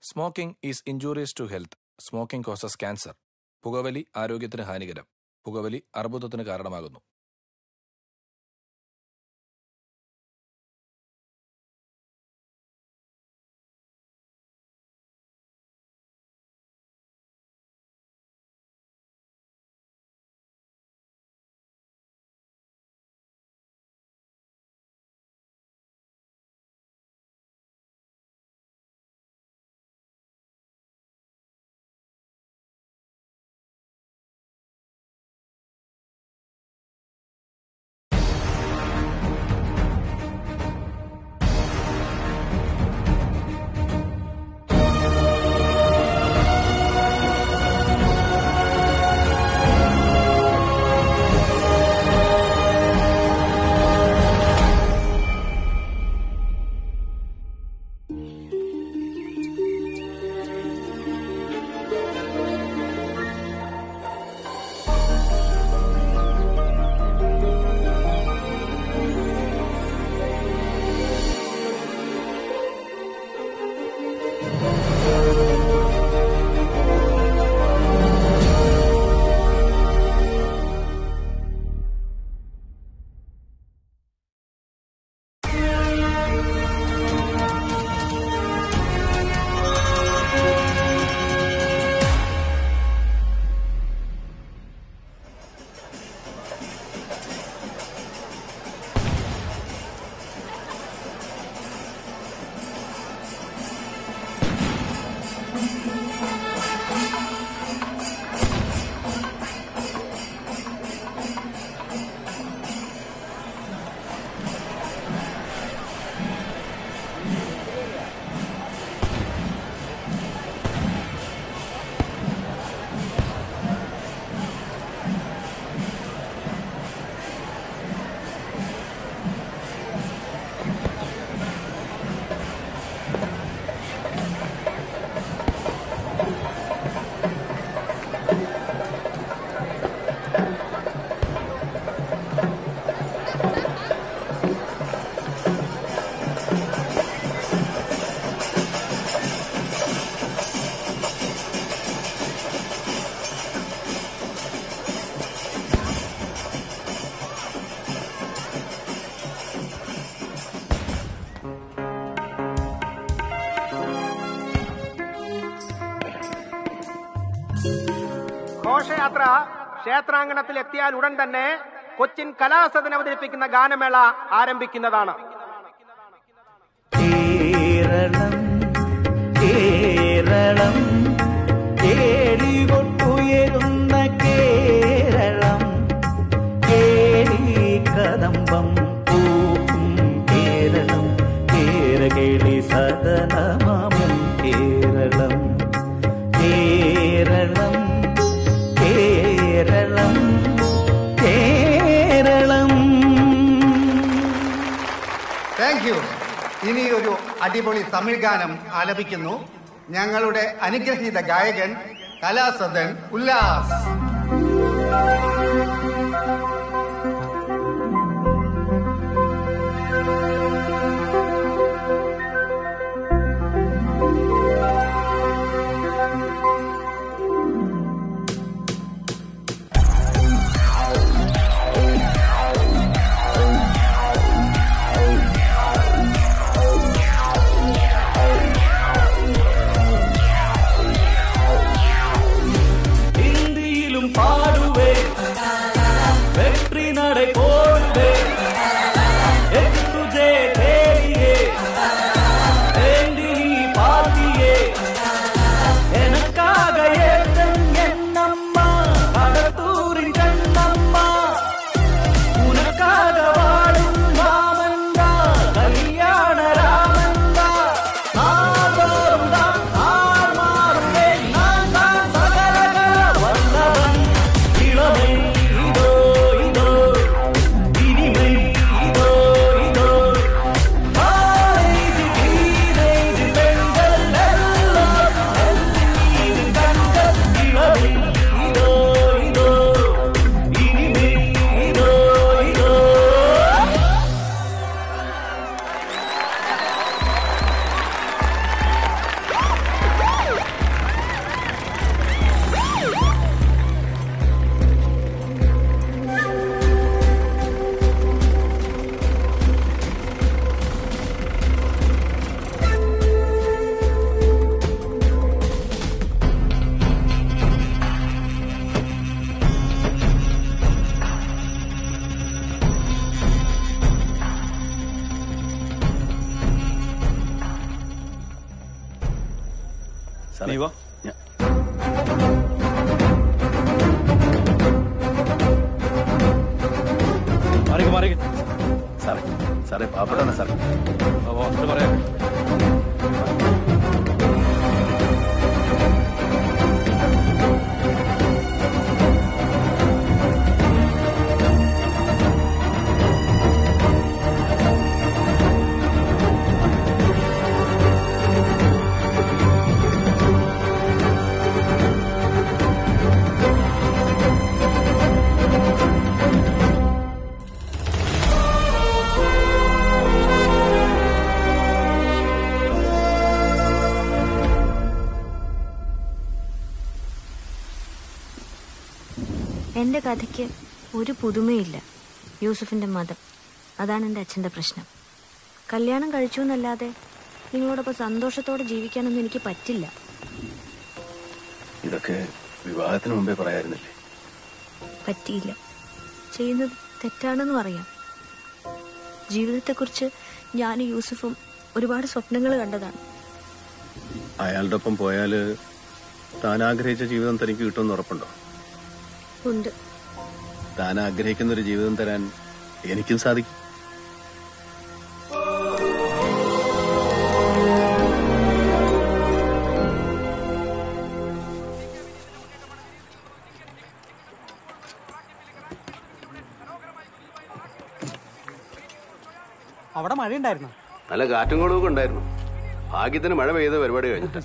Smoking is injurious to health. Smoking causes cancer. പുകവലി ആരോഗ്യത്തിന് ഹാനികരം. പുകവലി അർബുദത്തിന് കാരണമാകുന്നു. ഘോഷയാത്ര ക്ഷേത്രാങ്കണത്തിൽ എത്തിയാൽ ഉടൻ തന്നെ കൊച്ചിൻ കലാസദൻ അവതരിപ്പിക്കുന്ന ഗാനമേള ആരംഭിക്കുന്നതാണ്. കേരളം കേരളം കേളികൊട്ടുയരുന്ന കേരളം കേളി കദംബം പൂക്കും കേരളം കേരകേളി സദനമാമും കേരളം കേരളം കേരളം കേരളം. Thank you. ഇനി ഒരു അടിപൊളി തമിഴ് ഗാനം ആലപിക്കുന്നു ഞങ്ങളുടെ അനുഗ്രഹീത ഗായകൻ കലാസദൻ ഉല്ലാസ്. പാടുവേ സാറേ സാറേ പാപ്പടാണ് സാറേ. പറയാം. എന്റെ കഥയ്ക്ക് ഒരു പുതുമയില്ല. യൂസഫിന്റെ മതം, അതാണ് എൻ്റെ അച്ഛൻ്റെ പ്രശ്നം. കല്യാണം കഴിച്ചു എന്നല്ലാതെ നിങ്ങളോടൊപ്പം സന്തോഷത്തോടെ ജീവിക്കാനൊന്നും എനിക്ക് പറ്റില്ല. ഇതൊക്കെ വിവാഹത്തിന് മുമ്പേ പറയായിരുന്നില്ലേ? പറ്റിയില്ല. ചെയ്യുന്നത് തെറ്റാണെന്നും അറിയാം. ജീവിതത്തെക്കുറിച്ച് ഞാനും യൂസഫും ഒരുപാട് സ്വപ്നങ്ങൾ കണ്ടതാണ്. അയാളുടെ ഒപ്പം പോയാല് താൻ ആഗ്രഹിച്ച ജീവിതം തനിക്ക് കിട്ടുമെന്ന് ഉറപ്പുണ്ടോ? ഉണ്ട്. താൻ ആഗ്രഹിക്കുന്ന ഒരു ജീവിതം തരാൻ എനിക്കും സാധിക്കും. അവിടെ മഴ ഉണ്ടായിരുന്നു. നല്ല കാറ്റും കൊടുവൊക്കെ ഉണ്ടായിരുന്നു. ഭാഗ്യത്തിന് മഴ പെയ്ത പരിപാടി കഴിഞ്ഞിട്ട്.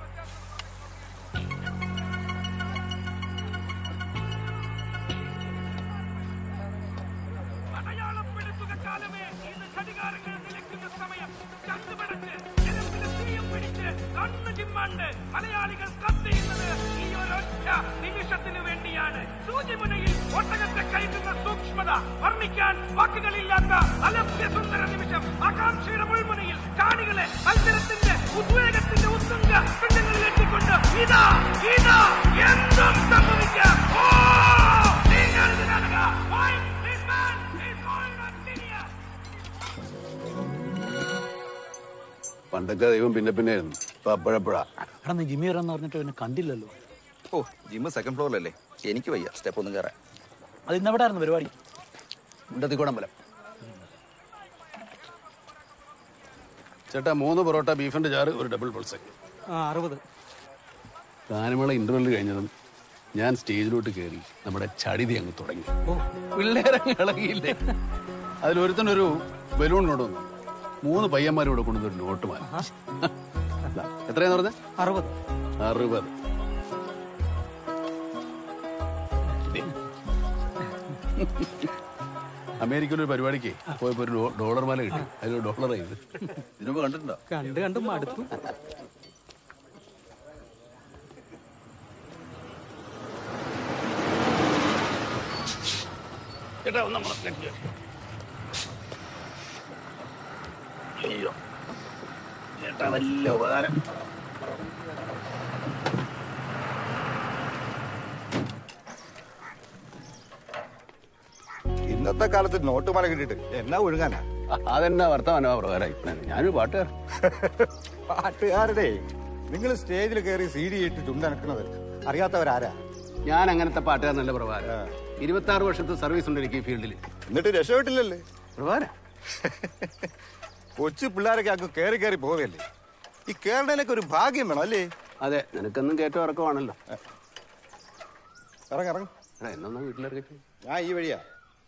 മലയാളികൾ കത്തിയുന്നത് ഈ ഒരൊറ്റ നിമിഷത്തിനു വേണ്ടിയാണ്. സൂചിമുനയിൽ ഒട്ടകത്തെ കയറ്റുന്ന സൂക്ഷ്മത വർണ്ണിക്കാൻ വാക്കുകളില്ലാത്ത അലഭ്യസുന്ദര നിമിഷം. ആകാംക്ഷയുടെ മുൾമുനയിൽ കാണികളെ മത്സരത്തിന്റെ ഉദ്വേഗത്തിന്റെ ഉത്തുംഗ പിണ്ടങ്ങളിൽ എത്തിക്കൊണ്ട് ഇതാ ഇതാ എന്തും സംഭവിക്കാം. പണ്ടൊക്കെ ദൈവം പിന്നെ പിന്നെയായിരുന്നു. ഇപ്പൊ അപ്പോഴപ്പോഴാ. എടാ നീ ജിമ്മി വരാന്ന് പറഞ്ഞിട്ട് പിന്നെ കണ്ടില്ലല്ലോ. ഓ, ജിമ്മ് സെക്കൻഡ് ഫ്ലോറിലല്ലേ, എനിക്ക് വയ്യ സ്റ്റെപ്പ് ഒന്നും കയറാൻ. അത് ഇന്നെവിടായിരുന്നു പരിപാടി? ഉണ്ടത്തിക്കോടമ്പലം. ചേട്ടാ 3 പൊറോട്ട, ബീഫിന്റെ ചാറ്, ഒരു ഡബിൾ പൾസ്. 60. ഗാനമേള ഇന്റർവെൽ കഴിഞ്ഞതും ഞാൻ സ്റ്റേജിലോട്ട് കയറി നമ്മുടെ ചടിതി അങ്ങ് തുടങ്ങി. പിള്ളേരങ്ങ് ഇളകിയില്ലേ. അതിലൊരുത്തനൊരു ബലൂൺ കൊണ്ടുവന്നു. 3 പയ്യന്മാരോട് കൊണ്ടുവന്നൊരു നോട്ട് മാറി. എത്രയാന്ന് പറഞ്ഞ? 60. അമേരിക്കയിലൊരു പരിപാടിക്ക് പോയപ്പോ ഒരു ഡോളർ മാല കിട്ടി. അതിലൊരു ഡോളർ ആയത്. ഇതിനുമ്പ് കണ്ടിട്ടുണ്ടോ? കണ്ടു മടുത്തു. ചേട്ടാ ഒന്ന് അയ്യോ ചേട്ടാ, വലിയ ഉപകാരം. ഇന്നത്തെ കാലത്ത് നോട്ട് മല കിട്ടിട്ട് എന്നാ ഒഴുകാനാ? അതെന്നാ വർത്തമാനോ പ്രകാരമായി. ഞാനൊരു പാട്ടുകാരൻ. പാട്ടുകാരുടെ നിങ്ങൾ സ്റ്റേജിൽ കയറി CD ഇട്ട് ചുണ്ടനക്കുന്നത് അറിയാത്തവരാരാ? ഞാൻ അങ്ങനത്തെ പാട്ടുകാരനല്ല പ്രഭാരം. 26 വർഷത്തെ സർവീസ് ഉണ്ട് എനിക്ക് ഈ ഫീൽഡിൽ. എന്നിട്ട് രക്ഷപ്പെട്ടില്ലല്ലേ പ്രഭാരം? കൊച്ചു പിള്ളേരൊക്കെ അങ്ങ് കയറി കയറി പോവുകയല്ലേ. ഈ കേരളത്തിലൊക്കെ ഒരു ഭാഗ്യം വേണം അല്ലേ? അതെ, നിനക്കൊന്നും കയറ്റം ഇറക്കമാണല്ലോ. ഇറങ്ങ എന്നൊന്നാ വീട്ടിലിറക്കി. ഞാൻ ഈ വഴിയാ.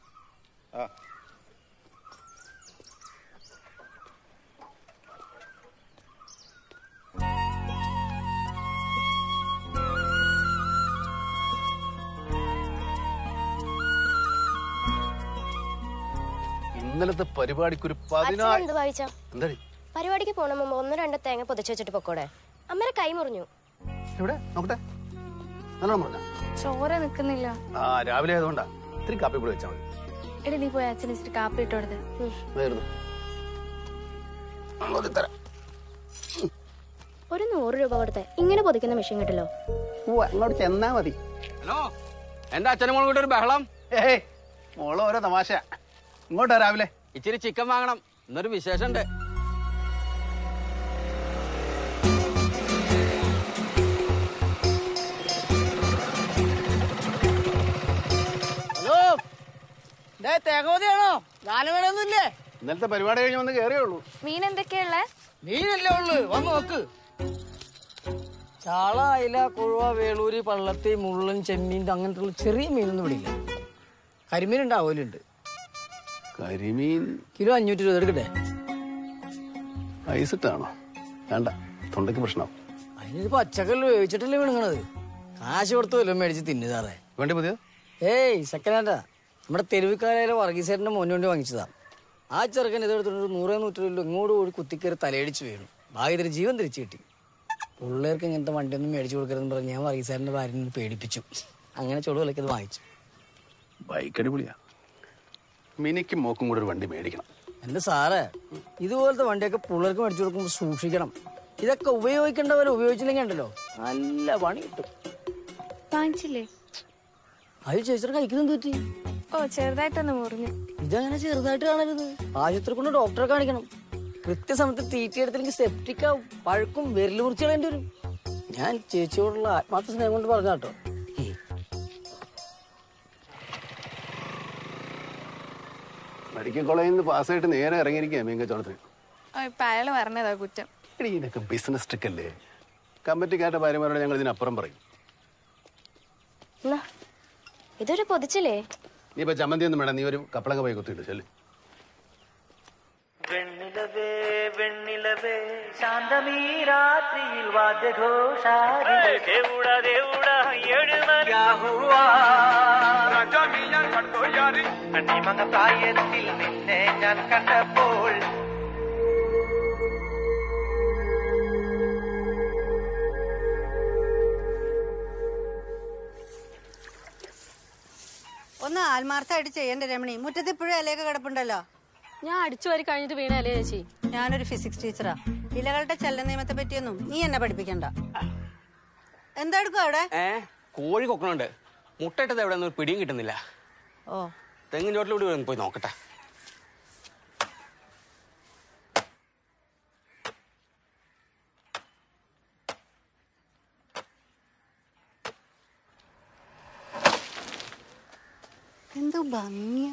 ഇന്നലത്തെ പരിപാടിക്ക് ഒരു 14 എന്താ പരിപാടിക്ക് പോണ മുമ്പ് 1-2 തേങ്ങ പൊതിച്ചു വെച്ചിട്ട് പൊക്കോടെ. അമ്മേരെ കൈ മുറിഞ്ഞു. ഇവിടെ നോക്കട്ടെ. നല്ലോണം പറഞ്ഞ ചോര നിക്കുന്നില്ല. രാവിലെ ആയതുകൊണ്ടാ. ഇത്തിരി കാപ്പി കൂടെ വെച്ചാൽ മതി. എടി നീ പോയി അച്ഛൻ ഇച്ചിരി കാപ്പി ഇട്ടോടുത്ത്. ഒരു 100 രൂപ കൊടുത്ത് ഇങ്ങനെ പൊതിക്കുന്ന മെഷീൻ കിട്ടല്ലോ. അങ്ങോട്ട് ചെന്നാ മതി. ഹലോ, എന്റെ അച്ഛനും മോളും കൂടെ ഒരു ബഹളം. മോള് ഓരോ തമാശ. ഇങ്ങോട്ടാ രാവിലെ ഇച്ചിരി ചിക്കൻ വാങ്ങണം, എന്നൊരു വിശേഷമുണ്ട്. തേകോതിയാണോ? ഗാനമേളയൊന്നുമില്ലേ? ഇന്നലത്തെ പരിപാടി കഴിഞ്ഞ് വന്ന് കയറിയുള്ളൂ. മീൻ എന്തൊക്കെയുള്ളേ? മീനല്ലേ ഉള്ളു, വന്ന് നോക്ക്. ചാള, അയില, കൊഴുവ, വേളൂരി, പള്ളത്തി, മുള്ളൻ, ചെമ്മീൻ അങ്ങനത്തെ ചെറിയ മീനൊന്നും ഇവിടെ ഇല്ല. കരിമീൻ ഉണ്ടാവലുണ്ട്. കരിമീൻ കിലോ 520 എടുക്കട്ടെ? ഐസിട്ടാണോ? വേണ്ട, തൊണ്ടയ്ക്ക് പ്രശ്നം. അതിന് പച്ചക്കല്ല് വേവിച്ചിട്ടല്ലേ വീണുങ്ങണത്. കാശ് കൊടുത്ത് വല്ലതും മേടിച്ച് തിന്നുതാറേ. വേണ്ടി പുതിയ ഏയ് സെക്കൻഡ് ഹാൻഡാ. നമ്മുടെ തെരുവിക്കാലയിലെ വർഗീസേട്ടന്റെ മോന് വേണ്ടി വാങ്ങിച്ചതാ. ആ ചെറുക്കൻ ഇതെടുത്തിട്ട് 100-100 ഇങ്ങോട്ട് കൂടി കുത്തിക്കയറി തലയടിച്ച് വീണു. ഭാഗ്യത്തിന് ജീവൻ തിരിച്ചു കിട്ടി. പിള്ളേർക്ക് ഇങ്ങനത്തെ വണ്ടിയൊന്നും മേടിച്ചു കൊടുക്കരുതെന്ന് പറഞ്ഞ് ഞാൻ വർഗീസേട്ടന്റെ ഭാര്യനെ പേടിപ്പിച്ചു. അങ്ങനെ ചുളു വിലക്കത് വാങ്ങിച്ചു. ബൈക്ക് അടിപൊളിയാ. മിനിക്കും മോക്കും കൂടെ ഒരു വണ്ടി മേടിക്കണം. എന്റെ സാറേ, ഇതുപോലത്തെ വണ്ടിയൊക്കെ പിള്ളേർക്ക് മേടിച്ചു കൊടുക്കുമ്പോൾ സൂക്ഷിക്കണം. ഇതൊക്കെ ഉപയോഗിക്കേണ്ടവരെ ഉപയോഗിച്ചില്ലെങ്കിൽ ഉണ്ടല്ലോ നല്ല പണി കിട്ടും. വാങ്ങിച്ചില്ലേ? അത് ചേച്ചിയുടെ കഴിക്കുന്നത് പറ്റി? ഓ, ചെറുതായിട്ടൊന്ന് മുറിഞ്ഞു. ഇതങ്ങനെ ചെറുതായിട്ട് കാണരുത്. ആശുപത്രി കൊണ്ട് ഡോക്ടറെ കാണിക്കണം. കൃത്യസമയത്ത് തീറ്റിയെടുത്തില്ലെങ്കിൽ സെപ്റ്റിക്കാവും, പഴക്കും, വിരൽ മുറിച്ച് കളയേണ്ടി വരും. ഞാൻ ചേച്ചിയോടുള്ള ആത്മാർത്ഥ സ്നേഹം കൊണ്ട് പറഞ്ഞ കേട്ടോ. മെഡിക്കൽ കോളേജിൽ നിന്ന് പാസ്സായിട്ട് നേരെ ഇറങ്ങിയിരിക്കുക മീൻ കച്ചവടത്തിന്. ഇപ്പൊ അയാള് പറഞ്ഞതാ കുറ്റം. ഇതിനൊക്കെ ബിസിനസ് ട്രിക്കല്ലേ. കമ്പറ്റിക്കാരുടെ ഭാര്യമാരോട് ഞങ്ങൾ ഇതിനപ്പുറം പറയും. ഇതൊരു പൊതിച്ചില്ലേ? നീ ഇപ്പൊ ചമ്മന്തി ഒന്നും വേണം, നീ ഒരു കപ്പളങ്ങ പോയി കുത്തിയിട്ട് ചെല്ലു. വെണ്ണിലവേ വെണ്ണിലവേ ശാന്തമീ രാത്രിയിൽ വാദ്യഘോഷാരി ദേവുടാ ദേവുടാ ഏഴുമണിയാഹുവാ കണ്ണിമങ്ങ പ്രായത്തിൽ നിന്നെ ഞാൻ കണ്ടപ്പോൾ ഒന്ന് ആത്മാർത്ഥമായിട്ട് ചെയ്യണ്ടേ രമണി? മുറ്റത്ത് ഇപ്പോഴും ഇലയൊക്കെ കിടപ്പുണ്ടല്ലോ. ഞാൻ അടിച്ചു വരി കഴിഞ്ഞിട്ട് വീണല്ലേ ചേച്ചി? ഞാനൊരു ഫിസിക്സ് ടീച്ചറാ. ഇലകളുടെ ചലന നിയമത്തെ പറ്റിയൊന്നും നീ എന്നെ പഠിപ്പിക്കണ്ട. എന്താ എടുക്കും അവിടെ? കോഴി കൊക്കണുണ്ട്. മുട്ടയിട്ടത് എവിടെ നിന്ന് പിടിയും കിട്ടുന്നില്ല. ഓ, തെങ്ങിൻ ചോട്ടിലൂടെ പോയി നോക്കട്ടെ. എന്തോ ഭംഗിയാ.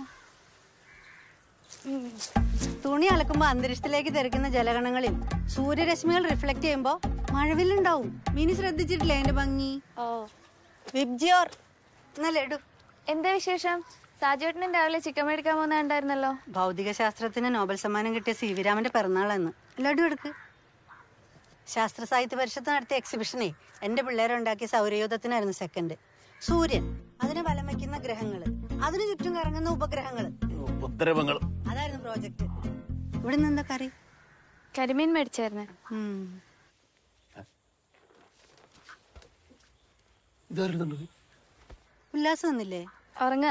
തുണി അലക്കുമ്പോ അന്തരീക്ഷത്തിലേക്ക് തെറിക്കുന്ന ജലഗണങ്ങളിൽ സൂര്യരശ്മികൾ റിഫ്ലക്ട് ചെയ്യുമ്പോ മഴവില്ലുണ്ടാവും. മിനി ശ്രദ്ധിച്ചിട്ടില്ലേ അതിന്റെ ഭംഗി? ഓ, വിബ്ജിയോർ എന്നല്ലേടു. എന്താ വിശേഷം? സാജുവേട്ടനും രാവിലെ ചിക്കൻ മേടിക്കാൻ പോകുന്ന കണ്ടായിരുന്നല്ലോ. ഭൗതിക ശാസ്ത്രത്തിന് നോബൽ സമ്മാനം കിട്ടിയ സി വി രാമന്റെ പിറന്നാളെന്ന്. ലഡു എടുക്ക്. ശാസ്ത്ര സാഹിത്യ പരിഷത്ത് നടത്തിയ എക്സിബിഷനെ എന്റെ പിള്ളേരുണ്ടാക്കിയ സൗരയൂഥത്തിനായിരുന്നു സെക്കൻഡ്. സൂര്യൻ, അതിനെ വലം വയ്ക്കുന്ന ഗ്രഹങ്ങള്, അതിനു ചുറ്റും കറങ്ങുന്ന ഉപഗ്രഹങ്ങള്, അതായിരുന്നു പ്രോജക്റ്റ്. ഇവിടെ നിന്ന് എന്താ കറി? കരിമീൻ മേടിച്ചായിരുന്നു. ഉല്ലാസം ഒന്നില്ലേ? ഉറങ്ങാ.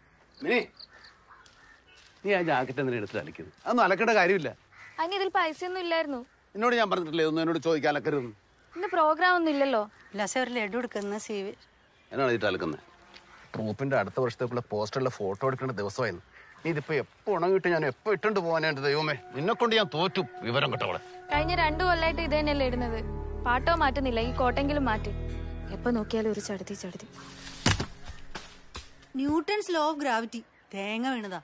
നീ ആ ജാക്കറ്റ് എന്തിനാ എടുത്ത് അലക്കുന്നത്? അതൊന്നും അലക്കേണ്ട കാര്യമില്ല. അതിന് ഇതിൽ പൈസ ഒന്നും ഇല്ലായിരുന്നു. എന്നോട് ഞാൻ പറഞ്ഞിട്ടില്ലേ ഒന്നും എന്നോട് ചോദിക്കാൻ അലക്കരുത്. ഇന്ന് പ്രോഗ്രാം ഒന്നും ഇല്ലല്ലോ. ഉല്ലാസം ഒരു ലഡു എടുക്കുന്ന സി വി. എന്നാണ് ഇതിട്ട് അലക്കുന്നത്? ട്രൂപ്പിന്റെ അടുത്ത വർഷത്തേക്കുള്ള പോസ്റ്ററിലെ ഫോട്ടോ എടുക്കേണ്ട ദിവസമായിരുന്നു. നീ ഇതിപ്പോ എപ്പോ ഉണങ്ങിയിട്ട് ഞാൻ എപ്പോ ഇട്ടുണ്ട് പോകാനായിട്ട് ദൈവമേ, നിന്നെ കൊണ്ട് ഞാൻ തോറ്റു. വിവരം കേട്ടവളെ. കഴിഞ്ഞ 2 കൊല്ലായിട്ട് ഇത് തന്നെയല്ലേ ഇടുന്നത്. പാട്ടോ മാറ്റുന്നില്ല, ഈ കോട്ടെങ്കിലും മാറ്റി. എപ്പോ നോക്കിയാലും ഒരു ചടുതി. Newton's law of gravity. തേങ്ങ വീണതാ.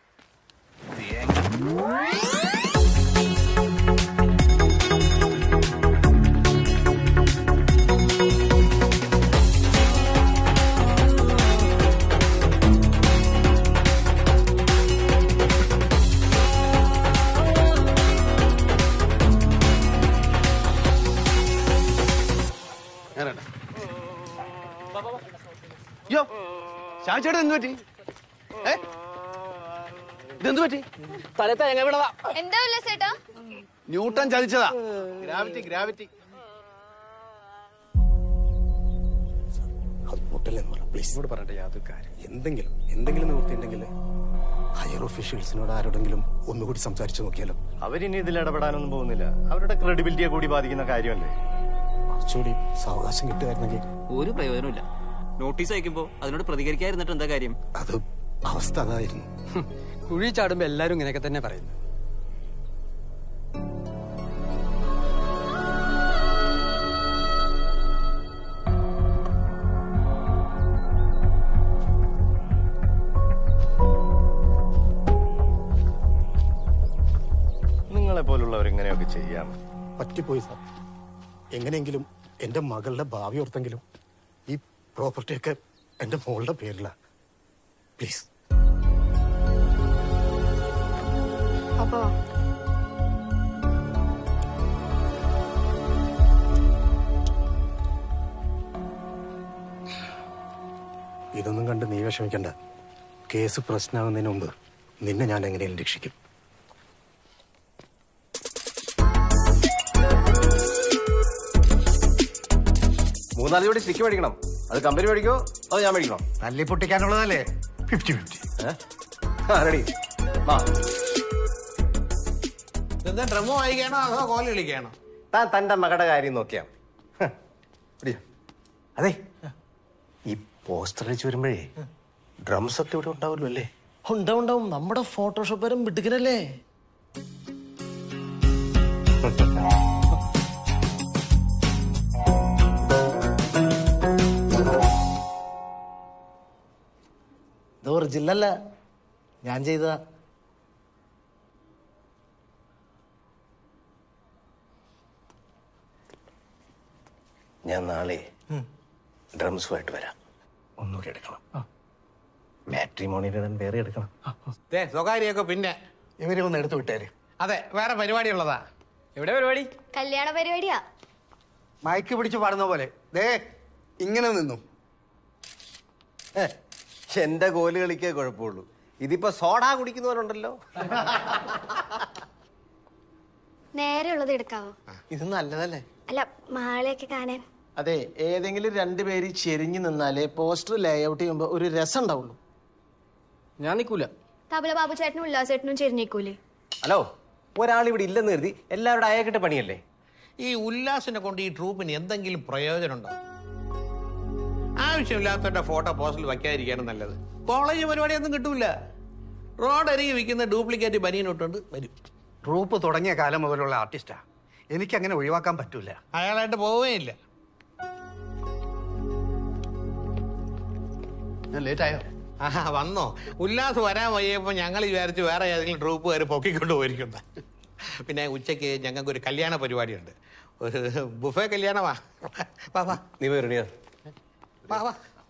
ചേട്ടാ എന്ത് പറ്റി? ഇതെന്ത് പറ്റി? തലത്തെ എങ്ങനെ വിടതാ? എന്താ ഉല്ലാസേട്ടാ? ന്യൂട്ടൺ ചതിച്ചതാ. ഗ്രാവിറ്റി. പ്ലീസ് പറഞ്ഞിട്ട് യാതൊരു കാര്യം. എന്തെങ്കിലും നിവൃത്തിയുണ്ടെങ്കിൽ ഹയർ ഒഫീഷ്യൽസിനോട് ആരോടെങ്കിലും ഒന്നുകൂടി സംസാരിച്ചു നോക്കിയാലോ? അവരിനി ഇതിൽ ഇടപെടാനൊന്നും പോകുന്നില്ല. അവരുടെ ക്രെഡിബിലിറ്റിയെ കൂടി ബാധിക്കുന്ന കാര്യമല്ലേ. കുറച്ചുകൂടി സാവകാശം കിട്ടുമായിരുന്നെങ്കിൽ. ഒരു പ്രയോജനമില്ല. നോട്ടീസ് അയക്കുമ്പോ അതിനോട് പ്രതികരിക്കാതിരുന്നിട്ട് എന്താ കാര്യം? അത് അവസ്ഥ അതായിരുന്നു. കുഴി ചാടുമ്പോ എല്ലാരും ഇങ്ങനെയൊക്കെ തന്നെ പറയുന്നു. നിങ്ങളെ പോലുള്ളവർ ഇങ്ങനെയൊക്കെ ചെയ്യാം. പറ്റിപ്പോയി സാർ. എങ്ങനെയെങ്കിലും എന്റെ മകളുടെ ഭാവി ഓർത്തെങ്കിലും ഈ പ്രോപ്പർട്ടിയൊക്കെ എന്റെ മോളുടെ പേരിലാണ്. പ്ലീസ്. അപ്പോ ഇതൊന്നും കണ്ട് നീ വിഷമിക്കണ്ട. കേസ് പ്രശ്നമാകുന്നതിന് മുമ്പ് നിന്നെ ഞാൻ എങ്ങനെയും രക്ഷിക്കും. മൂന്നാല് ജോഡി സ്റ്റിക്ക് മേടിക്കണം. അത് കമ്പനി മേടിക്കോ അതോ ഞാൻ മേടിക്കണോ? തല്ലി പൊട്ടിക്കാനുള്ളതല്ലേ? 50-50. റെഡി. എന്താ ഡ്രമ്മ് വായിക്കാണോ അതോ കോല് കളിക്കാണോ? താൻ തന്റെ മകളുടെ കാര്യം നോക്കിയാ. അതെ, ഈ പോസ്റ്റർ അടിച്ച് വരുമ്പോഴേ ഡ്രംസ് ഒക്കെ ഇവിടെ ഉണ്ടാവുമല്ലോ അല്ലേ? ഉണ്ടാവും. നമ്മുടെ ഫോട്ടോഷോപ്പ് വരും മിടുക്കനല്ലേ? ഇത് ഒറിജിനല്ല, ഞാൻ ചെയ്തതാ. ഞാൻ നാളെ ഡ്രംസുമായിട്ട് വരാം. ഒന്നുകൂടി എടുക്കണം. മാട്രിമോണിയുടെ വേറെ എടുക്കണം. സ്വകാര്യമൊക്കെ പിന്നെ ഇവരെ ഒന്ന് എടുത്തു വിട്ടേര്. അതെ, വേറെ പരിപാടി ഉള്ളതാ. എവിടെ പരിപാടി? കല്യാണ പരിപാടിയാ. മയക്ക് പിടിച്ച് പാടുന്ന പോലെ ദേ ഇങ്ങനെ നിന്നു. എന്റെ കോല് കളിക്കേ കുഴപ്പമുള്ളൂ. ഇതിപ്പോ സോഡ കുടിക്കുന്നവരുണ്ടല്ലോ. നേരെ ഉള്ളത് എടുക്കാവോ? ഇത് നല്ലതല്ലേ? അല്ല, മാളയൊക്കെ കാണാൻ. അതെ, ഏതെങ്കിലും രണ്ടുപേര് ചെരിഞ്ഞു നിന്നാലേ പോസ്റ്റർ ലേഔട്ട് ചെയ്യുമ്പോ ഒരു രസം ഉണ്ടാവുള്ളൂ. ഞാൻ നിൽക്കൂല. തബല ബാബു ചേട്ടനും ഉല്ലാസേട്ടനും ചെരിഞ്ഞേക്കൂലേ? ഹലോ, ഒരാൾ ഇവിടെ ഇല്ലെന്ന് കരുതി എല്ലാവരുടെ അയക്കിട്ട പണിയല്ലേ? ഈ ഉല്ലാസിനെ കൊണ്ട് ഈ ട്രൂപ്പിന് എന്തെങ്കിലും പ്രയോജനം ഉണ്ടോ? ആവശ്യമില്ലാത്തവരുടെ ഫോട്ടോ പോസ്റ്ററിൽ വയ്ക്കാതിരിക്കാനും നല്ലത്. കോളേജ് പരിപാടിയൊന്നും കിട്ടൂല. റോഡരികെ വിൽക്കുന്ന ഡ്യൂപ്ലിക്കേറ്റ് ബനിയനോട്ടുണ്ട് വരും. ട്രൂപ്പ് തുടങ്ങിയ കാലം മുതലുള്ള ആർട്ടിസ്റ്റാ. എനിക്കങ്ങനെ ഒഴിവാക്കാൻ പറ്റൂല. അയാളായിട്ട് പോവുകയില്ല. ലേറ്റായോ? വന്നോ? ഉല്ലാസ് വരാൻ വയ്യപ്പോ ഞങ്ങൾ വിചാരിച്ച് വേറെ ഏതെങ്കിലും ട്രൂപ്പുകാർ പൊക്കിക്കൊണ്ട് പോയിരിക്കുന്ന. പിന്നെ ഉച്ചയ്ക്ക് ഞങ്ങൾക്ക് ഒരു കല്യാണ പരിപാടിയുണ്ട്. ഒരു ബുഫേ കല്യാണമാ. വാ നീ റെഡിയാ? വാ.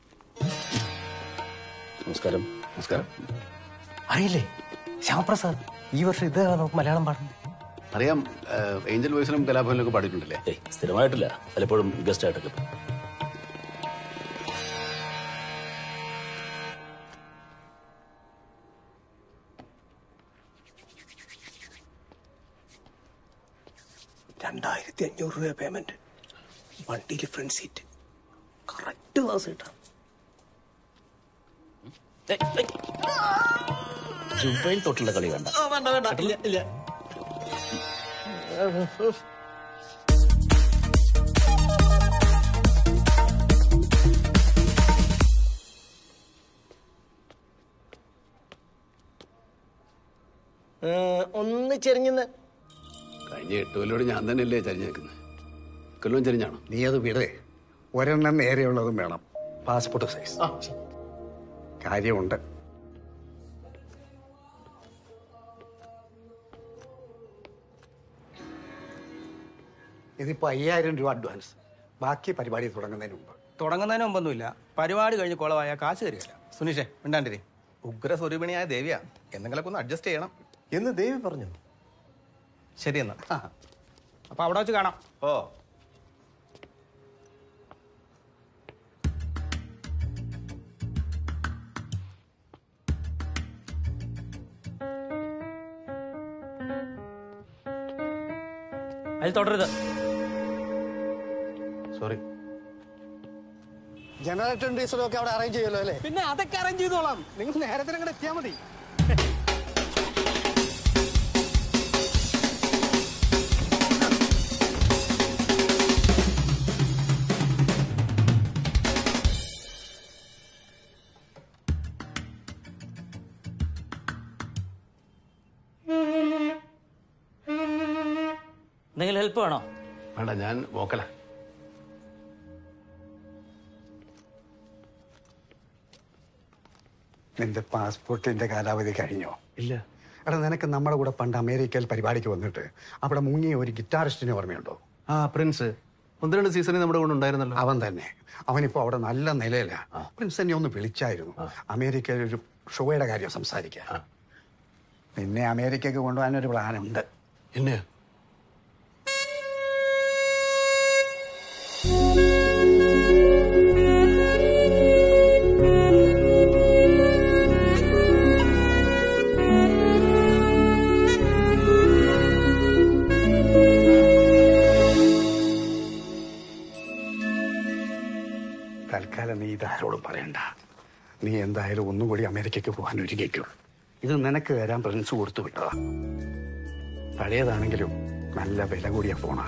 നമസ്കാരം. അറിയില്ലേ ശ്യാമപ്രസാദ് ഈ വർഷം ഇതാണോ മലയാളം പാടുന്നത്? അറിയാം. ഏഞ്ചൽ വോയിസിലും കലാഭവനിലൊക്കെ പാടിയിട്ടുണ്ടല്ലേ? സ്ഥിരമായിട്ടില്ല, പലപ്പോഴും ഗസ്റ്റ് ആയിട്ടൊക്കെ. $2,500 പേയ്മെന്റ്. വണ്ടിയിൽ ഫ്രണ്ട് സീറ്റ്. കറക്റ്റ് ക്ലാസ് കിട്ടാം. ജുബയിൽ തൊട്ടുള്ള കളി വേണ്ട. ഇല്ല. ഒന്ന് ചെരിഞ്ഞെന്ന്. കഴിഞ്ഞ 8 കൊല്ലോട് ഞാൻ തന്നെയല്ലേ ചരിഞ്ഞേക്കുന്നത്. കൊല്ലം ചരിഞ്ഞാണോ? നീ അത് വിടേ. ഒരെണ്ണം നേരെയുള്ളതും വേണം. Passport size. കാര്യമുണ്ട്. ഇതിപ്പോ 5000 രൂപ അഡ്വാൻസ്. ബാക്കി പരിപാടി തുടങ്ങുന്നതിന് മുമ്പൊന്നുമില്ല. പരിപാടി കഴിഞ്ഞ് കുളമായ കാശ് തരികയില്ല. സുനീഷേ മിണ്ടാണ്ടിരി. ഉഗ്ര സ്വരൂപിണിയായ ദേവിയാ, എന്തെങ്കിലുമൊക്കെ ഒന്ന് അഡ്ജസ്റ്റ് ചെയ്യണം എന്ന് ദേവി പറഞ്ഞു. ശരി എന്നാ. അപ്പൊ അവിടെ വെച്ച് കാണാം. ഓ, അതിൽ തുടരുത്. സോറി. ജനറേറ്ററും ഡീസലും ഒക്കെ അവിടെ അറേഞ്ച് ചെയ്യുമല്ലോ അല്ലേ? പിന്നെ അതൊക്കെ അറേഞ്ച് ചെയ്തോളാം. നിങ്ങൾ നേരത്തിന് അങ്ങോട്ട് എത്തിയാൽ മതി. എന്തെങ്കിലും ഹെൽപ്പ് വേണോ? വേണ്ട, ഞാൻ വോക്കല. നിന്റെ പാസ്പോർട്ടിന്റെ കാലാവധി കഴിഞ്ഞോ? ഇല്ല. എടാ നിനക്ക് നമ്മുടെ കൂടെ പണ്ട് അമേരിക്കയിൽ പരിപാടിക്ക് വന്നിട്ട് അവിടെ മുങ്ങിയ ഒരു ഗിറ്റാറിസ്റ്റിനെ ഓർമ്മയുണ്ടോ? ആ പ്രിൻസ് 1-2 സീസണിൽ നമ്മുടെ കൂടെ ഉണ്ടായിരുന്നല്ലോ. അവൻ തന്നെ. അവനിപ്പോ അവിടെ നല്ല നിലയിലാ. പ്രിൻസ് എന്നെ ഒന്ന് വിളിച്ചായിരുന്നു അമേരിക്കയിൽ ഒരു ഷോയുടെ കാര്യം സംസാരിക്കാൻ. പിന്നെ അമേരിക്കക്ക് കൊണ്ടുപോകാനൊരു പ്ലാനുണ്ട്. എന്നെ തൽക്കാലം നീ ഇതാരോടും പറയണ്ട. നീ എന്തായാലും ഒന്നും കൂടി അമേരിക്കക്ക് പോകാൻ ഒരുങ്ങിക്കോ. ഇത് നിനക്ക് തരാൻ പ്രിൻസ് കൊടുത്തു വിട്ടതാ. പഴയതാണെങ്കിലും നല്ല വില കൂടിയ ഫോണാ.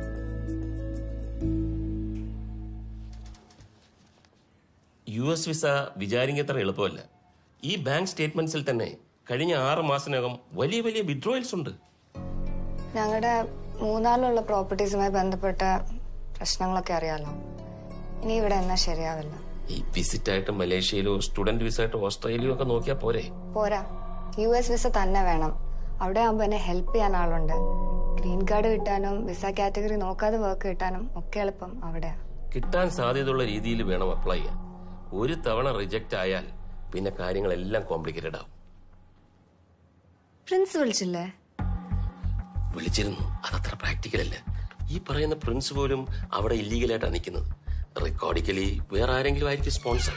US വിസ വിചാരിക്കത്ര എളുപ്പമല്ല. ഈ ബാങ്ക് സ്റ്റേറ്റ്മെന്റ്സിൽ തന്നെ കഴിഞ്ഞ 6 മാസത്തിനകം വലിയ വലിയ വിഡ്രോയൽസ് ഉണ്ട്. ഞങ്ങളുടെ മൂന്നാറിലുള്ള പ്രോപ്പർട്ടീസുമായി ബന്ധപ്പെട്ട പ്രശ്നങ്ങളൊക്കെ അറിയാലോ. ഇനി ഇവിടെ എന്നാ ശരിയാവില്ല. ഈ വിസിറ്റ് ആയിട്ട് മലേഷ്യയിലോ സ്റ്റുഡന്റ് വിസ ആയിട്ട് ഓസ്ട്രേലിയയോ ഒക്കെ നോക്കിയാ പോരെ? പോരാ, US വിസ തന്നെ വേണം. അവിടെ ആകുമ്പോ എന്നെ ഹെൽപ്പ് ചെയ്യാൻ ആളുണ്ട്. ഗ്രീൻ കാർഡ് കിട്ടാനും വിസ കാറ്റഗറി നോക്കാതെ വർക്ക് കിട്ടാനും ഒക്കെ എളുപ്പം അവിടെയാ. കിട്ടാൻ സാധ്യതയുള്ള രീതിയിൽ വേണം അപ്ലൈ ചെയ്യാൻ. ഒരു തവണ റിജക്റ്റ് ആയാൽ പിന്നെ കാര്യങ്ങളെല്ലാം കോംപ്ലിക്കേറ്റഡ് ആവും. പ്രിൻസ് വിളിച്ചില്ലേ? വിളിച്ചിരുന്നു. അതത്ര പ്രാക്ടിക്കൽ അല്ല. ഈ പറയുന്ന പ്രിൻസ് പോലും അവിടെ ഇല്ലീഗലായിട്ടാണ് നിൽക്കുന്നത്. റെക്കോർഡിക്കലി വേറെ ആരെങ്കിലും ആയിരിക്കും സ്പോൺസർ.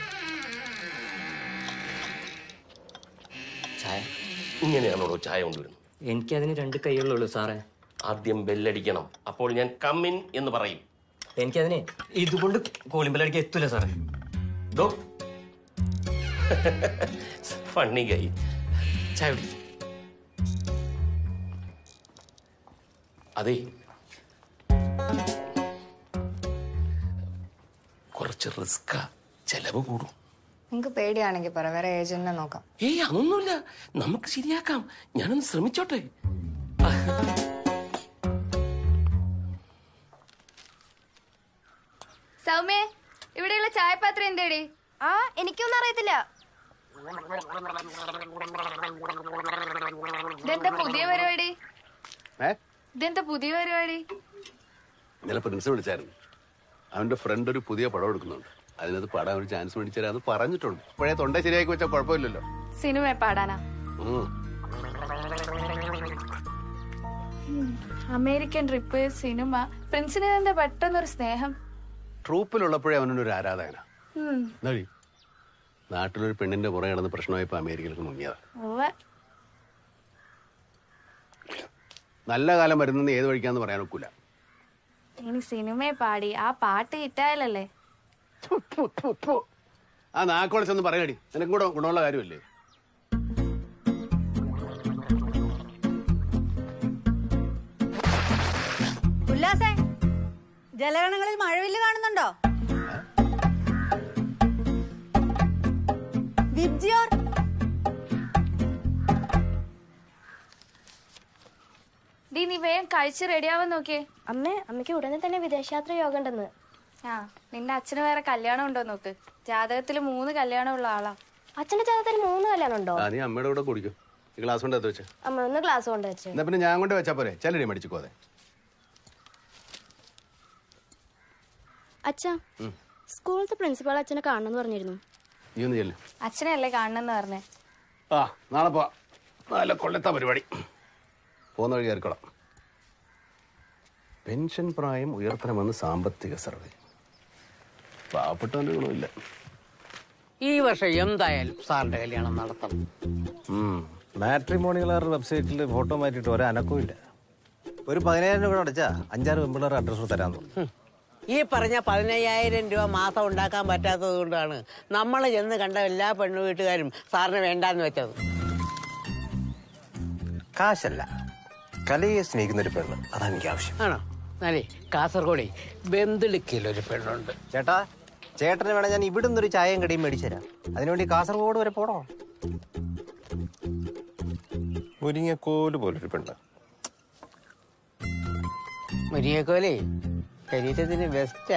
ചായ ഇങ്ങനെയാണോ ചായ കൊണ്ടുവരുന്നത്? എനിക്കതിന് 2 കൈകളുള്ളൂ സാറേ. ആദ്യം ബെല്ലടിക്കണം. അപ്പോൾ ഞാൻ കമ്മിൻ എന്ന് പറയും. എനിക്കതിന് ഇതുകൊണ്ട് കോളിംഗ് ബെല്ലടിക്കാൻ എത്തൂല സാറേ. ഫണ്ണി കൈ. ചായ കുടി. അതെ, കുറച്ച് റിസ്കാ, ചെലവ് കൂടും. നിങ്ങക്ക് പേടിയാണെങ്കിൽ പറ, വേറെ ഏജന്റിനെ നോക്കാം. ഏയ് അതൊന്നുമില്ല, നമുക്ക് ശരിയാക്കാം. ഞാനൊന്ന് ശ്രമിച്ചോട്ടെ. സൗമ്യ, ഇവിടെയുള്ള ചായപാത്രം എന്തേടി? ആ എനിക്കൊന്നും അറിയത്തില്ല. ഇതെന്താ പുതിയ പരിപാടി? ഇന്നലെ പ്രിൻസ് വിളിച്ചായിരുന്നു. അവന്റെ ഫ്രണ്ട് ഒരു പുതിയ പടം എടുക്കുന്നുണ്ട്. അതിനകത്ത് പാടാൻ ഒരു ചാൻസ് മേടിച്ചാൽ പറഞ്ഞിട്ടുണ്ട്. ഇപ്പോഴേ തൊണ്ട ശരിയാക്കി വെച്ചാൽ കുഴപ്പമില്ലല്ലോ. സിനിമ പാടാനാ? American trip, cinema. പ്രിൻസിന് എന്താ പെട്ടെന്നൊരു സ്നേഹം? ട്രൂപ്പിലുള്ളപ്പോഴേ അവനൊരു ആരാധകന. നാട്ടിലൊരു പെണ്ണിന്റെ പുറകെ കിടന്ന് പ്രശ്നമായപ്പോ അമേരിക്കയിലേക്ക് മുങ്ങിയതാ. നല്ല കാലം വരുന്നെന്ന് ഏത് വഴിക്കാന്ന് പറയാൻ ഒക്കില്ല. ഇനി സിനിമയെ പാടി ആ പാട്ട് കിട്ടായല്ലേ? ആ നാക്കോളച്ചൊന്ന് പറയടി, നിനക്കും കൂടെ ഗുണമുള്ള കാര്യമല്ലേ. ഉല്ലാസേ, ജലഗണങ്ങളിൽ മഴവില്ല് കാണുന്നുണ്ടോ? വിബ്ജിയോർ നീ വേഗം കഴിച്ച് റെഡിയാവാൻ നോക്കിയേ. അമ്മയ്ക്ക് ഉടനെ തന്നെ വിദേശയാത്ര യോഗ ഉണ്ടെന്ന്. ആ, നിന്റെ അച്ഛന് വേറെ കല്യാണം ഉണ്ടോ നോക്ക്. ജാതകത്തില് 3 കല്യാണം ഉള്ള ആളാ. അച്ഛന്റെ ജാതകത്തിൽ 3 കല്യാണം ഉണ്ടോ? നീ അമ്മയുടെ കൂടെ കുടിക്കും. ഗ്ലാസ് കൊണ്ട് വെച്ചേ. അമ്മ ഒന്ന് ഗ്ലാസ് കൊണ്ട് വെച്ചേ. എന്നാ പിന്നെ ഞാൻ കൊണ്ട് വെച്ചാ പോരെ? ചെല്ലടി മേടിച്ചോ. അതെ അച്ഛാ, സ്കൂളിലത്തെ പ്രിൻസിപ്പാൾ അച്ഛനെ കാണണമെന്ന് പറഞ്ഞിരുന്നു. നീ ഒന്ന് ചെല്ല്. അച്ഛനല്ലേ കാണണമെന്ന് പറഞ്ഞേ? ആ, നാളെ പോവാ. നല്ല കൊള്ളത്താ പരിപാടി. പോകുന്ന വഴി കയറിക്കോളാം. പെൻഷൻ പ്രായം ഉയർത്തണമെന്ന് സാമ്പത്തിക സർവേ. പാവപ്പെട്ടവന്റെ ഗുണമില്ല. ഈ വർഷം എന്തായാലും സാറിന്റെ കല്യാണം നടത്തണം. മാട്രിമോണിയലാർ വെബ്സൈറ്റിൽ ഫോട്ടോ മാറ്റിയിട്ട് ഒരനക്കവും ഇല്ല. ഒരു 15,000 രൂപ അടച്ചാ 5-6 പെമ്പിള്ളേർ അഡ്രസ് തരാൻ തോന്നും. ഈ പറഞ്ഞ 15,000 രൂപ മാസം ഉണ്ടാക്കാൻ പറ്റാത്തത് കൊണ്ടാണ് നമ്മൾ ചെന്ന് കണ്ട എല്ലാ പെണ്ണു വീട്ടുകാരും സാറിന് വേണ്ടാന്ന് വെച്ചത്. കാശല്ല, കലയെ സ്നേഹിക്കുന്ന ഒരു പെണ്ണ്, അതാണ് എനിക്ക് ആവശ്യം. ആണോ? അല്ലേ, കാസർഗോഡേ ബന്ധുളിക്കയിലൊരു പെണ്ണുണ്ട്. ചേട്ടാ, ചേട്ടന് വേണം ഞാൻ ഇവിടുന്ന് ഒരു ചായയും കടിയും മേടിച്ചു തരാം. അതിനുവേണ്ടി കാസർഗോഡ് വരെ പോണോ? മുരിങ്ങക്കോല് പോലൊരു പെണ്ണ്. മുരിങ്ങക്കോലേ ശരീരത്തിന് ബെസ്റ്റാ.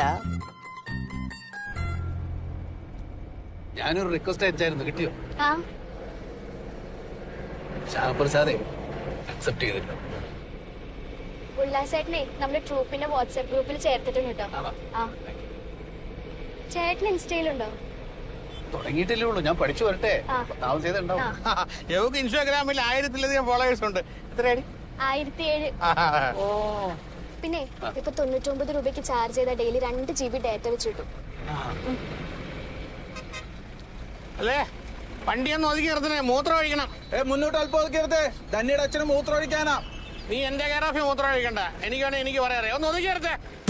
ഞാനൊരു റിക്വസ്റ്റ് അയച്ചായിരുന്നു, കിട്ടിയോ? ശ്യാമപ്രസാദേ അക്സെപ്റ്റ് ചെയ്തില്ല. ഉല്ലാസേട്ടനെ നമ്മുടെ ട്രൂപ്പിന്റെ വാട്സ്ആപ്പ് ഗ്രൂപ്പിൽ ചേർത്തിട്ടുണ്ട് കേട്ടോ. ആ ചേട്ടൻ ഇൻസ്റ്റയിലുണ്ടോ? തുടങ്ങിയിട്ടില്ലേ ഉള്ളൂ, ഞാൻ പഠിച്ചു വരട്ടെ. താമസിച്ചുണ്ടാവും. യോഗ ഇൻസ്റ്റാഗ്രാമിൽ 1000-ലധികം ഫോളോവേഴ്സ് ഉണ്ട്. എത്രയാടി? 1007. ഓ പിന്നെ ഇപ്പൊ 99 രൂപയ്ക്ക് ചാർജ് ചെയ്ത ഡെയിലി 2 GB ഡാറ്റ വെച്ച് കിട്ടും. അല്ലേ വണ്ടിയൊന്നും ഒതുക്കി നിർത്തണേ, മൂത്രം ഒഴിക്കണം. മുന്നോട്ട് അല്പം ഒതുക്കി നിർത്തേ, ധന്യയുടെ അച്ഛന് മൂത്രം ഒഴിക്കാനാ. നീ എന്റെ കെയർ മൂത്രം ഒഴിക്കണ്ട, എനിക്ക് വേണേ എനിക്ക് പറയാറേ. ഒന്ന് ഒതുക്കി നിർത്തേ.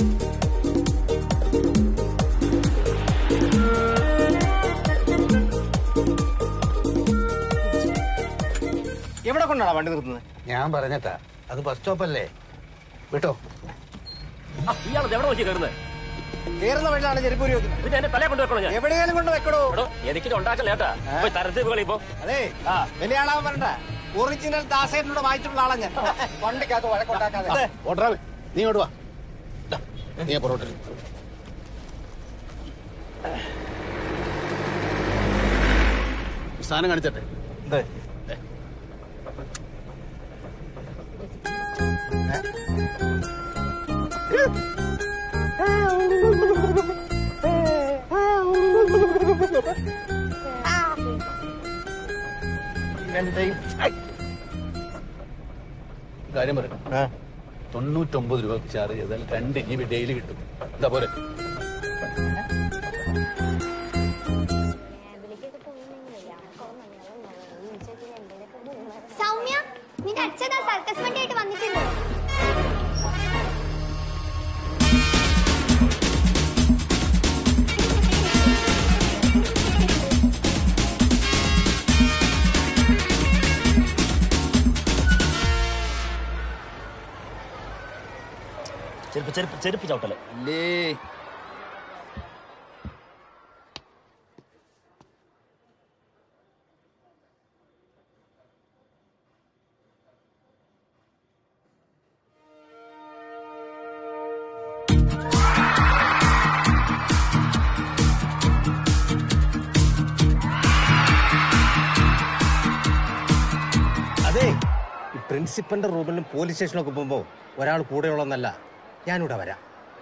എവിടെ കൊണ്ടാണ് വണ്ടി നിർത്തുന്നത്? ഞാൻ പറഞ്ഞിട്ടാ, അത് ബസ് സ്റ്റോപ്പല്ലേ. വിട്ടോ. ഇയാളത് എവിടെ നോക്കി കയറുന്നത്? കയറുന്ന വഴിയിലാണ് ചെരുപ്പൂരി വെക്കുന്നത്. പിന്നെ എന്നെ തലയെ കൊണ്ട് വെക്കണോ? ഞാൻ എവിടെയെങ്കിലും കൊണ്ട് വെക്കണോ? എനിക്കിത് ഉണ്ടാക്കല്ലേട്ടാ. തരത്തിപ്പോ അതെ, വലിയ ആളാവാൻ പറഞ്ഞ ഒറിജിനൽ ദാസേനോട് വായിച്ചിട്ടുള്ള ആളാ ഞാൻ. വണ്ടിക്കകത്ത് വഴക്കുണ്ടാക്കാതെ. ഓട്ടറാവേ, നീ ഇങ്ങോട്ട് വാ. നീ പുറോട്ട് സാധനം കാണിച്ചട്ടെ. കാര്യം പറയണം. 99 രൂപ ചാർജ് ചെയ്താൽ 2 GB ഡെയിലി കിട്ടും. എന്താ പോലെ? സൗമ്യ, നിന്റെ അച്ഛൻ സർക്കസ് വണ്ടിയായിട്ട് വന്നിട്ടുണ്ട്. ചെരുപ്പ് ചവിട്ടല്ലേ? അതെ, ഈ പ്രിൻസിപ്പലിന്റെ റൂമിലും പോലീസ് സ്റ്റേഷനൊക്കെ പോകുമ്പോ ഒരാൾ കൂടെയുള്ളതെന്നല്ല, ഞാനിവിടെ വരാം.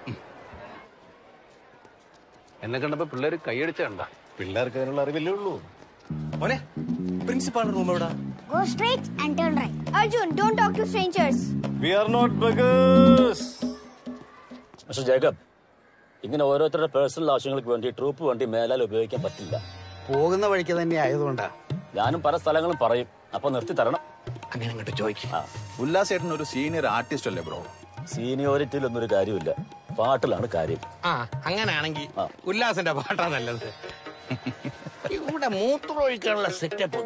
എന്നെ കണ്ടപ്പോ പിള്ളേര് കൈയടിച്ച കണ്ട. പിള്ളേർക്ക് അതിനുള്ള അറിവില്ലേ ഉള്ളൂ. മോനെ, പ്രിൻസിപ്പാളിന്റെ റൂം എവിടാ? Go straight and turn right. Arjun, don't talk to strangers. We are not beggars. Mister Jacob, ഇങ്ങനെ ഓരോരുത്തരുടെ പേഴ്സണൽ ആവശ്യങ്ങൾക്ക് വേണ്ടി ട്രൂപ്പ് വണ്ടി മേലാൽ ഉപയോഗിക്കാൻ പറ്റില്ല. പോകുന്ന വഴിക്ക് തന്നെ ആയതുകൊണ്ടാ. ഞാനും പല സ്ഥലങ്ങളും പറയും, അപ്പൊ നിർത്തി തരണം. അങ്ങനെ അങ്ങോട്ട് ചോദിക്കും. ഉല്ലാസേട്ടൻ ഒരു സീനിയർ ആർട്ടിസ്റ്റ് അല്ലേ ബ്രോ? സീനിയോറിറ്റിയിലൊന്നും ഒരു കാര്യമില്ല, പാട്ടിലാണ് കാര്യം. അങ്ങനെയാണെങ്കിൽ ഉല്ലാസിന്റെ പാട്ടാ നല്ലത്. ഇവിടെ മൂത്രം ഒഴിക്കാനുള്ള സെറ്റപ്പ്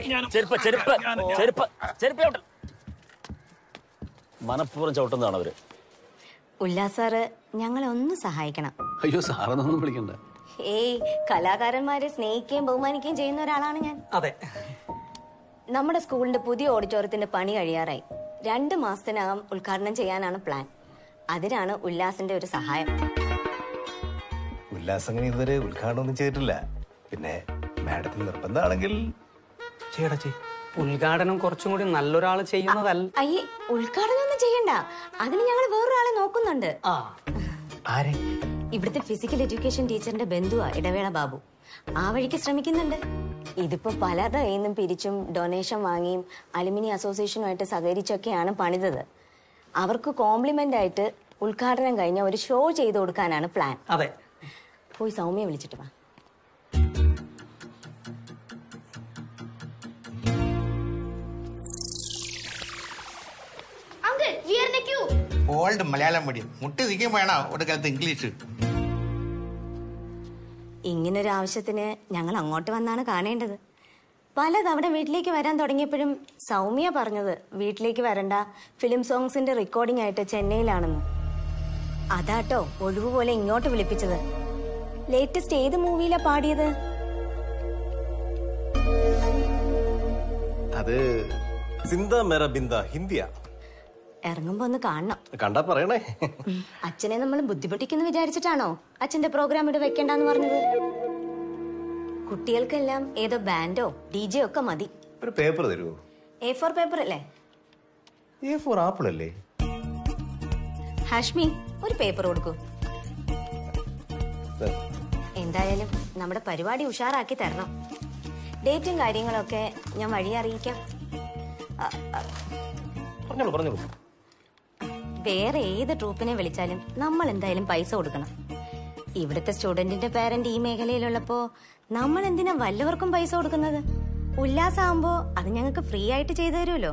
മനഃപൂർവ്വം ചവിട്ടുന്നതാണ് അവര്. ഉല്ലാസാറ് ഞങ്ങളെ ഒന്ന് സഹായിക്കണം. അയ്യോ, സാറെന്നൊന്നും വിളിക്കണ്ട. ഏയ്, കലാകാരന്മാരെ സ്നേഹിക്കുകയും ബഹുമാനിക്കുകയും ചെയ്യുന്ന ഒരാളാണ് ഞാൻ. അതെ. നമ്മുടെ സ്കൂളിന്റെ പുതിയ ഓഡിറ്റോറിയത്തിന്റെ പണി കഴിയാറായി. 2 മാസത്തിനകം ഉദ്ഘാടനം ചെയ്യാനാണ് പ്ലാൻ. അതിനാണ് ഉല്ലാസിന്റെ ഒരു സഹായം. ഉല്ലാസങ്ങനെ ഇതുവരെ ഉദ്ഘാടനം ഒന്നും ചെയ്തിട്ടില്ല. പിന്നെ മാഡത്തിന് നിർബന്ധമാണെങ്കിൽ ചെയ്യടാ. ഉദ്ഘാടനം കുറച്ചും കൂടി നല്ലൊരാള് ചെയ്യുന്നതല്ല. അയ്യേ, ഉദ്ഘാടനം ഒന്നും ചെയ്യണ്ട. അതിന് ഞങ്ങൾ വേറൊരാളെ നോക്കുന്നുണ്ട്. ഇവിടുത്തെ ഫിസിക്കൽ എഡ്യൂക്കേഷൻ ടീച്ചറിന്റെ ബന്ധുവാ ഇടവേള ബാബു. ആ വഴിക്ക് ശ്രമിക്കുന്നുണ്ട്. ഇതിപ്പോ പലരുടെ കയ്യിൽ നിന്നും പിരിച്ചും ഡൊണേഷൻ വാങ്ങിയും അലുമിനി അസോസിയേഷനുമായിട്ട് സഹകരിച്ചൊക്കെയാണ് പണിതത്. അവർക്ക് കോംപ്ലിമെന്റ് ആയിട്ട് ഉദ്ഘാടനം കഴിഞ്ഞ ഒരു ഷോ ചെയ്തു കൊടുക്കാനാണ് പ്ലാൻ. അതെ. പോയി സൗമ്യ വിളിച്ചിട്ട് വാ. ഓൾഡ് മലയാളം മീഡിയം മുട്ടി നിൽക്കുമ്പോ വേണോ ഒരു കാലത്ത് ഇംഗ്ലീഷ്. ഇങ്ങനൊരു ആവശ്യത്തിന് ഞങ്ങൾ അങ്ങോട്ട് വന്നാണ് കാണേണ്ടത്. പലതവണ വീട്ടിലേക്ക് വരാൻ തുടങ്ങിയപ്പോഴും സൗമ്യ പറഞ്ഞത് വീട്ടിലേക്ക് വരണ്ട, ഫിലിം സോങ്സിന്റെ റെക്കോർഡിംഗ് ആയിട്ട് ചെന്നൈയിലാണെന്ന്. അതാട്ടോ ഒഴിവ് പോലെ ഇങ്ങോട്ട് വിളിപ്പിച്ചത്. ലേറ്റസ്റ്റ് ഏത് മൂവിയിലാ പാടിയത്? അത് സിന്ദ മേര ബിന്ദ ഹിന്ദിയാ. ഇറങ്ങുമ്പോ ഒന്ന് കാണണം. കണ്ടാ പറയണേ. അച്ഛനെ നമ്മൾ ബുദ്ധിമുട്ടിക്കുന്നു വിചാരിച്ചിട്ടാണോ അച്ഛന്റെ പ്രോഗ്രാം ഇവിടെ വെക്കണ്ടെന്ന് പറഞ്ഞത്? കുട്ടികൾക്കെല്ലാം ഏതോ ബാൻഡോ DJ ഒക്കെ മതി. ഒരു പേപ്പർ തരുമോ? A4 പേപ്പർ അല്ലേ? A4 ആപ്പിൾ അല്ലേ? ഹാഷ്മി, ഒരു പേപ്പർ കൊടുക്കൂ. എന്തായാലും നമ്മുടെ പരിപാടി ഉഷാറാക്കി തരണം. ഡേറ്റും കാര്യങ്ങളൊക്കെ ഞാൻ വഴി അറിയിക്കാം. വേറെ ഏത് ട്രൂപ്പിനെ വിളിച്ചാലും നമ്മൾ എന്തായാലും പൈസ കൊടുക്കണം. ഇവിടുത്തെ സ്റ്റുഡന്റിന്റെ പേരന്റ് ഈ മേഖലയിലുള്ളപ്പോ നമ്മൾ എന്തിനാ വല്ലവർക്കും പൈസ കൊടുക്കുന്നത്? ഉല്ലാസമാകുമ്പോ അത് ഞങ്ങൾക്ക് ഫ്രീ ആയിട്ട് ചെയ്തു തരുമല്ലോ.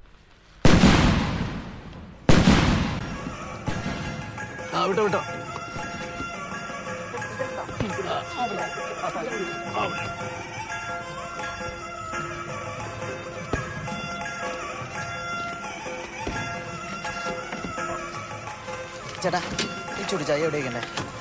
ചേട്ടാ, ഈ ചുടിച്ചായ എവിടെ വെക്കണ്ടേ?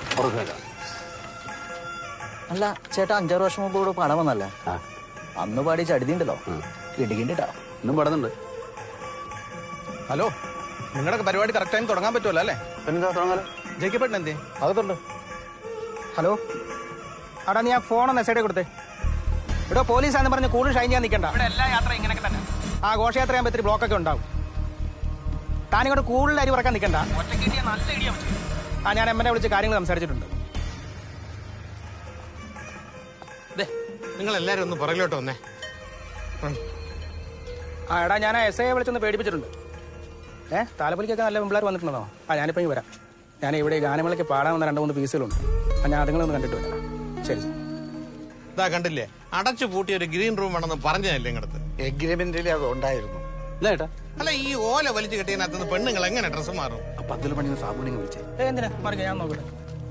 അല്ല ചേട്ടാ, 5-6 വർഷം മുമ്പ് ഇവിടെ പണം വന്നല്ലേ? അന്ന് പാടി ചടുതിണ്ടല്ലോ, ഇടുകിണ്ടിട്ടാ ഇന്നും പാടുന്നുണ്ട്. ഹലോ, നിങ്ങളുടെ പരിപാടി കറക്റ്റ് ടൈം തുടങ്ങാൻ പറ്റുമല്ലോ അല്ലേ? എന്താ തുടങ്ങാലോ? ജയിക്കപ്പെട്ട എന്തേ? അകത്തുണ്ട്. ഹലോ, അവിടെ നീ ആ ഫോൺ മെസ്സേജ് കൊടുത്തേ. ഇവിടെ പോലീസാന്ന് പറഞ്ഞ് കൂടുതൽ ഷൈൻ ചെയ്യാൻ നിൽക്കണ്ട. ഇവിടെ എല്ലാ യാത്രയും ഇങ്ങനെയൊക്കെ തന്നെ. ആ ഘോഷയാത്ര ചെയ്യാൻ പറ്റിയ ബ്ലോക്കൊക്കെ ഉണ്ടാവും. താനിങ്ങോട്ട് കൂടുതൽ അരി പറക്കാൻ നിൽക്കണ്ട. നല്ല ഇടിയാ. ഞാൻ എമ്മനെ വിളിച്ച് കാര്യങ്ങൾ സംസാരിച്ചിട്ടുണ്ട്. നിങ്ങൾ എല്ലാരും ഒന്ന് പുറകിലോട്ട് വന്നേ. ആ എടാ, ഞാൻ SA വിളിച്ചൊന്ന് പേടിപ്പിച്ചിട്ടുണ്ട്. താലപ്പൊലിക്കൊക്കെ നല്ല പിള്ളേർ വന്നിട്ടുണ്ടോ? ഞാനിപ്പോ ഇനി വരാം. ഞാൻ ഇവിടെ ഗാനമേളയ്ക്ക് പാടാൻ വന്ന 2-3 പീസുകളുണ്ട്. ഞാൻ അതുങ്ങളൊന്ന് കണ്ടിട്ട് വരാം. ശരി. ഇതാ കണ്ടില്ലേ, അടച്ചു പൂട്ടിയ ഒരു ഗ്രീൻ റൂം ആണെന്ന് പറഞ്ഞതല്ലേ ഇങ്ങടത്ത്? എഗ്രിമെന്റിൽ അത് ഉണ്ടായിരുന്നു. അല്ല, ഈ ഓല വലിച്ചു കെട്ടിയതിനകത്ത് പെണ്ണുങ്ങൾ എങ്ങനെ ഡ്രസ്സ് മാറും? പത്തിൽ പണിന്ന് സാബുണിങ് വിളിച്ചേ. എന്തിനാ മാറിക്ക, ഞാൻ നോക്കട്ടെ.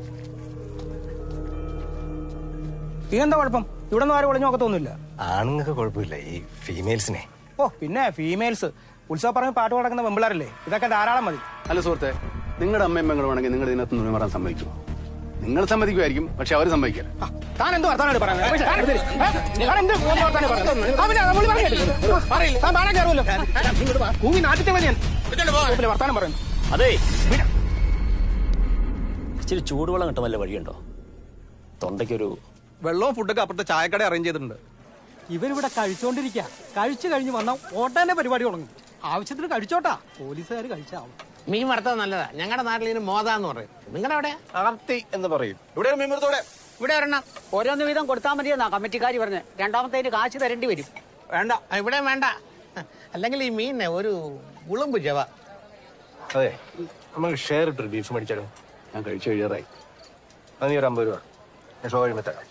ഇതെന്താ കുഴപ്പം? ഇവിടെ നിന്ന് ആരും ഒളിഞ്ഞു നോക്കത്തൊന്നുമില്ല. ആണുങ്ങൾക്ക് കുഴപ്പമില്ല, ഈ ഫീമെയിൽസിനെ. ഓ പിന്നെ ഫീമെയിൽസ് ഉത്സവ പറഞ്ഞ് പാട്ട് നടക്കുന്ന പെമ്പിളാരല്ലേ, ഇതൊക്കെ ധാരാളം മതി. അല്ല സുഹൃത്തെ, നിങ്ങളുടെ അമ്മയും പെങ്ങളും ആണെങ്കിൽ നിങ്ങൾ ഇതിനകത്ത് നുണ പറയാൻ സമ്മതിക്കുമോ? നിങ്ങൾ സമ്മതിക്കുമായിരിക്കും, പക്ഷെ അവർ സമ്മതിക്കില്ല. താൻ എന്ത് വർത്താനം പറയുന്നത്? അതെ, ഇച്ചിരി ചൂടുവെള്ളം കിട്ടാൻ വല്ല വഴിയുണ്ടോ? തൊണ്ടയ്ക്കൊരു വെള്ളവും ഫുഡൊക്കെ അപ്പുറത്തെ ചായക്കട അറേഞ്ച് ചെയ്തിട്ടുണ്ട്. ഇവരിവിടെ കഴിച്ചോണ്ടിരിക്കുക. കഴിച്ചു കഴിഞ്ഞ് വന്നാൽ ഓട്ടാന്റെ പരിപാടി തുടങ്ങും. ആവശ്യത്തിന് കഴിച്ചോട്ടാ, പോലീസുകാർ കഴിച്ചാവും. മീൻ വറുത്തത് നല്ലതാ. ഞങ്ങളുടെ നാട്ടിൽ ഇതിന് മോതാന്ന് പറയും. നിങ്ങളുടെ അവിടെ ആർത്തി എന്ന് പറയും. ഇവിടെ മീൻവറുത്തോടെ ഇവിടെ ഒരെണ്ണം ഓരോന്ന് വീതം കൊടുത്താൽ മതിയെന്നാ കമ്മിറ്റിക്കാർ പറഞ്ഞ്. രണ്ടാമത്തേന് കാശ് തരേണ്ടി വരും. വേണ്ട, ഇവിടെ വേണ്ട. അല്ലെങ്കിൽ ഈ മീനിനെ ഒരു ഉളുമ്പ് ചെവ. അതെ, നമുക്ക് ഷെയർ ഇട്ടൊരു ബീഫ് മേടിച്ചാലോ? ഞാൻ കഴിച്ചു കഴിയാറായി. അത് നീ ഒരു 50 രൂപ ഞാൻ ഷോ കഴിയുമ്പോ തരാം.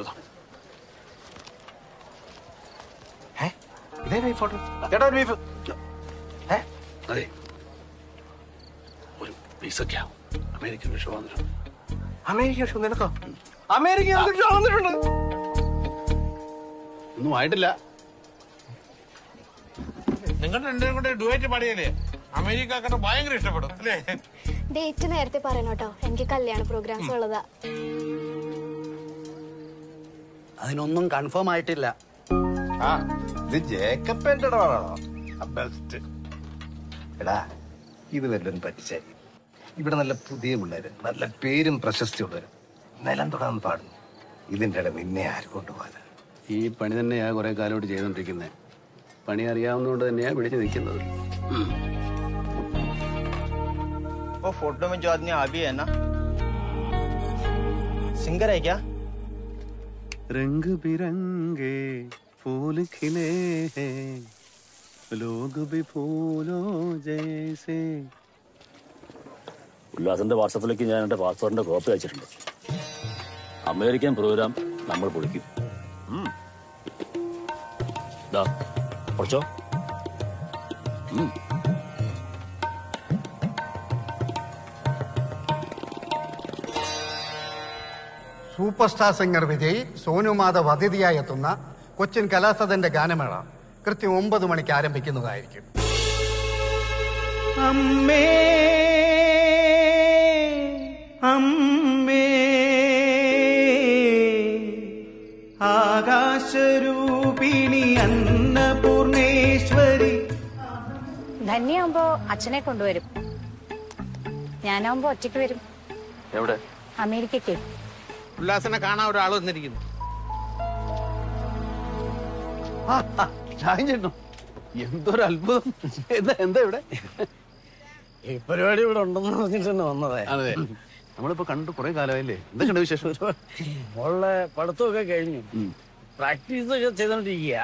ഇതേ ബീഫ് ഫോട്ടോ ചേട്ടാ, ഒരു ബീഫ്. അതെ, ഒരു പീസൊക്കെ അമേരിക്കൻ ഷോ വന്നിട്ടുണ്ട്. അമേരിക്ക ഷോ നിനക്കോ? അമേരിക്ക ഷോ വന്നിട്ടുണ്ട്. ഒന്നും ആയിട്ടില്ല. നിങ്ങളുടെ രണ്ടുപേരും കൂടെ ഡുവറ്റ് പാടിയല്ലേ അമേരിക്കക്കാരെ ഭയങ്കര ഇഷ്ടപ്പെടും അല്ലേ? ഡേറ്റ് നേരത്തെ പറയണം കേട്ടോ, എനിക്ക് കല്യാണ പ്രോഗ്രാംസ് ഉള്ളതാ. അതിനൊന്നും കൺഫേം ആയിട്ടില്ല. ആ, ഇത് ജേക്കബിന്റെ ബെസ്റ്റ്. എടാ, ഇത് വല്ലതും പറ്റിച്ചാൽ ഇവിടെ നല്ല പുതിയ പിള്ളേര്, നല്ല പേരും പ്രശസ്തിയുള്ളവര് നിലം തൊടാൻ പാടുന്നു. ഇതിന്റെ ഇടയിൽ നിന്നെ ആര് കൊണ്ടുപോകാൻ? ഈ പണി തന്നെയാ കുറെ കാലമായിട്ട് ചെയ്തോണ്ടിരിക്കുന്നത്. പണി അറിയാവുന്നതുകൊണ്ട് തന്നെയാ പിടിച്ചു നിൽക്കുന്നത്. वो फोटो में जो आदमी अभी है ना, सिंगर है क्या? रंग बिरंगे फूल खिले हैं, लोग भी फूलों जैसे. ഉല്ലാസിന്റെ വാട്സാപ്പിലേക്ക് ഞാൻ എന്റെ പാസ്പോർട്ടിന്റെ കോപ്പി അയച്ചിട്ടുണ്ട്. അമേരിക്കൻ പ്രോഗ്രാം നമ്മൾ പൊളിക്കും. കുറച്ചോ? സൂപ്പർ സ്റ്റാർ സിംഗർ വിജയ് സോനുമാധവ് അതിഥിയായി എത്തുന്ന കൊച്ചിൻ കലാസദന്റെ ഗാനമേള കൃത്യം 9 മണിക്ക് ആരംഭിക്കുന്നതായിരിക്കും. അമ്മേ അമ്മേ ആകാശരൂപിണി അന്നപൂർണേശ്വരി. ധന്യാവുമ്പോ അച്ഛനെ കൊണ്ടുവരും, ഞാനാവുമ്പോ ഒറ്റയ്ക്ക് വരും. എവിടെ? അമേരിക്കയ്ക്ക്. ഉല്ലാസനെ കാണാൻ ഒരാൾ വന്നിരിക്കുന്നു. എന്തൊരു അത്ഭുതം. എന്താ ഇവിടെ ഈ പരിപാടി ഇവിടെ ഉണ്ടെന്ന് പറഞ്ഞിട്ട് തന്നെ വന്നതേ. അതെ, നമ്മളിപ്പോ കണ്ടു കുറെ കാലമായില്ലേ. എന്തൊക്കെയുണ്ട് വിശേഷം? മോളുടെ പഠിത്തമൊക്കെ കഴിഞ്ഞു, പ്രാക്ടീസ് ഒക്കെ ചെയ്തോണ്ടിരിക്കുക.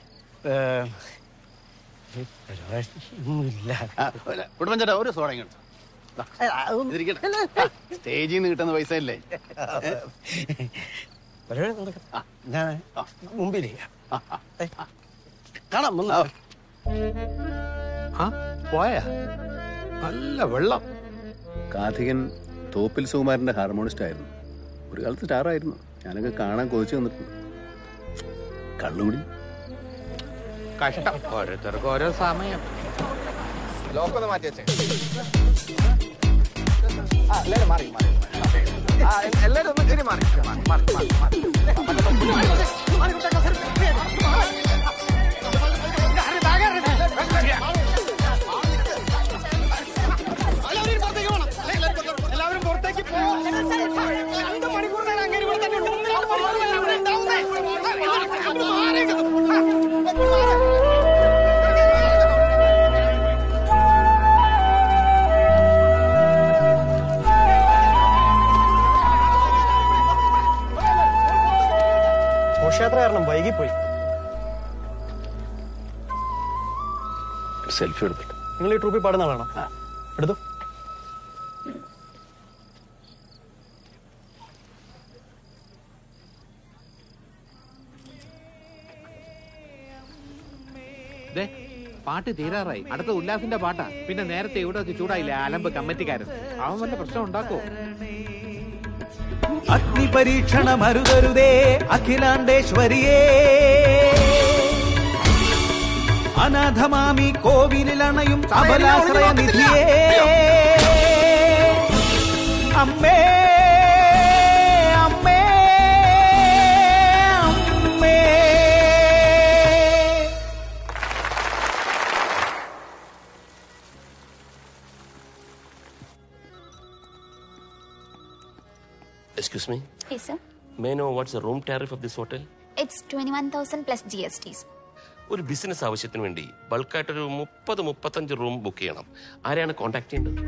കുടുംബം ഒരു സോഡ സ്റ്റേജിൽ നിന്ന് കിട്ടുന്ന പൈസ അല്ലേ? ഞാൻ മുമ്പിലിരിക്കാം. കാണാം. പോയാ നല്ല വെള്ളം. കാർത്തികൻ തോപ്പിൽ സുകുമാരന്റെ ഹാർമോണിസ്റ്റ് ആയിരുന്നു. ഒരു കാലത്ത് സ്റ്റാറായിരുന്നു. ഞാനൊക്കെ കാണാൻ കൊതിച്ചു വന്നിട്ടുണ്ട്. കള്ളുകൂടി കഷ്ടം. ഓരോരുത്തർക്കും ഓരോ സമയം. ലോക്കൊന്ന് മാറ്റി വെച്ചേ. എല്ലാരും ഒന്ന് ഇച്ചിരി മാറി. എല്ലാവരും പുറത്തേക്ക് പോകും. 2 മണിക്കൂർ നേരം അങ്ങനെ ഇവിടെ തന്നെ ഘോഷയാത്ര കാരണം വൈകിപ്പോയി. സെൽഫി എടുത്തിട്ട്. നിങ്ങൾ ഈ ട്രൂപ്പിൽ പാടുന്ന ആളാണോ? എടുത്തു. പാട്ട് തീരാറായി. അടുത്ത ഉല്ലാസിന്റെ പാട്ടാ. പിന്നെ നേരത്തെ ഇവിടെ വെച്ച് ചൂടായില്ലേ അലമ്പ് കമ്മിറ്റിക്കാരൻ. അവൻ വല്ല പ്രശ്നം ഉണ്ടാക്കോ? അഗ്നിപരീക്ഷണമരുതരുതേ അഖിലാണ്ടേശ്വരിയേ, അനാഥമാമി കോവിലണയും അബലാശ്രയ നിധിയേ, അമ്മേ അമ്മേ അമ്മേ. Excuse me? Yes, sir. May I know what's the room tariff of this hotel? It's 21,000 plus GSTs. ഒരു ബിസിനസ് ആവശ്യത്തിന് വേണ്ടി ബൾക്കായിട്ടൊരു 30-35 റൂം ബുക്ക് ചെയ്യണം. ആരെയാണ് കോൺടാക്ട് ചെയ്യേണ്ടത്?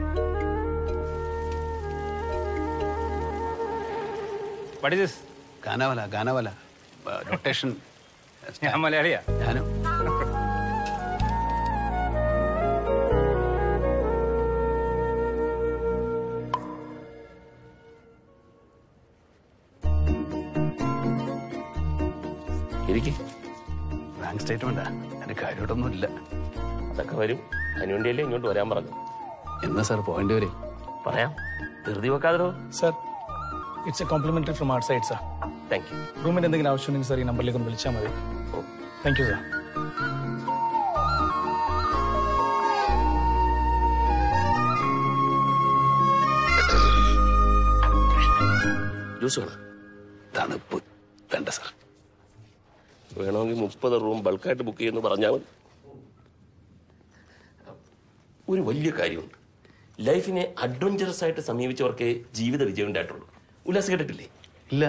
ഗാനവല നൊട്ടേഷൻ. ഞാൻ മലയാളിയാ. ഞാനും. ബാങ്ക് സ്റ്റേറ്റ്മെന്റാ. എന്റെ കാര്യമായിട്ടൊന്നും ഇല്ല. അതൊക്കെ വരും. അതിനുവേണ്ടിയല്ലേ ഇങ്ങോട്ട് വരാൻ പറഞ്ഞു. എന്നാ സാർ പോയിന്റ് വരെ പറയാം. ധൃതി വെക്കാതോ. Sir, it's a complimentary from outside sir. Thank you. റൂമിന്റെ എന്തെങ്കിലും ആവശ്യമുണ്ടെങ്കിൽ സാർ ഈ നമ്പറിലേക്ക് ഒന്ന് വിളിച്ചാൽ മതി. Thank you sir. ജ്യൂസ് വേണം? തണുപ്പ് വേണ്ട സാർ. വേണമെങ്കിൽ 30 റൂം ബൾക്കായിട്ട് ബുക്ക് ചെയ്യുമെന്ന് പറഞ്ഞാൽ മതി. ഒരു വലിയ കാര്യമുണ്ട്. ലൈഫിനെ അഡ്വഞ്ചറസ് ആയിട്ട് സമീപിച്ചവർക്ക് ജീവിത വിജയം ഉണ്ടായിട്ടുള്ളൂ. ഉല്ലാസ് കേട്ടിട്ടില്ലേ? ഇല്ല.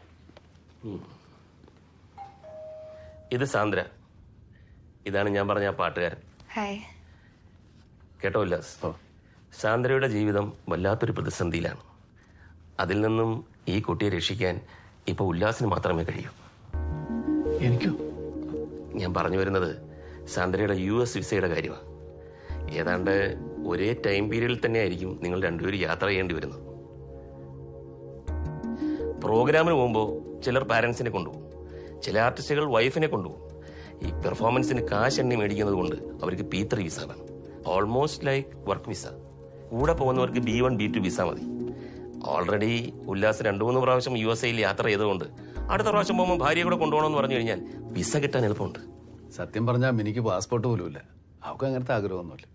ഇത് സാന്ദ്ര. ഇതാണ് ഞാൻ പറഞ്ഞ ആ പാട്ടുകാരൻ. ഹായ്. കേട്ടോ ഉല്ലാസ്, സാന്ദ്രയുടെ ജീവിതം വല്ലാത്തൊരു പ്രതിസന്ധിയിലാണ്. അതിൽ നിന്നും ഈ കുട്ടിയെ രക്ഷിക്കാൻ ഇപ്പൊ ഉല്ലാസിന് മാത്രമേ കഴിയൂ. എനിക്കോ? ഞാൻ പറഞ്ഞു വരുന്നത് സാന്ദ്രയുടെ US വിസയുടെ കാര്യമാണ്. ഏതാണ്ട് ഒരേ ടൈം പീരീഡിൽ തന്നെ ആയിരിക്കും നിങ്ങൾ രണ്ടുപേരും യാത്ര ചെയ്യേണ്ടി വരുന്നത്. പ്രോഗ്രാമിന് പോകുമ്പോൾ ചിലർ പാരൻസിനെ കൊണ്ടുപോകും, ചില ആർട്ടിസ്റ്റുകൾ വൈഫിനെ കൊണ്ടുപോകും. ഈ പെർഫോമൻസിന് കാശ് എണ്ണി മേടിക്കുന്നത് കൊണ്ട് അവർക്ക് P3 വിസ വേണം. Almost like work visa. കൂടെ പോകുന്നവർക്ക് B1 B2 വിസ മതി. ഓൾറെഡി ഉല്ലാസ് 2-3 പ്രാവശ്യം USA യാത്ര ചെയ്തുകൊണ്ട് അടുത്ത പ്രാവശ്യം പോകുമ്പോൾ ഭാര്യയെ കൂടെ കൊണ്ടുപോകണമെന്ന് പറഞ്ഞു കഴിഞ്ഞാൽ വിസ കിട്ടാൻ എളുപ്പമുണ്ട്. സത്യം പറഞ്ഞാൽ എനിക്ക് പാസ്പോർട്ട് പോലും ഇല്ല. അവർക്ക് അങ്ങനത്തെ ആഗ്രഹമൊന്നുമില്ല.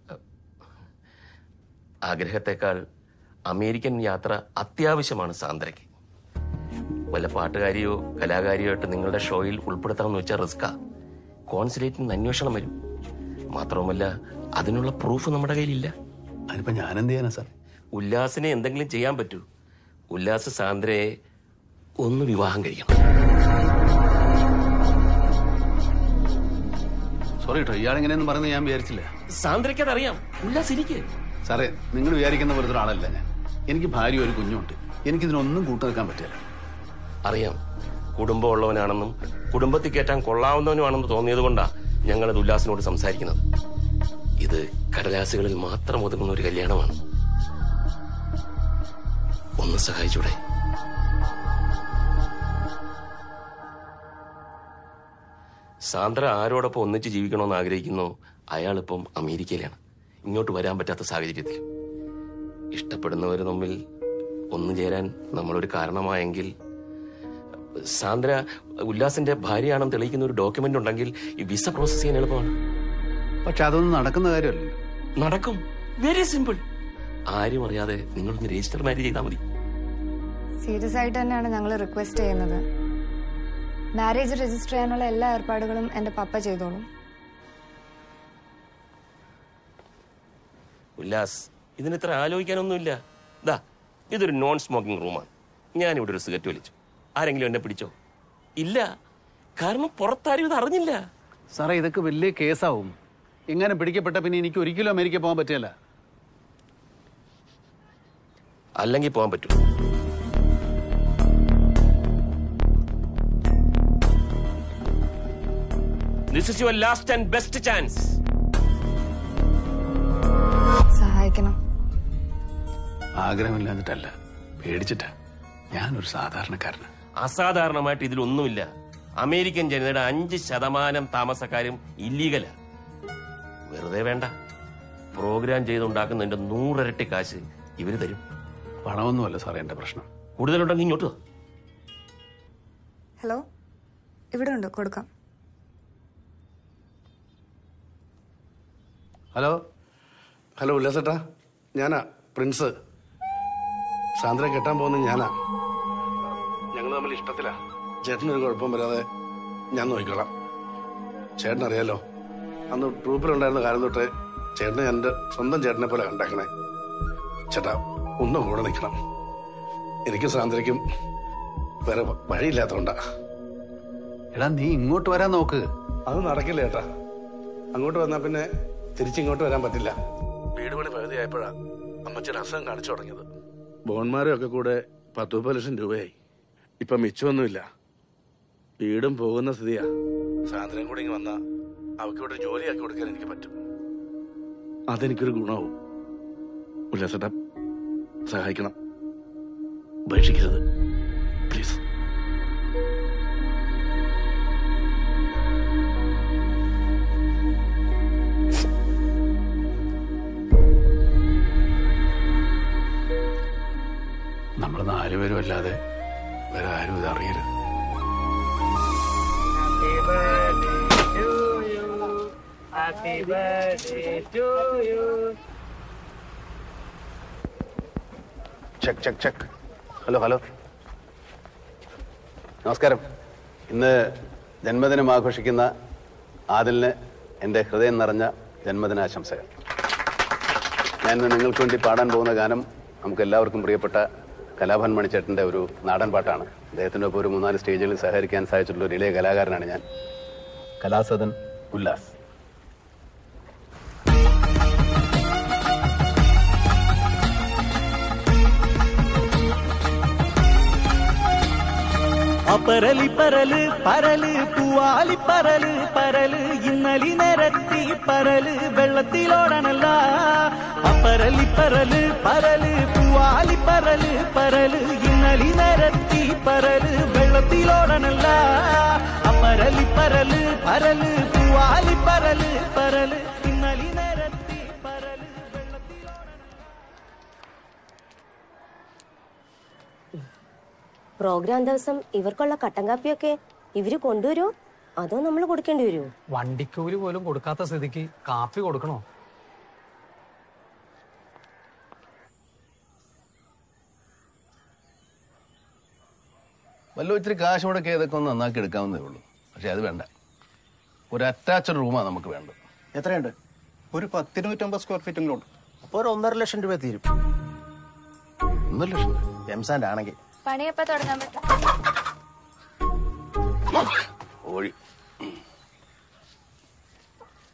ആഗ്രഹത്തെക്കാൾ അമേരിക്കൻ യാത്ര അത്യാവശ്യമാണ് സാന്ദ്രയ്ക്ക്. വല്ല പാട്ടുകാരിയോ കലാകാരിയോ ആയിട്ട് നിങ്ങളുടെ ഷോയിൽ ഉൾപ്പെടുത്താമെന്ന് വെച്ചാൽ റിസ്കാ. കോൺസുലേറ്റിൽ നിന്ന് അന്വേഷണം വരും. മാത്രവുമല്ല അതിനുള്ള പ്രൂഫ് നമ്മുടെ കയ്യിലില്ല. അതിനിപ്പോ ഞാൻ എന്ത് ചെയ്യാനാ സാർ? ഉല്ലാസിനെ എന്തെങ്കിലും ചെയ്യാൻ പറ്റൂ. ഉല്ലാസ് സാന്ദ്രയെ ഒന്ന് വിവാഹം കഴിക്കണം. സോറി കേട്ടോ, ഇയാളെങ്ങനെയൊന്നും പറയുന്നത് ഞാൻ വിചാരിച്ചില്ല. സാന്ദ്രയ്ക്ക് അതറിയാം. ഉല്ലാസ് ഇരിക്കേ. സാറേ, നിങ്ങൾ വിചാരിക്കുന്ന പോലത്തെ ഒരാളല്ല ഞാൻ. എനിക്ക് ഭാര്യ ഒരു കുഞ്ഞുണ്ട്. എനിക്കിതിനൊന്നും കൂട്ടു നിൽക്കാൻ പറ്റില്ല. അറിയാം, കുടുംബമുള്ളവനാണെന്നും കുടുംബത്തിൽ കയറ്റാൻ കൊള്ളാവുന്നവനുമാണെന്ന് തോന്നിയത് കൊണ്ടാ ഞങ്ങളത് ഉല്ലാസിനോട് സംസാരിക്കുന്നത്. ഇത് കടലാസുകളിൽ മാത്രം ഒതുങ്ങുന്ന ഒരു കല്യാണമാണ്. ഒന്ന് സഹായിച്ചൂടെ? സാന്ദ്ര ആരോടൊപ്പം ഒന്നിച്ച് ജീവിക്കണമെന്ന് ആഗ്രഹിക്കുന്നോ അയാളിപ്പം അമേരിക്കയിലാണ്. ഇങ്ങോട്ട് വരാൻ പറ്റാത്ത സാഹചര്യത്തിൽ ഇഷ്ടപ്പെടുന്നവർ തമ്മിൽ ഒന്നു ചേരാൻ നമ്മളൊരു കാരണമായെങ്കിൽ, സാന്ദ്ര ഉല്ലാസിന്റെ ഭാര്യയാണെന്ന് തെളിയിക്കുന്ന ഒരു ഡോക്യുമെന്റ് ഉണ്ടെങ്കിൽ ഈ വിസ പ്രോസസ് ചെയ്യാൻ എളുപ്പമാണ്. പക്ഷെ അതൊന്നും നടക്കുന്ന കാര്യമല്ല. നടക്കും. Very simple. ആരും അറിയാതെ നിങ്ങളൊന്ന് രജിസ്റ്റർ മാരേജ് ചെയ്താൽ മതി. സീരിയസ് ആയിട്ട് തന്നെയാണ് ഞങ്ങൾ റിക്വസ്റ്റ് ചെയ്യുന്നത്. മാരേജ് രജിസ്റ്റർ ചെയ്യാനുള്ള എല്ലാ ഏർപ്പാടുകളും എന്റെ പപ്പ ചെയ്തോളും. ഉല്ലാസ്, ഇതിനിത്ര ആലോചിക്കാനൊന്നുമില്ല. ദാ, ഇതൊരു നോൺ സ്മോക്കിംഗ് റൂമാണ്. ഞാനിവിടെ ഒരു സിഗരറ്റ് വലിച്ചു. ആരെങ്കിലും എന്നെ പിടിച്ചോ? ഇല്ല. കാരണം പുറത്താരും ഇത് അറിഞ്ഞില്ല. സാറേ, ഇതൊക്കെ വലിയ കേസാവും. ഇങ്ങനെ പിടിക്കപ്പെട്ട പിന്നെ എനിക്ക് ഒരിക്കലും അമേരിക്ക പോകാൻ പറ്റില്ല. അല്ലെങ്കിൽ പോകാൻ പറ്റൂ. This is your last and best chance. സഹായിക്കണം. ആഗ്രഹമില്ലാഞ്ഞിട്ടല്ല, പേടിച്ചിട്ടാ. ഞാനൊരു സാധാരണക്കാരനാണ്. അസാധാരണമായിട്ട് ഇതിലൊന്നുമില്ല. അമേരിക്കൻ ജനതയുടെ 5% താമസക്കാരും ഇല്ലീഗലാ. വെറുതെ വേണ്ട. പ്രോഗ്രാം ചെയ്തുണ്ടാക്കുന്നതിന്റെ 100 ഇരട്ടി കാശ് ഇവര് തരും. പണമൊന്നുമല്ല സാറേ എന്റെ പ്രശ്നം. കൂടുതലുണ്ടെങ്കിൽ ഇങ്ങോട്ട്. ഹലോ, ഇവിടെ ഉണ്ട്, കൊടുക്കാം. ഹലോ ഹലോ ഉല്ലാസേട്ടാ, ഞാനാ പ്രിൻസ്. സാന്ദ്ര കെട്ടാൻ പോകുന്നത് ഞാനാ. ഞങ്ങൾ തമ്മിൽ ഇഷ്ടത്തിലാ. ചേട്ടനൊരു കുഴപ്പം വരാതെ ഞാൻ നോക്കിക്കോളാം. ചേട്ടനറിയാലോ, അന്ന് ട്രൂപ്പിലുണ്ടായിരുന്ന കാലം തൊട്ടേ ചേട്ടനെ എൻ്റെ സ്വന്തം ചേട്ടനെ പോലെ കണ്ടാക്കണേ. ചേട്ടാ, ഒന്നും കൂടെ നിൽക്കണം. എനിക്കും സാന്ദ്രയ്ക്കും വേറെ വഴിയില്ലാത്തതുകൊണ്ടാ. എടാ, നീ ഇങ്ങോട്ട് വരാൻ നോക്ക്. അത് നടക്കില്ല ചേട്ടാ. അങ്ങോട്ട് വന്നാൽ പിന്നെ തിരിച്ചിങ്ങോട്ട് വരാൻ പറ്റില്ല. വീട് പണി പകുതിയായപ്പോഴാ അമ്മച്ചിയുടെ അസുഖം കാണിച്ചു തുടങ്ങിയത്. ബോൺമാരും ഒക്കെ കൂടെ 10-30 ലക്ഷം രൂപയായി. ഇപ്പൊ മിച്ചമൊന്നുമില്ല. വീടും പോകുന്ന സ്ഥിതിയാ. സാന്ദ്രയും കൂടി ഇങ്ങ് വന്നാ അവയ്ക്കിവിടെ ജോലിയാക്കി കൊടുക്കാൻ എനിക്ക് പറ്റും. അതെനിക്കൊരു ഗുണവും. ഉല്ലാസേട്ടാ, സഹായിക്കണം. ഉപേക്ഷിക്കരുത് പ്ലീസ്. നമ്മൾ 4 പേരും അല്ലാതെ വേറെ ആരും ഇത് അറിയരുത്. Check check check. Hello hello, നമസ്കാരം. ഇന്ന് ജന്മദിനം ആഘോഷിക്കുന്ന ആദിലിന് എൻ്റെ ഹൃദയം നിറഞ്ഞ ജന്മദിനാശംസകൾ. ഞാൻ ഇന്ന് നിങ്ങൾക്ക് വേണ്ടി പാടാൻ പോകുന്ന ഗാനം നമുക്ക് എല്ലാവർക്കും പ്രിയപ്പെട്ട കലാഭൻ മണിച്ചേട്ടൻ്റെ ഒരു നാടൻ പാട്ടാണ്. അദ്ദേഹത്തിൻ്റെ ഒപ്പം ഒരു 3-4 സ്റ്റേജുകളിൽ സഹകരിക്കാൻ സാധിച്ചിട്ടുള്ള ഒരു ഇളയ കലാകാരനാണ് ഞാൻ. കലാസദൻ ഉല്ലാസ്. അപരലി പരല് പരല് പൂവാലി പരല് പരല് ഇന്നലി നിരത്തി പരല് വെള്ളത്തിലോടണല്ല. അപരലി പരല് പരല് പൂവാലി പരല് പരല് ഇന്നലി നിരത്തി പരല് വെള്ളത്തിലോടണല്ല. അപരലി പരല് പരല് പൂവാലി പരല് പരല് ഇന്നലി നിരത്തി പരല് വെള്ളത്തിലോടണല്ല. പ്രോഗ്രാം ദിവസം ഇവർക്കുള്ള കട്ടൻ കാപ്പിയൊക്കെ ഇവര് കൊണ്ടുവരുമോ അതോ നമ്മൾ കൊടുക്കേണ്ടി വരുമോ? വണ്ടിക്കൂലി പോലും കൊടുക്കാത്ത സ്ഥിതിക്ക് കാപ്പി കൊടുക്കണോ? വല്ല ഇച്ചിരി കാശ് മുടക്കി ഇതൊക്കെ ഒന്ന് നന്നാക്കി എടുക്കാവുന്നതേ ഉള്ളൂ. പക്ഷെ അത് വേണ്ട. ഒരു അറ്റാച്ച്ഡ് റൂമാണ് നമുക്ക് വേണ്ടത്. എത്രയുണ്ട്? ഒരു 10-150 സ്ക്വയർ ഫീറ്റെങ്കിലും ഉണ്ട്. അപ്പോൾ ഒരു 1.5 ലക്ഷം രൂപ തീരും. 1.5 ലക്ഷം എംസാൻഡ് ആണെങ്കിൽ പണിയപ്പോ തുടങ്ങാൻ പറ്റും. ഓഴി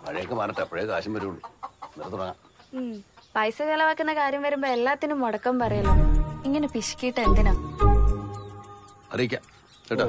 മഴയൊക്കെ മാറട്ടെ, അപ്പോഴേ കാശും വരുള്ളൂ. തുടങ്ങാം. പൈസ ചെലവാക്കുന്ന കാര്യം വരുമ്പോ എല്ലാത്തിനും മുടക്കം പറയല്ലോ. ഇങ്ങനെ പിശുക്കിയിട്ട് എന്തിനാ? അറിയിക്കാം കേട്ടോ.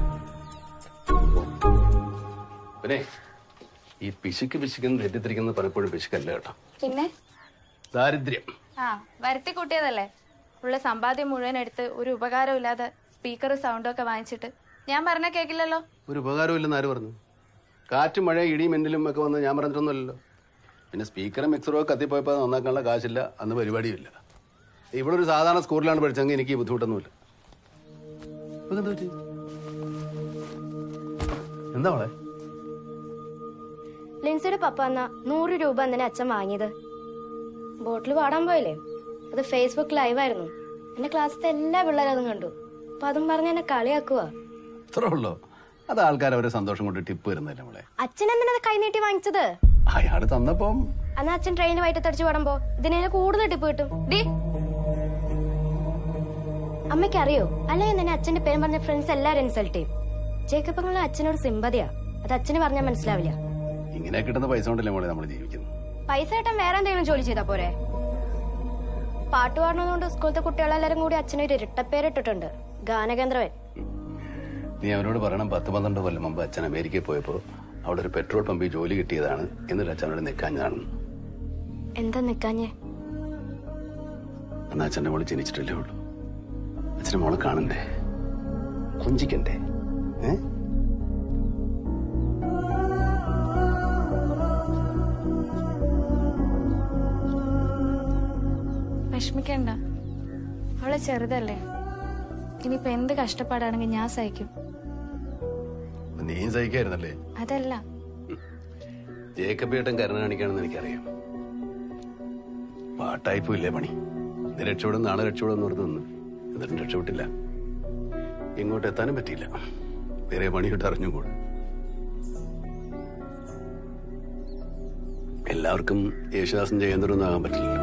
പിന്നെ ഈ പിശുക്കുന്ന തെറ്റിദ്ധരിക്കുന്നത് പലപ്പോഴും പിശുക്കല്ല കേട്ടോ, പിന്നെ ദാരിദ്ര്യം. വരുത്തി കൂട്ടിയതല്ലേ. ഉള്ള സമ്പാദ്യം മുഴുവൻ എടുത്ത് ഒരു ഉപകാരം ഇല്ലാതെ സ്പീക്കറും സൗണ്ടും ഒക്കെ വാങ്ങിച്ചിട്ട് ഞാൻ പറഞ്ഞ കേക്കില്ലല്ലോ. ഒരു ഉപകാരവും ഇല്ലെന്ന് ആര് പറഞ്ഞു? കാറ്റും മഴ ഇടിയും മിന്നലും ഒക്കെ വന്ന് ഞാൻ പറഞ്ഞിട്ടൊന്നുമല്ലോ. പിന്നെ സ്പീക്കറും മിക്സറും ഒക്കെ കത്തിപ്പോയപ്പോൾ നന്നാക്കാനുള്ള കാശില്ല, അന്ന് പരിപാടിയും ഇല്ല. ഇവിടെ ഒരു സാധാരണ സ്കൂളിലാണ് പഠിച്ചെങ്കിൽ എനിക്ക് ഈ ബുദ്ധിമുട്ടൊന്നുമില്ല. എന്താ മോളെ? ലിൻസിയുടെ പപ്പ എന്നാ 100 രൂപ തന്നെ അച്ഛൻ വാങ്ങിയത്. ബോട്ടിൽ പാടാൻ പോയില്ലേ, അത് ഫേസ്ബുക്ക് ലൈവായിരുന്നു. എന്റെ ക്ലാസ്സിലെ എല്ലാ പിള്ളേരും അതും കണ്ടു. അപ്പൊ അതും പറഞ്ഞ് എന്നെ കളിയാക്കുക. അത്രേ ഉള്ളൂ. അത് ആൾക്കാർ അവരെ സന്തോഷം കൊണ്ട് ടിപ്പ് വരുന്നില്ല മോളെ. അച്ഛൻ എന്തിനാ കൈ നീട്ടി വാങ്ങിച്ചത്? അയാള് തന്നപ്പം. അന്ന് അച്ഛൻ ട്രെയിനിൽ വയറ്റത്തടിച്ച് പാടുമ്പോ ഇതിനെ കൂടുതൽ ടിപ്പ് കിട്ടും. അമ്മയ്ക്ക് അറിയോ? അല്ലെങ്കിൽ തന്നെ അച്ഛന്റെ പേരും പറഞ്ഞ ഫ്രണ്ട്സ് എല്ലാരും ഇൻസൾട്ട് ചെയ്യും. ജേക്കപ്പങ്ങളെ അച്ഛനോട് സിമ്പതിയാ, അത് അച്ഛന് പറഞ്ഞാൽ മനസ്സിലാവില്ല. ഇങ്ങനെ കിട്ടുന്ന പൈസ കൊണ്ടല്ലേ മോളെ നമ്മൾ ജീവിക്കുന്നത്. പൈസ കിട്ടാൻ വേറെ എന്തെങ്കിലും ജോലി ചെയ്താ പോരെ? പാട്ട് പാടുന്നതുകൊണ്ട് സ്കൂളത്തെ കുട്ടികളെല്ലാരും കൂടി അച്ഛനൊരു ഇരട്ടപ്പേരിട്ടിട്ടുണ്ട്, ഗാനഗന്ധർവൻ. നീ അവരോട് പറയണം 10-12 കൊല്ലം മുമ്പ് അച്ഛൻ അമേരിക്കയിൽ പോയപ്പോ അവിടെ ഒരു പെട്രോൾ പമ്പിൽ ജോലി കിട്ടിയതാണ്, എന്നിട്ട് അച്ഛനോട് നിൽക്കാഞ്ഞതാണ്. എന്താ നിക്കാഞ്ഞേ? എന്നാ അച്ഛൻ്റെ മോള് ജനിച്ചിട്ടല്ലേ ഉള്ളൂ. അച്ഛൻ്റെ മോളെ കാണണ്ടേ, കൊഞ്ചിക്കണ്ടേ? വിഷമിക്കണ്ട, അവളെ ചെറുതല്ലേ. ഇനിയിപ്പൊ എന്ത് കഷ്ടപ്പാടാണെങ്കിൽ ഞാൻ സഹിക്കും. നീയും സഹിക്കായിരുന്നല്ലേ? അതല്ല, ജേക്കബ് ഏട്ടൻ കരുണ കാണിക്കാണെന്ന് എനിക്കറിയാം. പാട്ടായിപ്പോയില്ലേ പണി. ഇന്ന് രക്ഷപ്പെടും നാളെ രക്ഷപ്പെടും ഓർത്ത് നിന്ന്, എന്നിട്ടും രക്ഷപ്പെട്ടില്ല. ഇങ്ങോട്ട് എത്താനും പറ്റിയില്ല. വേറെ പണിയിട്ട് അറിഞ്ഞുകൂടും. എല്ലാവർക്കും യേശുദാസും ജയേന്ദ്രൊന്നും ആകാൻ പറ്റില്ലല്ലോ.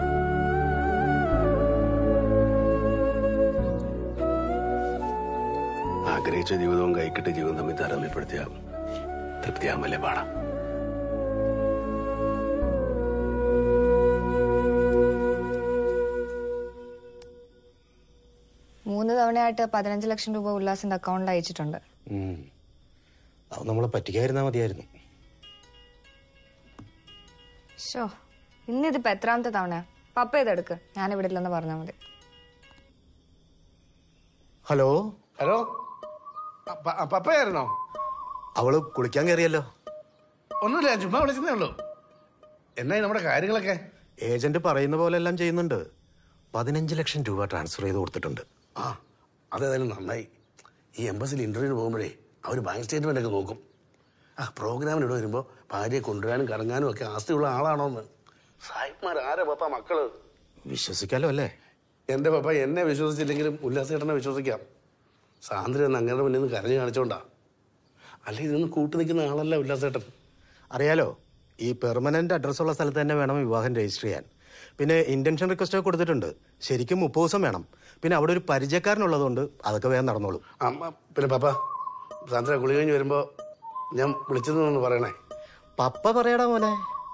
ആഗ്രഹിച്ച ജീവിതവും കൈക്കിട്ട ജീവിതം തമ്മിൽ താരതമ്യപ്പെടുത്തിയ തൃപ്തിയാമല്ലേ പാടാം. മൂന്ന് തവണയായിട്ട് 15 ലക്ഷം രൂപ ഉല്ലാസിന്റെ അക്കൗണ്ടിൽ അയച്ചിട്ടുണ്ട്. അത് നമ്മളെ പറ്റിക്കായിരുന്നാ മതിയായിരുന്നു. ഷോ, ഇന്നിതിപ്പോ എത്രാമത്തെ തവണയാ? പപ്പ ഇതെടുക്ക്, ഞാനിവിടെ ഇല്ലെന്ന് പറഞ്ഞാൽ മതി. ഹലോ ഹലോ, പപ്പയായിരുന്നോ? അവള് കുളിക്കാൻ കയറിയല്ലോ. ഒന്നുമില്ല, ഞാൻ ചുമ്മാ വിളിച്ചതേ ഉള്ളൂ. എന്നായി നമ്മുടെ കാര്യങ്ങളൊക്കെ? ഏജന്റ് പറയുന്ന പോലെ എല്ലാം ചെയ്യുന്നുണ്ട്. 15 ലക്ഷം രൂപ ട്രാൻസ്ഫർ ചെയ്ത് കൊടുത്തിട്ടുണ്ട്. ആ, അതേതായാലും നന്നായി. ഈ എംബസിൽ ഇന്റർവ്യൂവിന് പോകുമ്പോഴേ അവർ ബാങ്ക് സ്റ്റേറ്റ്മെന്റ് ഒക്കെ നോക്കും. പ്രോഗ്രാമിന് ഇവിടെ വരുമ്പോൾ ഭാര്യയെ കൊണ്ടുവരാനും കറങ്ങാനും ഒക്കെ ആസ്തിയുള്ള ആളാണോന്ന്. സായിപ്പ്മാർ ആരാ പപ്പ മക്കള്? വിശ്വസിക്കാലോ അല്ലേ? എന്റെ പപ്പ എന്നെ വിശ്വസിച്ചില്ലെങ്കിലും ഉല്ലാസേട്ടനെ വിശ്വസിക്കാം. സാന്ദ്ര എന്ന് അങ്ങനെ മുന്നിൽ നിന്ന് കരഞ്ഞു കാണിച്ചോണ്ടാ. അല്ല, ഇതൊന്നും കൂട്ടു നിൽക്കുന്ന ആളല്ല ഉല്ലാസേട്ടൻ. അറിയാലോ, ഈ പെർമനന്റ് അഡ്രസ്സുള്ള സ്ഥലത്ത് തന്നെ വേണം വിവാഹം രജിസ്റ്റർ ചെയ്യാൻ. പിന്നെ ഇന്റൻഷൻ റിക്വസ്റ്റ് ഒക്കെ കൊടുത്തിട്ടുണ്ട്. ശരിക്കും 30 ദിവസം വേണം. പിന്നെ അവിടെ ഒരു പരിചയക്കാരനുള്ളതുകൊണ്ട് അതൊക്കെ വേഗം നടന്നോളൂ. പിന്നെ പപ്പ, സാന്ദ്ര കുളി കഴിഞ്ഞ് വരുമ്പോ ഞാൻ വിളിച്ചതെന്ന് പറയണേ. പപ്പ പറയടാ മോനെ.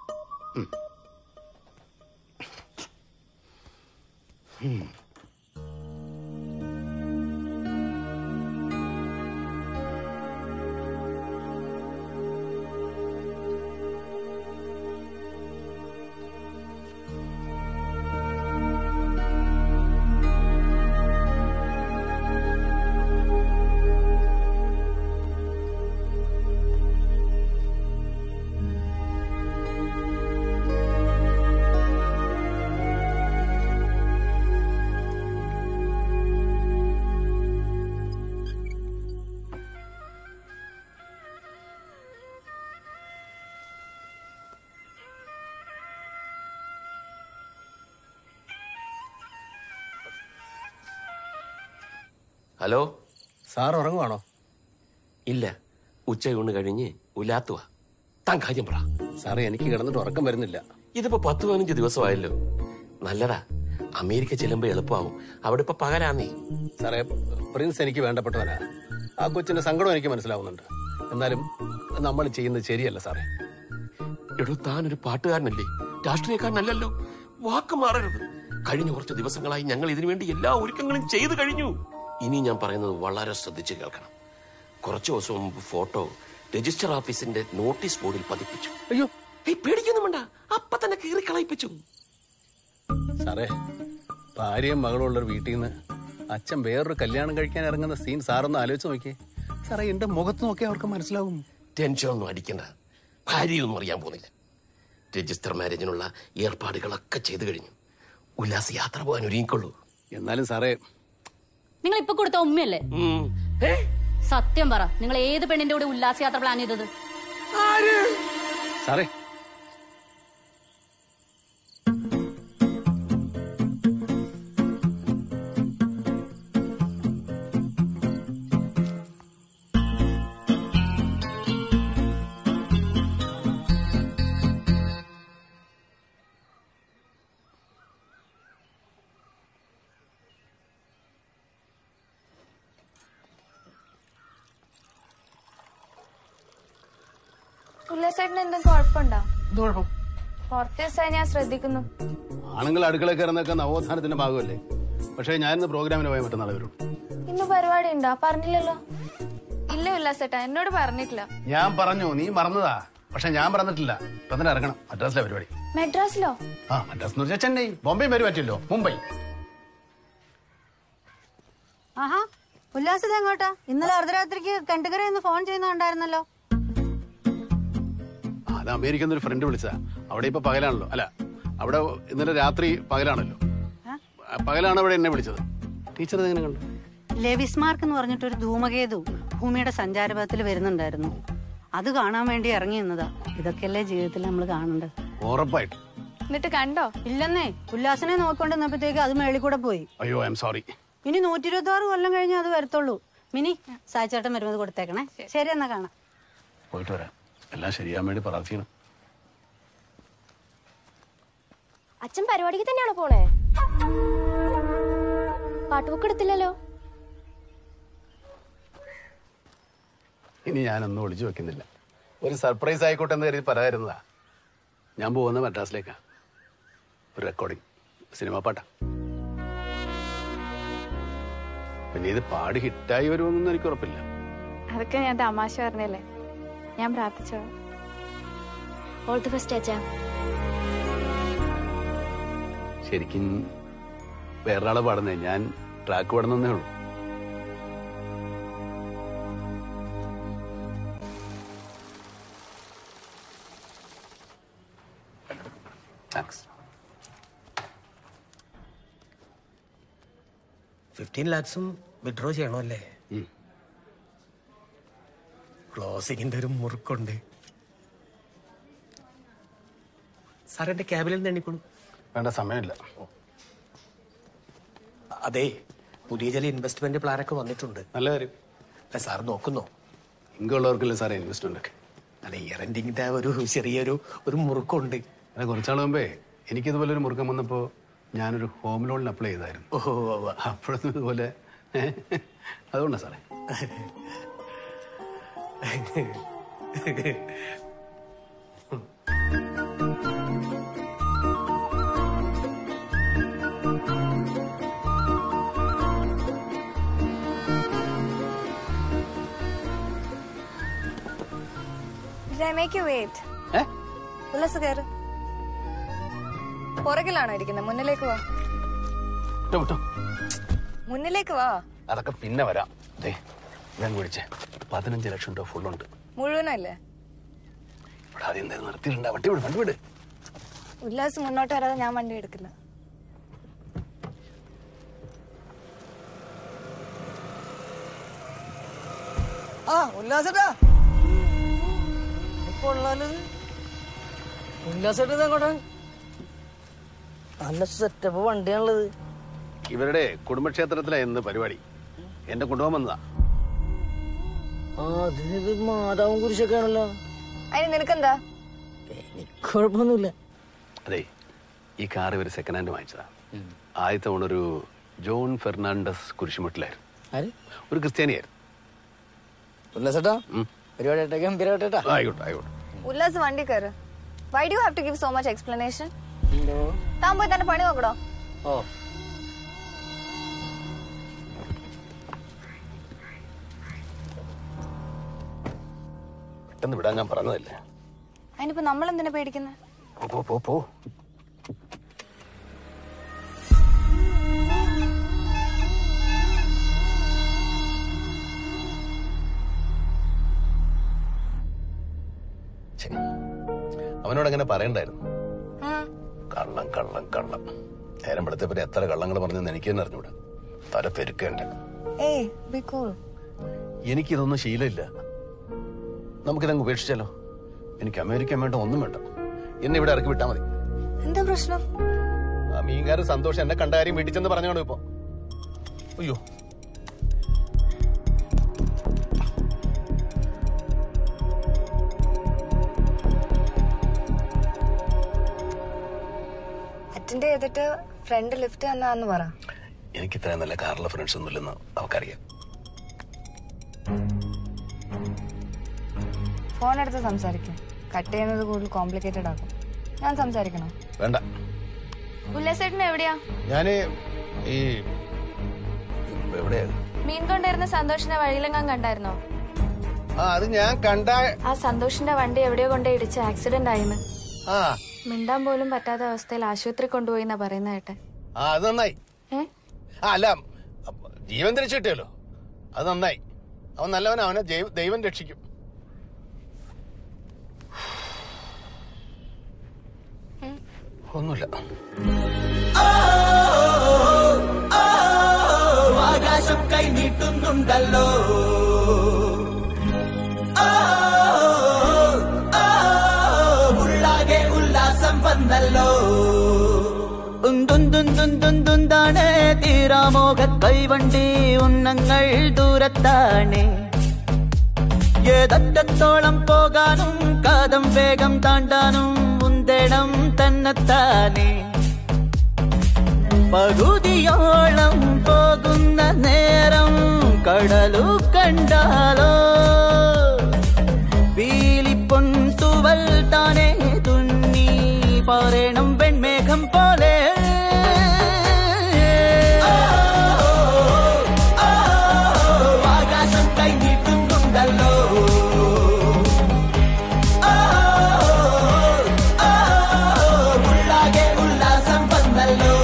ഹലോ, സാർ ഉറങ്ങുവാണോ? ഇല്ല, ഉച്ചയൂണ് കഴിഞ്ഞ് ഉലാത്തുവാ. താൻ കാര്യം പറ. സാറേ, എനിക്ക് കിടന്നിട്ട് ഉറക്കം വരുന്നില്ല. ഇതിപ്പോ 10-15 ദിവസമായല്ലോ. നല്ലതാ, അമേരിക്ക ചെല്ലുമ്പോ എളുപ്പമാവും. അവിടെ ഇപ്പൊ പകലാന്നേ. സാറേ, പ്രിൻസ് എനിക്ക് വേണ്ടപ്പെട്ടവനാ. ആ കൊച്ചിന്റെ സങ്കടം എനിക്ക് മനസ്സിലാവുന്നുണ്ട്. എന്നാലും നമ്മൾ ചെയ്യുന്നത് ശരിയല്ല സാറേ. എടോ, താനൊരു പാട്ടുകാരനല്ലേ, രാഷ്ട്രീയക്കാരനല്ലല്ലോ. വാക്ക് മാറരുത്. കഴിഞ്ഞ കുറച്ച് ദിവസങ്ങളായി ഞങ്ങൾ ഇതിനുവേണ്ടി എല്ലാ ഒരുക്കങ്ങളും ചെയ്തു കഴിഞ്ഞു. ഇനി ഞാൻ പറയുന്നത് വളരെ ശ്രദ്ധിച്ച് കേൾക്കണം. കുറച്ചു ദിവസം മുമ്പ് ഫോട്ടോ രജിസ്റ്റർ ഓഫീസിന്റെ നോട്ടീസ് ബോർഡിൽ പതിപ്പിച്ചു. അയ്യോ, പേടിക്കൊന്നും വേണ്ട, അപ്പൊ തന്നെ കീറി കളയിപ്പിച്ചു. സാറേ, ഭാര്യയും മകളുള്ളൊരു വീട്ടിൽ നിന്ന് അച്ഛൻ വേറൊരു കല്യാണം കഴിക്കാൻ ഇറങ്ങുന്ന സീൻ സാറൊന്ന് ആലോചിച്ച് നോക്കിയേ. സാറേ, എന്റെ മുഖത്ത് നോക്കിയാൽ അവർക്ക് മനസ്സിലാവും. ടെൻഷൻ ഒന്നും അടിക്കണ്ട, ഭാര്യയൊന്നും അറിയാൻ പോകുന്നില്ല. രജിസ്റ്റർ മാരേജിനുള്ള ഏർപ്പാടുകളൊക്കെ ചെയ്തു കഴിഞ്ഞു. ഉല്ലാസ് യാത്ര പോകാൻ ഒരുങ്ങിക്കൊള്ളൂ. എന്നാലും സാറേ, നിങ്ങൾ ഇപ്പൊ കൊടുത്ത ഉമ്മയല്ലേ? സത്യം പറ, നിങ്ങൾ ഏത് പെണ്ണിന്റെ കൂടെ ഉല്ലാസയാത്ര പ്ലാൻ ചെയ്തത്? സാറേ, ഉല്ലാസേട്ടന് എന്തെങ്കിലും കുഴപ്പമുണ്ടോ? കുറച്ച് ദിവസമായി ഞാൻ ശ്രദ്ധിക്കുന്നു. ആണുങ്ങൾ അടുക്കള കയറുന്നൊക്കെ നവോത്ഥാനത്തിന്റെ ഭാഗമല്ലേ. പക്ഷേ ഞാനിന്ന് പ്രോഗ്രാമിന് പോയാൽ മറ്റന്നാൾ വരും. ഇന്ന് പരിപാടി ഉണ്ടോ? പറഞ്ഞില്ലല്ലോ. ഇല്ല ഉല്ലാസേട്ടാ, എന്നോട് പറഞ്ഞിട്ടില്ല. ഞാൻ പറഞ്ഞു, നീ മറന്നതാ. പക്ഷെ ഞാൻ പറഞ്ഞിട്ടില്ല. ഇപ്പൊ തന്നെ ഇറങ്ങണം. മദ്രാസിലെ പരിപാടി. മെഡ്രാസിലോ? ആ, മദ്രാസ് എന്ന് വെച്ചാൽ ചെന്നൈ. ബോംബെ വരും പറ്റില്ലോ, മുംബൈ. ആഹാ, ഉല്ലാസിത് എങ്ങോട്ടാ? ഇന്നലെ അർദ്ധരാത്രിക്ക് കണ്ടുകര എന്ന് ഫോൺ ചെയ്യുന്നുണ്ടായിരുന്നല്ലോ. അത് അമേരിക്കയിൽ ഒരു ഫ്രണ്ട് വിളിച്ചതാ. അവിടെ ഇപ്പൊ പകലാണല്ലോ. അല്ല, അവിടെ ഇന്നലെ രാത്രി പകലാണല്ലോ. പകലാണ് അവിടെ എന്നെ വിളിച്ചത്. ടീച്ചർ എങ്ങനെ കണ്ടു? ലെവിസ്മാർക്ക് എന്ന് പറഞ്ഞിട്ടൊരു ധൂമകേതു ഭൂമിയുടെ സഞ്ചാരപഥത്തിൽ വരുന്നുണ്ടായിരുന്നു. അത് കാണാൻ വേണ്ടി ഇറങ്ങി നിന്നതാ. ഇതൊക്കെയല്ലേ ജീവിതത്തിൽ നമ്മൾ കാണേണ്ടത്. ഉറപ്പായിട്ടും. എന്നിട്ട് കണ്ടോ? ഇല്ലെന്നേ, ഉല്ലാസിനെ നോക്കിക്കൊണ്ടിരുന്നപ്പോഴത്തേക്ക് അത് മേളിൽ കൂടെ പോയി. അയ്യോ, ഐ എം സോറി. ഇനി 126 കൊല്ലം കഴിഞ്ഞാൽ അത് വരത്തുള്ളൂ. മിനി, സായിച്ചേട്ടൻ വരുന്നത് കൊടുത്തേക്കണേ. ശരി, എന്നാ കാണാം. പോയിട്ട് വരാം. എല്ലാം ശരിയാൻ വേണ്ടി പ്രാർത്ഥിക്കണം. അച്ഛൻ പരിപാടിക്ക് തന്നെയാണോ പോണേ? പാട്ടുബുക്ക് എടുത്തില്ലല്ലോ. ഇനി ഞാനൊന്നും ഒളിച്ചു വെക്കുന്നില്ല. ഒരു സർപ്രൈസ് ആയിക്കോട്ടെ എന്ന് കരുതി പറയാതിരുന്നതാ. ഞാൻ പോകുന്ന മദ്രാസിലേക്കാ. ഒരു റെക്കോർഡിങ്, സിനിമാ പാട്ടാ. പിന്നെ ഇത് പാടി ഹിറ്റായി വരുമെന്നൊന്നും എനിക്ക് ഉറപ്പില്ല. അതൊക്കെ ഞാൻ തമാശ പറഞ്ഞല്ലേ. ഞാൻ പ്രാർത്ഥിച്ചോളാം. ഓൾ ദി ബെസ്റ്റ് അച്ഛാ. ശരിക്കും വേറൊരാളെ പാടുന്നേ, ഞാൻ ട്രാക്ക് പാടുന്നേ ഉള്ളൂ. താങ്ക്സ്. 15 lakhs വിഡ്രോ ചെയ്യണമല്ലേ? ക്ലോസിങ്ങിന്റെ ഒരു മുറുക്കുണ്ട്. സാർ എന്റെ ക്യാബിനിൽ നിന്ന് എണ്ണിക്കോളൂ. വേണ്ട, സമയമില്ല. അതെ, പുതിയ ചില ഇൻവെസ്റ്റ്മെന്റ് പ്ലാനൊക്കെ വന്നിട്ടുണ്ട്. നല്ല കാര്യം. സാർ നോക്കുന്നോ? ഇങ്ങുള്ളവർക്കല്ലേ സാറേ ഇൻവെസ്റ്റ്മെന്റ് ഒക്കെ. അല്ല, ഇയർ എൻഡിങ്ങിന്റെ ഒരു ചെറിയൊരു കുറച്ചുണ്ട്. അത് കുറച്ചാൾ മുമ്പേ എനിക്കിതുപോലെ ഒരു മുറുക്കം വന്നപ്പോ ഞാനൊരു ഹോം ലോണിന് അപ്ലൈ ചെയ്തായിരുന്നു. അപ്പോഴൊന്നും ഇതുപോലെ. അതുകൊണ്ടാ സാറേ. ഉല്ലാസ് കയറ്. പുറകിലാണോ ഇരിക്കുന്നത്? മുന്നിലേക്ക് വാ. മുന്നിലേക്ക് വാ. അതൊക്കെ പിന്നെ വരാം. ഞാൻ വിളിച്ചേ 15 ലക്ഷം രൂപ ഫുള്ളുണ്ട്. മുഴുവനല്ലേ? ഇവിടെ ആദ്യം നിർത്തിയിട്ടുണ്ടാ. വണ്ടി വിട്, വണ്ടി വിട്. ഉല്ലാസ് മുന്നോട്ട് വരാതെ ഞാൻ വണ്ടി എടുക്കില്ല. ആ, ഉല്ലാസേട്ടാ. ഉല്ലാസേട്ടാ അങ്ങോട്ടാ. നല്ല സെറ്റപ്പ് വണ്ടിയാണുള്ളത്. ഇവരുടെ കുടുംബക്ഷേത്രത്തിലാ ഇന്ന് പരിപാടി. എന്നെ കൊണ്ടുപോകാൻ വന്നതാ. ആ, അതിനിത് മാതാവും കുരിശൊക്കെ ആണല്ലോ. അതിന് നിനക്കെന്താ? കുഴപ്പമൊന്നുമില്ല. അതെ, ഈ കാർ ഇവർ സെക്കൻഡ് ഹാൻഡ് വാങ്ങിച്ചതാ. ആദ്യത്തെ ഓണൊരു ജോൺ ഫെർണാണ്ടസ് കുരിശുമുട്ടിലായിരുന്നു. ഒരു ക്രിസ്ത്യാനിയായിരുന്നു. ഉല്ലാസേട്ടാ, പരിപാടി ഗംഭീരമായിട്ടാ. ആയിക്കോട്ടെ, ആയിക്കോട്ടെ. ഉല്ലാസ് വണ്ടി കയറ്. Why do you have to give so much explanation? താൻ പോയി തന്നെ പണി നോക്കടോ. പെട്ടെന്ന് വിടാൻ ഞാൻ പറഞ്ഞതല്ലേ. അതിനിപ്പോ നമ്മൾ എന്തിനാ പേടിക്കുന്നത്? പോ. അവനോട് അങ്ങനെ പറയണ്ടായിരുന്നു. കള്ളം കള്ളം കള്ളം. നേരം പെടുത്തപ്പോ എത്ര കള്ളങ്ങൾ പറഞ്ഞെന്ന് എനിക്ക് തന്നെ അറിഞ്ഞൂടാ. തല പെരുക്കേണ്ട. എനിക്കിതൊന്നും ശീലമില്ല. നമുക്കിതങ്ങ് ഉപേക്ഷിച്ചാലോ? എനിക്ക് അമേരിക്ക വേണ്ട, ഒന്നും വേണ്ട. എന്നെ ഇവിടെ ഇറക്കി വിട്ടാ മതി. എന്താ പ്രശ്നം? ആ മീൻകാരൻ സന്തോഷം എന്നെ കണ്ട കാര്യം വീട്ടിൽ ചെന്ന് പറഞ്ഞോളൂ ഇപ്പൊ. അയ്യോ, അറ്റൻഡ് ചെയ്തിട്ട് ഫ്രണ്ട് ലിഫ്റ്റ് തന്നാന്ന് പറ. എനിക്ക് ഇത്രയും നല്ല കാറിലെ ഫ്രണ്ട്സ് ഒന്നും ഇല്ലെന്ന് അവക്കറിയാം. ഫോൺ എടുത്ത് സംസാരിക്കും. കട്ട് ചെയ്യുന്നത് കൂടുതൽ കോംപ്ലിക്കേറ്റഡ് ആക്കും. ഞാൻ സംസാരിക്കണോ? വേണ്ട. ഉല്ലാസേട്ടൻ എവിടെയാ? ഞാന് ഈ എവിടെയാ മീൻ കൊണ്ടിരുന്ന സന്തോഷിന്റെ വഴിയിലെങ്ങാൻ കണ്ടായിരുന്നോ? അത് ഞാൻ കണ്ട. ആ സന്തോഷിന്റെ വണ്ടി എവിടെയോ കൊണ്ട് ഇടിച്ച് ആക്സിഡന്റ് ആയിന്ന്. മിണ്ടാൻ പോലും പറ്റാത്ത അവസ്ഥയിൽ ആശുപത്രി കൊണ്ടുപോയി എന്നാ പറയുന്ന കേട്ടെ. അത് നന്നായി. അല്ല, ജീവൻ തിരിച്ചു കിട്ടിയല്ലോ, അത് നന്നായി. അവൻ നല്ലവനാ, അവനെ ദൈവം രക്ഷിക്കും. ഒന്നുമില്ല. ആകാശം കൈ നീട്ടുന്നുണ്ടല്ലോ, ഉള്ളാകെ ഉല്ലാസം വന്നല്ലോ. ാണ് തീരാമോഹ കൈവണ്ടി, ഉന്നങ്ങൾ ദൂരത്താണ്. ഏതറ്റത്തോളം പോകാനും കാതം വേഗം താണ്ടാനും മുന്തേണം തന്നെത്താനെ. പകുതിയോളം പോകുന്ന നേരം കടലു കണ്ടാലോ, പീലിപ്പൊൻ തുവൽ താനെ തുന്നി പറയണം വെൺമേഘം പോലെ. ആകാശം കൈ നീട്ടുന്നുണ്ടല്ലോ, ഉള്ളാകെ ഉല്ലാസം വന്നല്ലോ.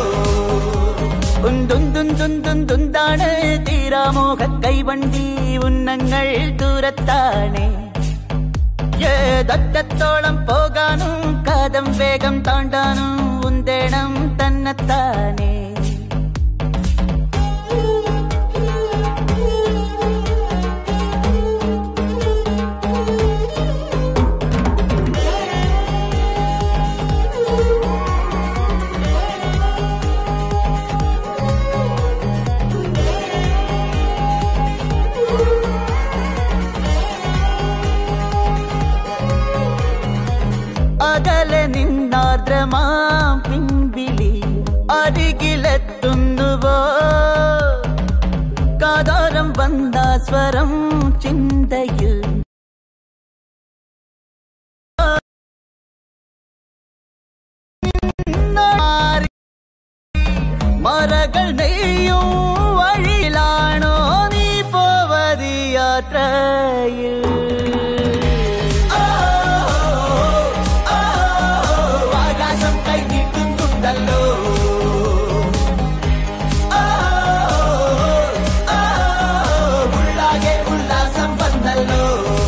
ാണ് തീരാമോഹ കൈവണ്ടി, ഉന്നങ്ങൾ ദൂരത്താണ്. ഏതറ്റത്തോളം പോകാനും കാതം വേഗം താണ്ടാനും ഉന്തേണം തന്നെത്താനെ. അകലെ നിന്നാർദ്രമാം പിൻവിളി അരികിലെത്തുന്നുവോ, കാതോരം വന്ന സ്വരം ചിന്തയിൽ. മരകൾ നെയ്യും വഴിയിലാണോ നീ പോവതി യാത്രയിൽ. ആകാശം കൈ നീട്ടുന്നുണ്ടല്ലോ, ഉള്ളാകെ ഉല്ലാസം വന്നല്ലോ.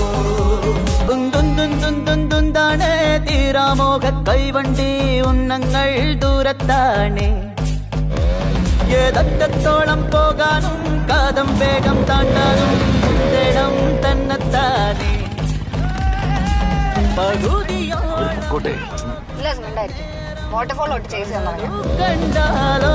ാണ് തീരാമോഹ കൈവണ്ടി, ഉന്നങ്ങൾ ദൂരത്താണ്. ഏതറ്റത്തോളം പോകാനും കാതം വേഗം താണ്ടാനും തേടം തന്നെത്താനെ. പകുതിയോളം വാട്ടർഫോളോട്ട് ചേച്ചി കണ്ടാലോ,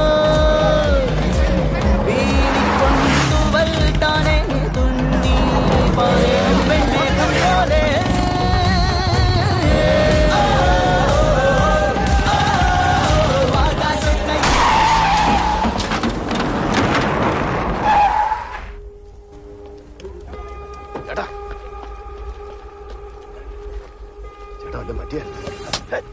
വീണിക്കൊണ്ടുവൽ താനെ തുന്നി പറയണം വെൺമേഘം പോലെ. ചേട്ടാ, വല്ല മറ്റിയ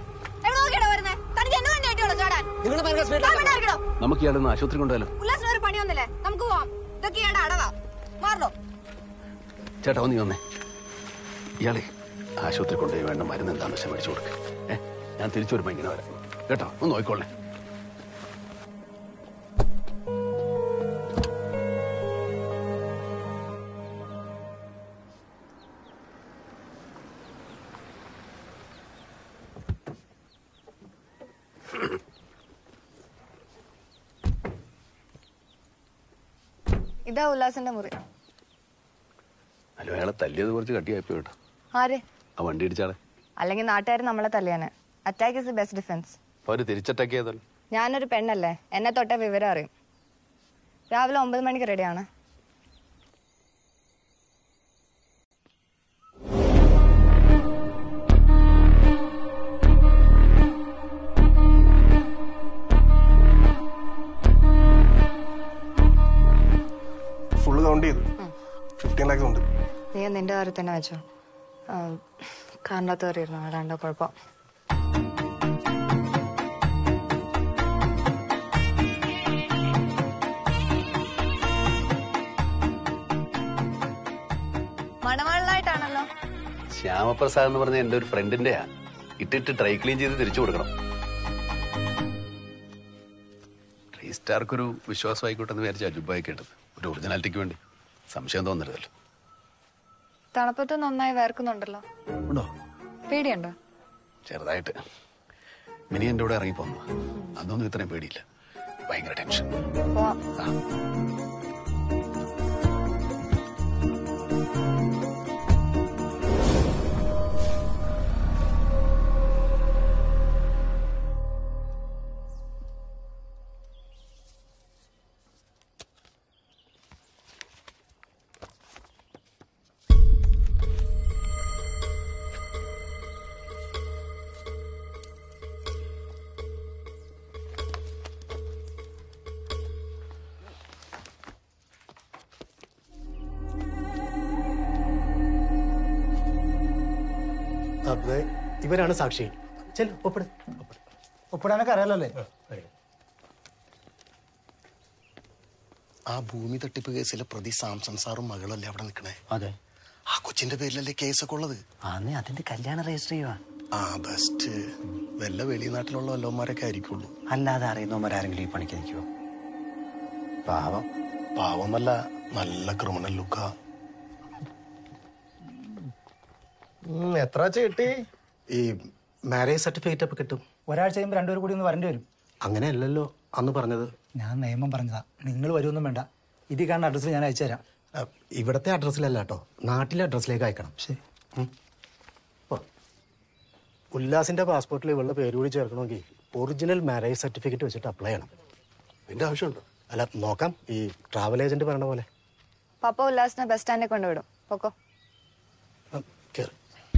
നമുക്ക് ഇയാളൊന്ന് ആശുപത്രി കൊണ്ടുപോയാലോ? ഉല്ലാസിന് ഒരു പണിയൊന്നുമില്ലേ? നമുക്ക് പോവാം. ഇതൊക്കെ ഇയാളുടെ അടവാ. മാറണോ? ചേട്ടാ ഒന്ന് നീ വന്നേ. ഇയാളെ ആശുപത്രി കൊണ്ടുപോയി വേണ്ട മരുന്ന് എന്താണെന്ന് വെച്ചാൽ മേടിച്ചു കൊടുക്ക്. ഞാൻ തിരിച്ചു വരുമ്പോ ഇങ്ങനെ വരാം കേട്ടോ. ഒന്ന് നോക്കിക്കോളേ. ഇതാ ഉല്ലാസിന്റെ മുറി. അല്ലോ അയാളെ തല്ലിയത് കുറച്ച് കട്ടിയായിപ്പോ കേട്ടോ. ആരെ? ആ വണ്ടി ഇടിച്ചാളെ. അല്ലെങ്കിൽ നാട്ടുകാർ നമ്മളെ തല്ലിയാനെ. Attack is the best defence. അവര് തിരിച്ചറ്റാക്ക് ചെയ്തല്ലോ. ഞാനൊരു പെണ്ണല്ലേ, എന്നെ തൊട്ടേ വിവരം അറിയും. രാവിലെ 9 മണിക്ക് റെഡിയാണ്. ഫുള്ള് കൗണ്ട് ചെയ്തു. 15 lakhs ഉണ്ട്. നീ നിന്റെ കാര്യം തന്നെ വെച്ചോ. കാറിനകത്ത് കയറിയിരുന്നു, അതാണ്ടോ കുഴപ്പം. മണവാളിലായിട്ടാണല്ലോ. ശ്യാമപ്രസാദ് എന്ന് പറഞ്ഞ എന്റെ ഒരു ഫ്രണ്ടിന്റെയാ. ഇട്ടിട്ട് ഡ്രൈ ക്ലീൻ ചെയ്ത് തിരിച്ചു കൊടുക്കണം. റീസ്റ്റാർക്കൊരു വിശ്വാസമായിക്കോട്ടെ എന്ന് വിചാരിച്ച അജുബായി കേട്ടത്. ഒരു ഒറിജിനാലിറ്റിക്ക് വേണ്ടി. സംശയം തോന്നരുതല്ലോ. തണുപ്പത്ത് നന്നായി വേർക്കുന്നുണ്ടല്ലോ. ഉണ്ടോ? പേടിയുണ്ടോ? ചെറുതായിട്ട്. മിനി എന്റെ കൂടെ ഇറങ്ങിപ്പോന്നു. അതൊന്നും ഇത്രയും പേടിയില്ല. ഭയങ്കര ടെൻഷൻ. ഇവരാണ് സാക്ഷി. ഒപ്പിടാനൊക്കെ അറിയാലോ അല്ലേ? ആ ഭൂമി തട്ടിപ്പ് കേസിലെ പ്രതി സാംസൺ സാറും മകളല്ലേ അവിടെ നിൽക്കണേ? അതെ. ആ കൊച്ചിന്റെ പേരിലല്ലേ കേസൊക്കെ ഉള്ളത്? അതിന്റെ കല്യാണം രജിസ്റ്റർ ചെയ്യുവാ. ആ ബെസ്റ്റ്. വല്ല വെളിനാട്ടിലുള്ള വല്ലവന്മാരൊക്കെ ആയിരിക്കുള്ളൂ. അല്ലാതെ അറിയുന്നവന്മാരാരെങ്കിലും ഈ പണിക്ക് നിൽക്കുവോ? പാവം. പാവമല്ല, നല്ല ക്രിമിനൽ ലുക്കാ. എത്ര കിട്ടി? ഈ മാരേജ് സർട്ടിഫിക്കറ്റ് ഒക്കെ കിട്ടും. ഒരാഴ്ച കഴിയുമ്പോൾ രണ്ടുപേരും കൂടി ഒന്ന് വരേണ്ടി വരും. അങ്ങനെയല്ലല്ലോ അന്ന് പറഞ്ഞത്. ഞാൻ നിയമം പറഞ്ഞതാ. നിങ്ങൾ വരുമൊന്നും വേണ്ട. ഇതിൽ കാണുന്ന അഡ്രസ്സിൽ ഞാൻ അയച്ചു തരാം. ഇവിടത്തെ അഡ്രസ്സിലല്ല കേട്ടോ, നാട്ടിലെ അഡ്രസ്സിലേക്ക് അയക്കണം. ശരി. ഉല്ലാസിന്റെ പാസ്പോർട്ടിൽ ഇവളുടെ പേര് കൂടി ചേർക്കണമെങ്കിൽ ഒറിജിനൽ മാരേജ് സർട്ടിഫിക്കറ്റ് വെച്ചിട്ട് അപ്ലൈ ചെയ്യണം. ഇതിന്റെ ആവശ്യമുണ്ട്. അല്ല നോക്കാം, ഈ ട്രാവൽ ഏജന്റ് പറഞ്ഞ പോലെ. പപ്പ ഉല്ലാസിനെ ബസ് സ്റ്റാൻഡിൽ കൊണ്ടുവിടും. പൊക്കോ. കേറി.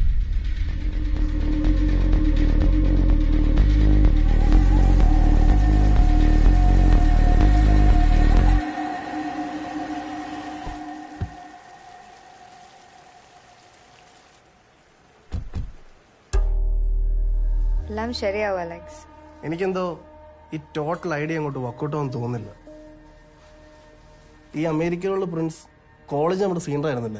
എല്ലാം ശരിയാവും അലക്സ്. എനിക്കെന്തോ ഈ ടോട്ടൽ ഐഡിയ അങ്ങോട്ട് വർക്കൗട്ട് ആവാൻ തോന്നുന്നില്ല. ഈ അമേരിക്കയിലുള്ള പ്രിൻസ് കോളേജ് നമ്മുടെ സീനിയർ ആയിരുന്നില്ലേ?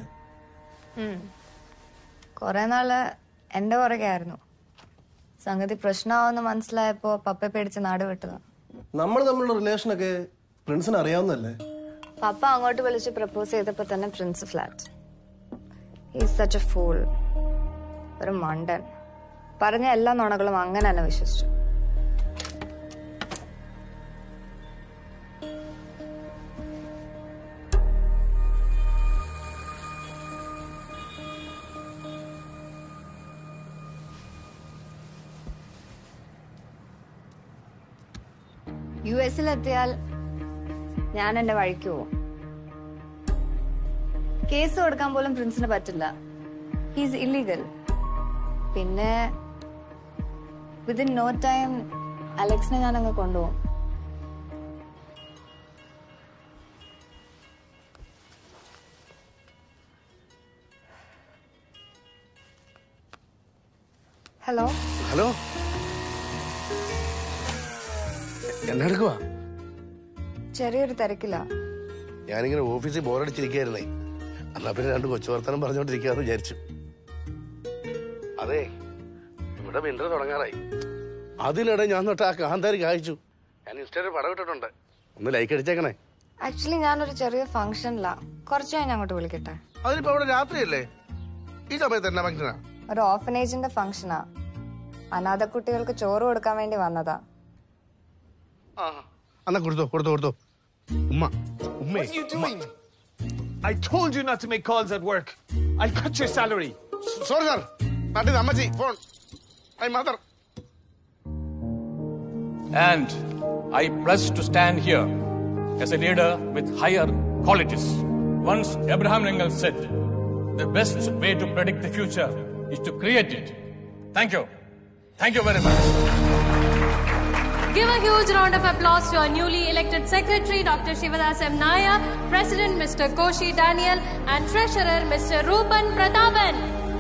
കുറെ നാള് എന്റെ പുറകെ ആയിരുന്നു. സംഗതി പ്രശ്നമാവെന്ന് മനസ്സിലായപ്പോ പപ്പ പേടിച്ച് നാട് വിട്ടതാ. നമ്മൾ തമ്മിലുള്ള റിലേഷനൊക്കെ പ്രിൻസിന് അറിയാവുന്നല്ലേ? പപ്പ അങ്ങോട്ട് വിളിച്ച് പ്രപ്പോസ് ചെയ്തപ്പോ തന്നെ Prince flat. He's such a fool. ഒരു മണ്ടൻ. പറഞ്ഞ എല്ലാ നുണകളും അങ്ങനെ തന്നെ വിശ്വസിച്ചു. US-ലെത്തിയാൽ ഞാൻ എന്റെ വഴിക്ക് പോവും. കേസ് കൊടുക്കാൻ പോലും പ്രിൻസിന് പറ്റില്ല. He's illegal. പിന്നെ വിതിൻ നോ ടൈം അലക്സിനെ ഞാൻ അങ്ങ് കൊണ്ടുപോകും. ഹലോ ഹലോ, എന്നെടുക്കുവാ? ചെറിയൊരു തിരക്കില്ല. ഞാനിങ്ങനെ ഓഫീസിൽ ബോറടിച്ചിരിക്കുകയായിരുന്നേ. എന്നാ പിന്നെ 2 കൊച്ചു വർത്തനം പറഞ്ഞോണ്ടിരിക്കാന്ന് വിചാരിച്ചു. അതെ, ഇവിടെ വിന്റർ തുടങ്ങാറായി. അതിനിടെ ഞാൻ തൊട്ട് ആ കാന്താരി കായ്ച്ചു. ഞാൻ ഇൻസ്റ്റയിൽ പടം ഇട്ടിട്ടുണ്ട്, ഒന്ന് ലൈക്ക് അടിച്ചേക്കണേ. ആക്ച്വലി ഞാനൊരു ചെറിയ ഫംഗ്ഷനിലാ. കുറച്ച് കഴിഞ്ഞ് അങ്ങോട്ട് വിളിക്കട്ടെ. അതിനിപ്പോ അവിടെ രാത്രിയല്ലേ? ഈ സമയത്ത് എന്നാ ഫംഗ്ഷനാ? ഒരു ഓർഫനേജിന്റെ ഫംഗ്ഷനാ. അനാഥ കുട്ടികൾക്ക് ചോറ് കൊടുക്കാൻ വേണ്ടി വന്നതാ. എന്നാ കൊടുത്തോ. ഉമ്മ. What are you doing? I told you not to make calls at work. I'll cut your salary. Sorry, sir. That is Ammaji. Phone. My mother. And I pledge to stand here as a leader with higher qualities. Once Abraham Lincoln said, the best way to predict the future is to create it. Thank you. Thank you very much. Give a huge round of applause to our newly elected Secretary, Dr. Shivadas M. Nair, President, Mr. Koshi Daniel, and Treasurer, Mr. Rupan Prathapan.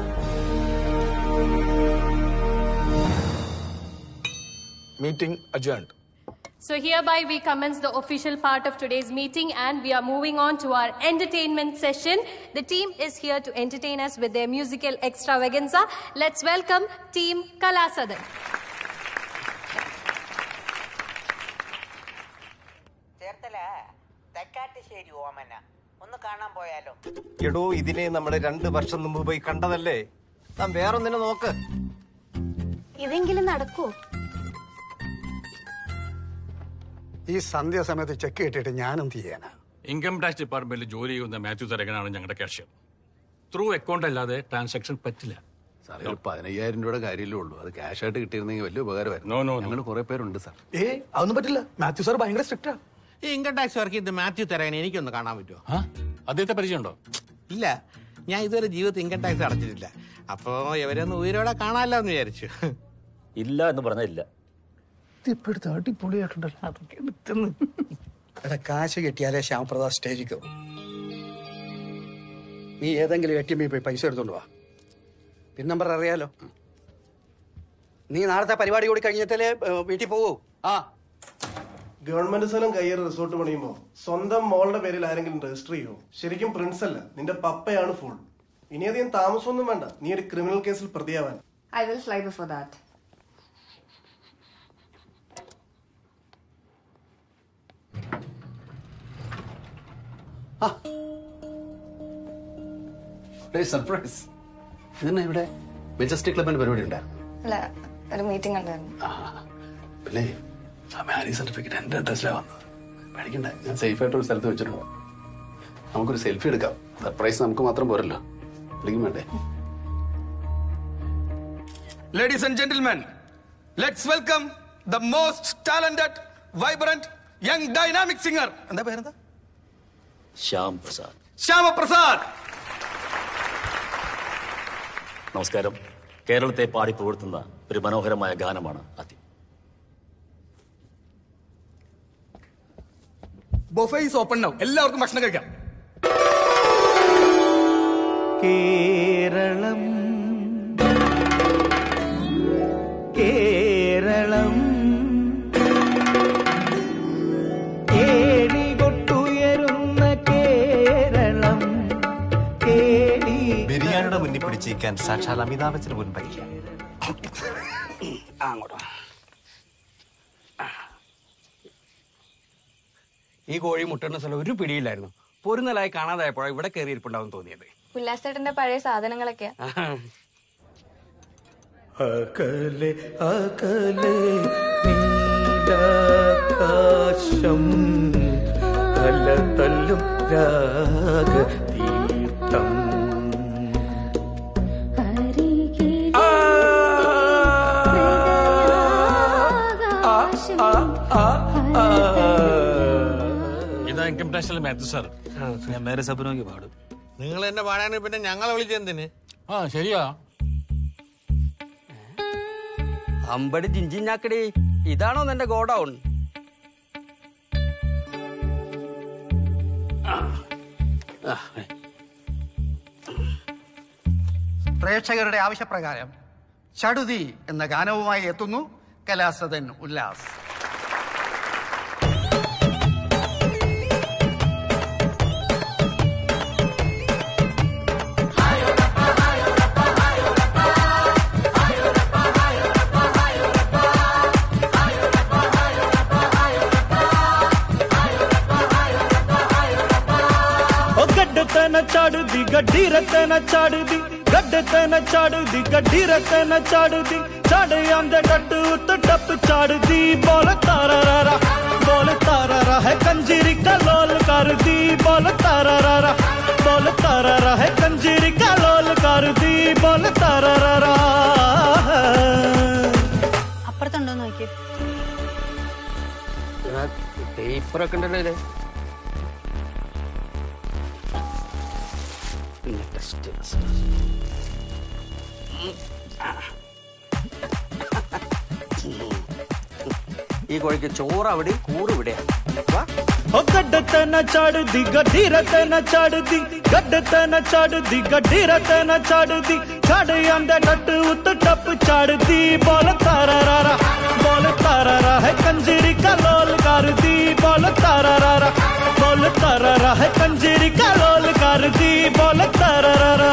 Meeting adjourned. So hereby we commence the official part of today's meeting and we are moving on to our entertainment session. The team is here to entertain us with their musical extravaganza. Let's welcome Team Kalasadhan. എടോ, ഇതിനെ നമ്മള് 2 വർഷം മുമ്പ് പോയി കണ്ടതല്ലേ? താൻ വേറൊന്നിനെ നോക്ക്. ഇതെങ്കിലും നടക്കൂ. ഈ സന്ധ്യാസമയത്ത് ചെക്ക് കിട്ടിയിട്ട് ഞാനെന്ത് ചെയ്യാനാ? ഇൻകം ടാക്സ് ഡിപ്പാർട്ട്മെന്റിൽ ജോലി ചെയ്യുന്ന മാത്യു തരകനാണ് ഞങ്ങളുടെ കാഷ്യർ. ത്രൂ അക്കൗണ്ട് അല്ലാതെ ട്രാൻസാക്ഷൻ പറ്റില്ല. സാറേ, ഒരു 15,000 രൂപയുടെ കാര്യമല്ലേ ഉള്ളൂ. അത് ക്യാഷ് ആയിട്ട് കിട്ടിയിരുന്നെങ്കിൽ വലിയ ഉപകാരമായിരുന്നു. ഞങ്ങൾ കുറെ പേരുണ്ട് സാർ. അതൊന്നും പറ്റില്ല. മാത്യു സാർ ഭയങ്കര സ്ട്രിക്റ്റാ. ഈ ഇൻകം ടാക്സ് വർക്ക് ചെയ്ത് മാത്യു തരകനെ എനിക്കൊന്ന് കാണാൻ പറ്റുമോ? അദ്ദേഹത്തെ പരിചയമുണ്ടോ? ഇല്ല, ഞാൻ ഇതുവരെ ജീവിതത്തിൽ ഇൻകം ടാക്സ് അടച്ചിട്ടില്ല. അപ്പോ ഇവരൊന്ന് ഉയരോടെ കാണാമല്ലോ എന്ന് വിചാരിച്ചു. ഇല്ല എന്ന് പറഞ്ഞില്ല. ഇപ്പോഴത്തെ അടിപൊളിയായിട്ടുണ്ടല്ലോ. അതൊക്കെ വിറ്റുന്നു. എടാ, കാശ് കിട്ടിയാലേ ശ്യാമപ്രസാദ് സ്റ്റേജിൽ കയറും. നീ ഏതെങ്കിലും ATM പോയി പൈസ എടുത്തോണ്ട് വാ. പിൻ നമ്പർ അറിയാലോ. നീ നാളത്തെ പരിപാടി കൂടി കഴിഞ്ഞിട്ടല്ലേ വീട്ടിൽ പോകൂ. ഗവൺമെന്റ് സ്ഥലം കയ്യേറി റിസോർട്ട് പണിയുമ്പോ സ്വന്തം മോളുടെ പേരിൽ ആരെങ്കിലും രജിസ്റ്റർ ചെയ്യോ? ശരിക്കും പ്രിൻസ് അല്ല, നിന്റെ പപ്പയാണ് ഫുൾ. ഇനി അധികം താമസമൊന്നും വേണ്ട നീ ഒരു ക്രിമിനൽ കേസിൽ പ്രതിയാവാൻ. I will fly before that. Surprise. ഇതന്നെ ഇവിടെ മെജസ്റ്റിക് ക്ലബിന്റെ പരിപാടി ഉണ്ടായിരുന്നു. അല്ല, ഒരു മീറ്റിംഗ് ഉണ്ടായിരുന്നു. പിന്നെ മാരേജ് സർട്ടിഫിക്കറ്റ് എന്റെ അഡ്രസ്സിലാണ് വന്നത്. പേടിക്കണ്ട, ഞാൻ സേഫ് ആയിട്ട് ഒരു സ്ഥലത്ത് വെച്ചിട്ടുണ്ട്. നമുക്കൊരു സെൽഫി എടുക്കാം. സർപ്രൈസ് നമുക്ക് മാത്രം പോരല്ലോ, വിളിക്കും വേണ്ടേ? Ladies and gentlemen, let's welcome the most talented, vibrant, young, dynamic singer. എന്താ പേരെന്താ? ശ്യാം പ്രസാദ്. ശ്യാമപ്രസാദ്. നമസ്കാരം. കേരളത്തെ പാടി പുകഴ്ത്തുന്ന ഒരു മനോഹരമായ ഗാനമാണ് ആദ്യം. Buffet is open now. എല്ലാവർക്കും ഭക്ഷണം കഴിക്കാം. കേരളം കേരളം കേളികൊട്ടുയരുന്ന കേരളം കേളി. ബിരിയാണിയുടെ മുന്നിൽ പിടിച്ചിരിക്കാൻ സാക്ഷാൽ അമിതാഭ് ബച്ചന് പോലും പറ്റില്ല. അങ്ങോട്ടോ. ഈ കോഴി മുട്ടുന്ന സ്ഥലം ഒരു പിടിയില്ലായിരുന്നു. പൊരുന്നലായി കാണാതായപ്പോഴാണ് ഇവിടെ കയറിയിരിപ്പുണ്ടാവും തോന്നിയത്. ഉല്ലാസേട്ടന്റെ പഴയ സാധനങ്ങളൊക്കെ. അകലെ അകലെ നീലാകാശം തല്ലും രാഗതീർത്ഥം. ഇതാ ഇൻകം ടാക്സിലെ മാത്യു സാർ. ഞാൻ മേരെ സബ്നോക്ക് പാടും. നിങ്ങൾ എന്നെ പാടാനും പിന്നെ ഞങ്ങളെ വിളിച്ചെന്തിന്? ശരിയാ. അമ്പടി ജിഞ്ചിഞ്ഞാക്കടി, ഇതാണോ നിന്റെ ഗോഡൌൺ? പ്രേക്ഷകരുടെ ആവശ്യപ്രകാരം ചടുതി എന്ന ഗാനവുമായി എത്തുന്നു കലാസദൻ ഉല്ലാസ്. चाड़दी गड्डी रते न चाड़दी गड्ढे ते न चाड़दी गड्डी रते न चाड़दी चाड़े आंदे डट्टू तो टप चाड़दी बोल तारा रा है कंजीरी का लोल कर दी बोल तारा रा है कंजीरी का लोल कर दी बोल तारा रा അപ്പുറത്തുണ്ടോ നോക്കിയേ പേപ്പറൊക്കെ ഉണ്ടല്ലോ ഇത് ഈ കോഴിക്ക് ചോറ് അവിടെ കൂറ് ഇവിടെയാ गड्ढे ते न चाड़दी गड्डी रते न चाड़दी गड्ढे ते न चाड़दी गड्डी रते न चाड़दी चाड़े आंदे डट्टू उत्त टप चाड़दी बोल तारा रा है कंजीरी का लोल कर दी बोल तारा रा है कंजीरी का लोल कर दी बोल तारा रा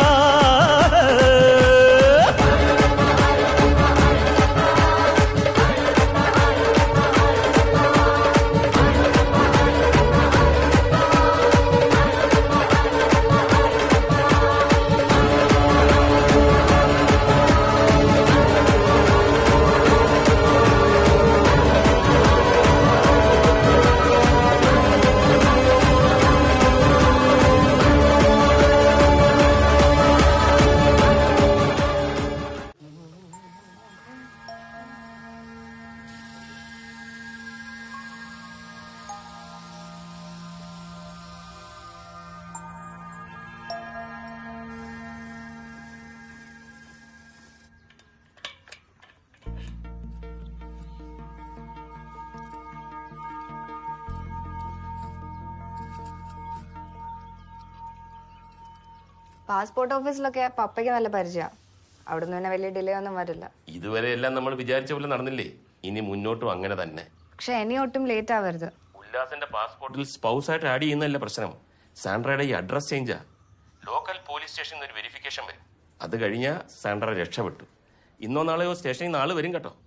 പാസ്പോർട്ട് ഓഫീസിലൊക്കെ പപ്പയ്ക്ക് നല്ല പരിചയമാണ്. അവിടുന്ന് തന്നെ വലിയ ഡിലേ ഒന്നും വരില്ല. ഇതുവരെ എല്ലാം നമ്മൾ വിചാരിച്ച പോലെ നടന്നില്ലേ, ഇനി മുന്നോട്ടും അങ്ങനെ തന്നെ. പക്ഷെ ഇനി ഒട്ടും ലേറ്റ് ആവരുത്. ഉല്ലാസിന്റെ പാസ്പോർട്ടിൽ സ്പൗസ് ആയിട്ട് ആഡ് ചെയ്യുന്നതല്ല പ്രശ്നം, സാൻഡ്രയുടെ ഈ അഡ്രസ് ചേഞ്ചാ. ലോക്കൽ പോലീസ് സ്റ്റേഷനിൽ ഒരു വെരിഫിക്കേഷൻ വരും, അത് കഴിഞ്ഞാൽ സാൻഡ്ര രക്ഷപ്പെട്ടു. ഇന്നോ നാളെയോ സ്റ്റേഷനിൽ നിന്ന് ആള് വരും കേട്ടോ.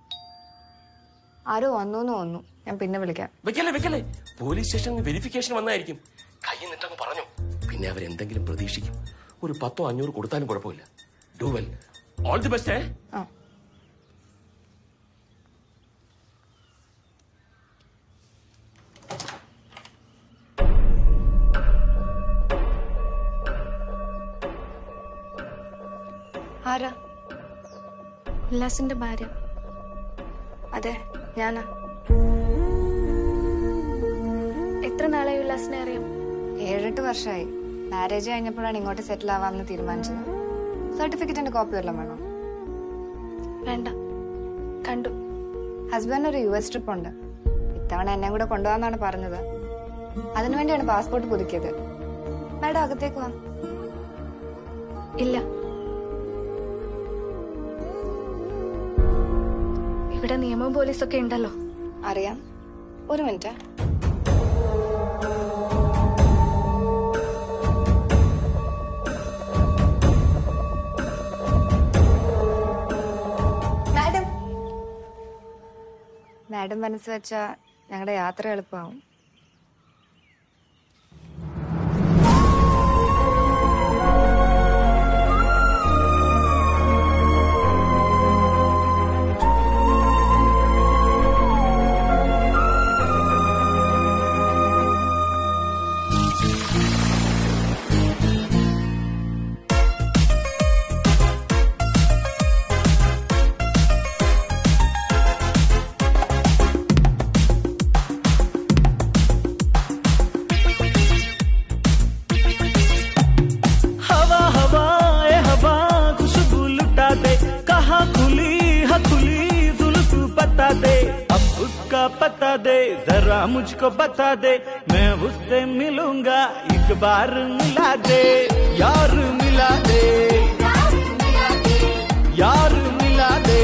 ആരോ വന്നു തോന്നുന്നു, ഞാൻ പിന്നെ വിളിക്കാം. വെക്കല്ലേ, പോലീസ് സ്റ്റേഷനിൽ വെരിഫിക്കേഷൻ വന്നായിരിക്കും. കൈ നിട്ടങ്ങ് പറഞ്ഞു, പിന്നെ അവരെന്തെങ്കിലും പ്രതീക്ഷിക്കും. ഒരു 10-500 കൊടുത്താലും കുഴപ്പമില്ല. Do well, all the best. ആരാ? ഉല്ലാസിന്റെ ഭാര്യ. അതെ, ഞാനാ. എത്ര നാളായി ഉല്ലാസിനെ അറിയാം? 7-8 വർഷമായി. മാരേജ് കഴിഞ്ഞപ്പോഴാണ് ഇങ്ങോട്ട് സെറ്റിൽ ആവാമെന്ന് തീരുമാനിച്ചത്. സർട്ടിഫിക്കറ്റിന്റെ കോപ്പി വല്ലതും വേണോ? വേണ്ട, കണ്ടു. ഹസ്ബൻഡ് ഒരു US ട്രിപ്പ് ഉണ്ട്. ഇത്തവണ എന്നെ കൂടെ കൊണ്ടുപോകാന്നാണ് പറഞ്ഞത്. അതിനുവേണ്ടിയാണ് പാസ്പോർട്ട് പുതുക്കിയത്. മാഡം അകത്തേക്ക് വാ. ഇല്ല, ഇവിടെ നിയമവും പോലീസൊക്കെ ഉണ്ടല്ലോ. അറിയാം, ഒരു മിനിറ്റ്. മാഡം മനസ്സ് വെച്ചാ ഞങ്ങളുടെ യാത്ര എളുപ്പമാവും. पता दे जरा मुझको बता दे, मैं उससे मिलूंगा एक बार मिला दे, यार मिला दे, यार मिला दे।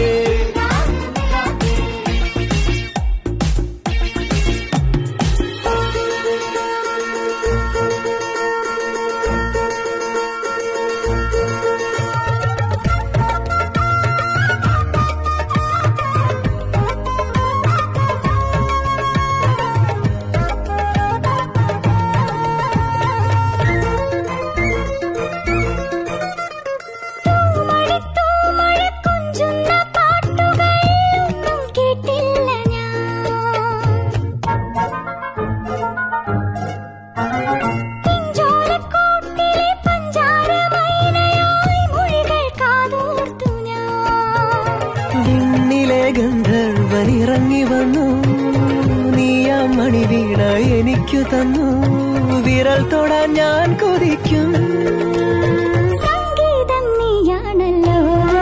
എനിക്കു തന്നു വിരൽ തൊടാൻ ഞാൻ കൊതിക്കും സംഗീതം നീയാണല്ലോ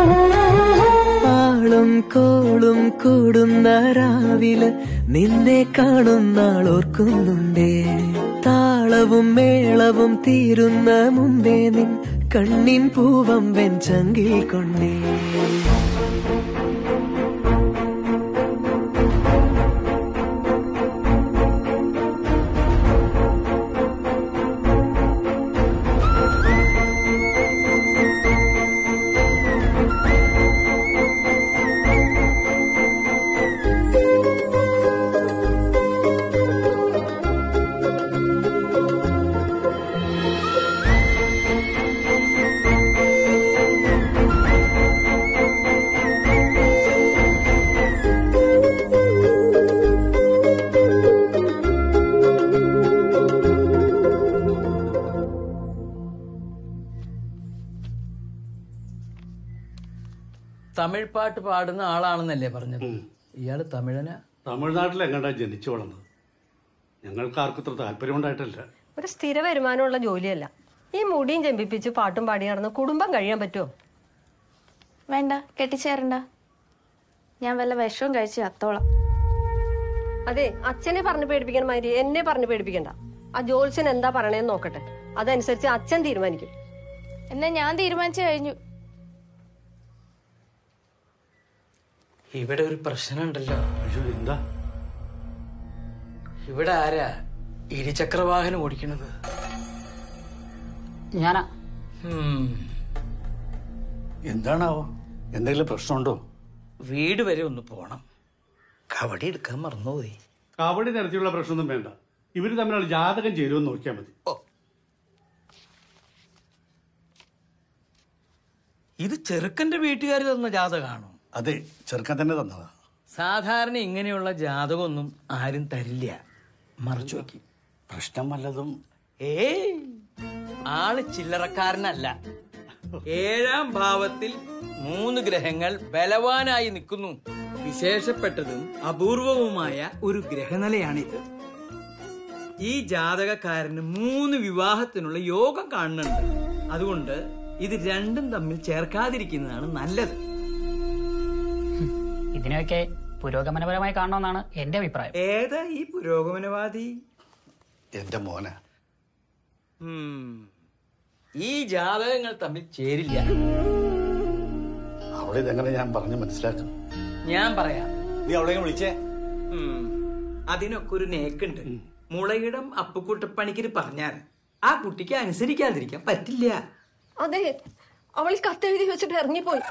ആളും കോളും കൂടുന്ന രാവിലെ നിന്നെ കാണുന്നാൾ ഓർക്കുന്നുണ്ടേ താളവും മേളവും തീരുന്ന മുമ്പേ നിൻ കണ്ണിൻ പൂവം വെഞ്ചങ്കിൽ കൊണ്ടേ തമിഴ് പാട്ട് പാടുന്ന ആളാണെന്നല്ലേ പറഞ്ഞത്? ഇയാള് തമിഴനാ? തമിഴ്നാട്ടിലെങ്ങാണ്ടാ ജനിച്ചു വളർന്നത്. ഞങ്ങൾക്ക് ആർക്കും ഇത്ര താല്പര്യമുണ്ടായിട്ടല്ല. ഒരു സ്ഥിര വരുമാനമുള്ള ജോലിയല്ല. ഈ മുടിയും ചെമ്പിപ്പിച്ച് പാട്ടും പാടി നടന്ന് കുടുംബം കഴിയാൻ പറ്റുമോ? വേണ്ട, കെട്ടിച്ചേരണ്ട. ഞാൻ വല്ല വിഷവും കഴിച്ച് ചത്തോളാം. അതെ, അച്ഛനെ പറഞ്ഞു പേടിപ്പിക്കണ മാതിരി എന്നെ പറഞ്ഞു പേടിപ്പിക്കണ്ട. ആ ജോത്സ്യൻ എന്താ പറയണേന്ന് നോക്കട്ടെ, അതനുസരിച്ച് അച്ഛൻ തീരുമാനിക്കും. എന്നാ ഞാൻ തീരുമാനിച്ചു കഴിഞ്ഞു. ഇവിടെ ഒരു പ്രശ്നമുണ്ടല്ലോ. എന്താ? ഇവിടെ ആരാ ഇരുചക്രവാഹനം ഓടിക്കണത്? ഞാനാ. എന്താണാവോ? എന്തെങ്കിലും പ്രശ്നമുണ്ടോ? വീട് വരെ ഒന്ന് പോണം. കവടി എടുക്കാൻ മറന്നുപോയി. കവടി തരത്തിലുള്ള പ്രശ്നമൊന്നും വേണ്ട. ഇവര് തമ്മിലുള്ള ജാതകം ചേരുമെന്ന് നോക്കിയാൽ മതി. ഇത് ചെറുക്കന്റെ വീട്ടുകാർ തന്ന ജാതകമാണോ? അതെ, ചെറുക്കൻ തന്നെ തന്നതാ. സാധാരണ ഇങ്ങനെയുള്ള ജാതകമൊന്നും ആരും തരില്ല, മറച്ചു വയ്ക്കും. പ്രശ്നം വല്ലതും? ആള് ചില്ലറക്കാരനല്ല. 7ാം ഭാവത്തിൽ 3 ഗ്രഹങ്ങൾ ബലവാനായി നിൽക്കുന്നു. വിശേഷപ്പെട്ടതും അപൂർവവുമായ ഒരു ഗ്രഹനിലയാണിത്. ഈ ജാതകക്കാരന് 3 വിവാഹത്തിനുള്ള യോഗം കാണുന്നുണ്ട്. അതുകൊണ്ട് ഇത് രണ്ടും തമ്മിൽ ചേർക്കാതിരിക്കുന്നതാണ് നല്ലത്. ഇതിനെയൊക്കെ പുരോഗമനപരമായി കാണണമെന്നാണ് എന്റെ അഭിപ്രായം. ഏതാ ഈ പുരോഗമനവാദി? എന്റെ മോന. ഈ ജാതകങ്ങൾ തമ്മിൽ ചേരില്ല. അവളിതെങ്ങനെ ഞാൻ പറഞ്ഞു മനസ്സിലാക്കും? ഞാൻ പറയാം. നീ അവളെ വിളിച്ചേ? അതിനൊക്കെ ഒരു നേക്കുണ്ട്. മുളയിടം അപ്പുക്കുട്ടപ്പണിക്കര് പറഞ്ഞാൽ ആ കുട്ടിക്ക് അനുസരിക്കാതിരിക്കാൻ പറ്റില്ല. അതെ, അവൾ കത്തെഴുതി വെച്ചിട്ട് ഇറങ്ങിപ്പോയി.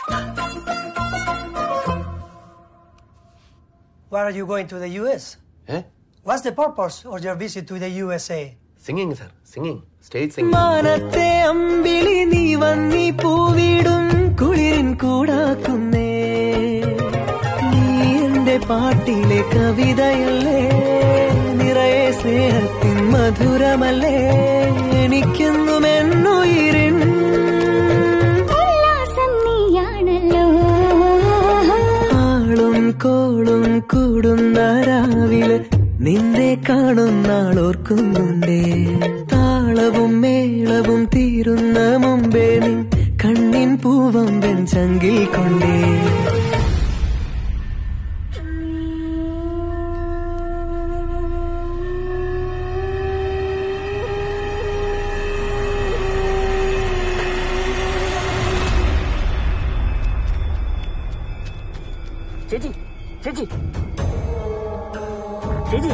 Why are you going to the US? What's the purpose of your visit to the USA? Singing, sir. Singing. Stage singing. മാനത്തെ അമ്പിളി നീ വന്നി പൂവിടും കുളിരിൻ കൂടാക്കുന്നേ നീ എന്റെ പാട്ടിലെ കവിതയല്ലേ നിറയെ സ്നേഹത്തിൻ മധുരമല്ലേ എനിക്കെന്നും എന്നുയിരിൻ ഉല്ലാസം നീയാണല്ലോ ആളും കോളും കൂടുന്ന രാവിലെ നിന്നെ കാണുന്നാൾ ഓർക്കുന്നുണ്ടേ താളവും മേളവും തീരുന്ന മുമ്പേ നിൻ കണ്ണിൻ പൂവം വെഞ്ചങ്കിൽ കൊണ്ടേ ചേച്ചി ചേച്ചി ചേച്ചി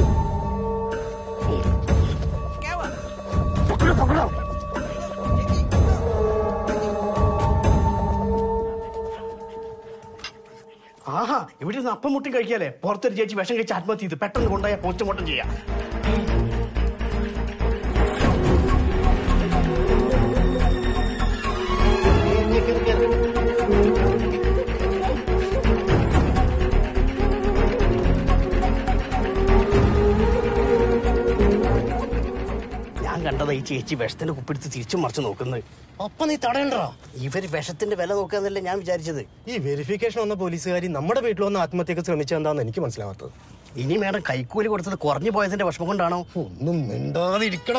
ആഹാ, ഇവിടെ നിന്ന് അപ്പം മുട്ടി കഴിക്കാല്ലേ? പുറത്തൊരു ചേച്ചി വിഷം കഴിച്ച് ആത്മഹത്യ ചെയ്ത് പെട്ടെന്ന് കൊണ്ടുപോയാൽ പോസ്റ്റ്മോർട്ടം ചെയ്യാം. ഞാൻ കണ്ടതാ ഈ ചേച്ചി വിഷത്തിന്റെ കുപ്പിടുത്ത് തിരിച്ചു മറിച്ച് നോക്കുന്നത്. അപ്പൊ നീ തടയണ്ടോ? ഇവര് വിഷത്തിന്റെ വില നോക്കാന്നല്ലേ ഞാൻ വിചാരിച്ചത്. ഈ വെരിഫിക്കേഷൻ വന്ന പോലീസുകാരി നമ്മുടെ വീട്ടിൽ വന്ന് ആത്മഹത്യക്ക് ശ്രമിച്ചെന്താന്ന് എനിക്ക് മനസ്സിലാവാത്തത്. ഇനി മേഡം കൈക്കൂലി കൊടുത്തത് കുറഞ്ഞു പോയതിന്റെ വിഷമം കൊണ്ടാണോ? ഒന്നും മിണ്ടാതിരിക്കടാ.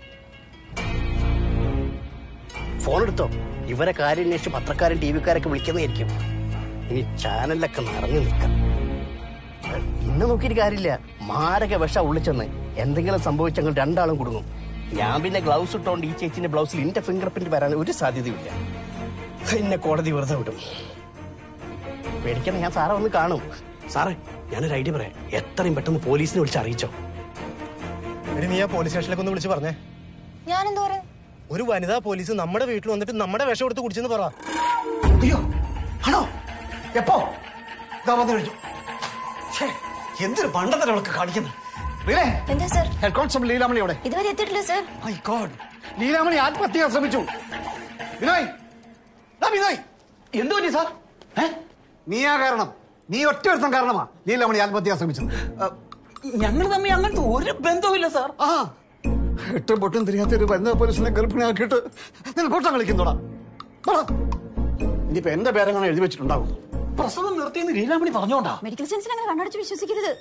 ഫോൺ എടുത്തോ. ഇവരെ കാര്യം അന്വേഷിച്ച് പത്രക്കാരും ടി വിക്കാരൊക്കെ വിളിക്കുന്നതായിരിക്കും. ഇനി ചാനലിലൊക്കെ നിറഞ്ഞു നിൽക്കാം. ഇന്ന് നോക്കിയിട്ട് കാര്യമില്ല. മാരക വിഷ ഉള്ളിച്ചെന്ന് എന്തെങ്കിലും സംഭവിച്ചെങ്കിൽ രണ്ടാളും കുടുങ്ങും. ഞാൻ പിന്നെ ഗ്ലൗസ് ഇട്ടോണ്ട് ഈ ചേച്ചിന്റെ ബ്ലൗസിൽ എന്റെ ഫിംഗർ പ്രിന്റ് വരാൻ ഒരു സാധ്യതയില്ല. എന്നെ കോടതി വെറുതെ വിടും. പേടിക്കണം, ഞാൻ സാറെ ഒന്ന് കാണും. സാറേ, ഞാനൊരു ഐഡിയ പറയാം. എത്രയും പെട്ടെന്ന് പോലീസിനെ വിളിച്ച് അറിയിച്ചോ. നീ ആ പോലീസ് സ്റ്റേഷനിലേക്ക് ഒന്ന് വിളിച്ച് പറഞ്ഞേ. ഞാനെന്താ പറയാ? ഒരു വനിതാ പോലീസ് നമ്മുടെ വീട്ടിൽ വന്നിട്ട് നമ്മുടെ വിഷം എടുത്ത് കുടിച്ചെന്ന് പറ. അയ്യോ, ആണോ? എപ്പോ? ഇതാ വന്നു കഴിഞ്ഞു. എന്തൊരു പണ്ടത്തിലൊക്കെ കാണിക്കുന്നത്. എന്താ സർ? ഹെഡ് കോൺസ്റ്റബിൾ ലീലാമണി അവിടെ. ഇതുവരെ എത്തിയിട്ടില്ല സർ. മൈ ഗോഡ്, ലീലാമണി ആത്മഹത്യ ചെയ്യാൻ ശ്രമിച്ചു. വിനോയ്, വിനോയ്, എന്തു പറ്റി സാർ? നീയാ കാരണം. നീ ഒറ്റ ഒരുത്തം കാരണമാ ലീലാമണി ആത്മഹത്യ ചെയ്യാൻ ശ്രമിച്ചത്. ഞങ്ങൾ തമ്മിൽ അങ്ങനത്തെ ഒരു ബന്ധവുമില്ല സാർ. ആ, എട്ടും പൊട്ടും തിരിയാത്തൊരു വനിതാ പോലീസിനെ ഗർഭിണിയാക്കിയിട്ട് നിങ്ങൾ പൊട്ടം കളിക്കുന്നോടാ. ഇനിയിപ്പോ എന്റെ പേരെങ്ങനെ എഴുതി വെച്ചിട്ടുണ്ടാവും. പ്രസവം നിർത്തിയെന്ന് ലീലാമണി പറഞ്ഞോണ്ടാ. മെഡിക്കൽ സയൻസിൽ അങ്ങനെ കണ്ണടച്ച് വിശ്വസിക്കരുത്.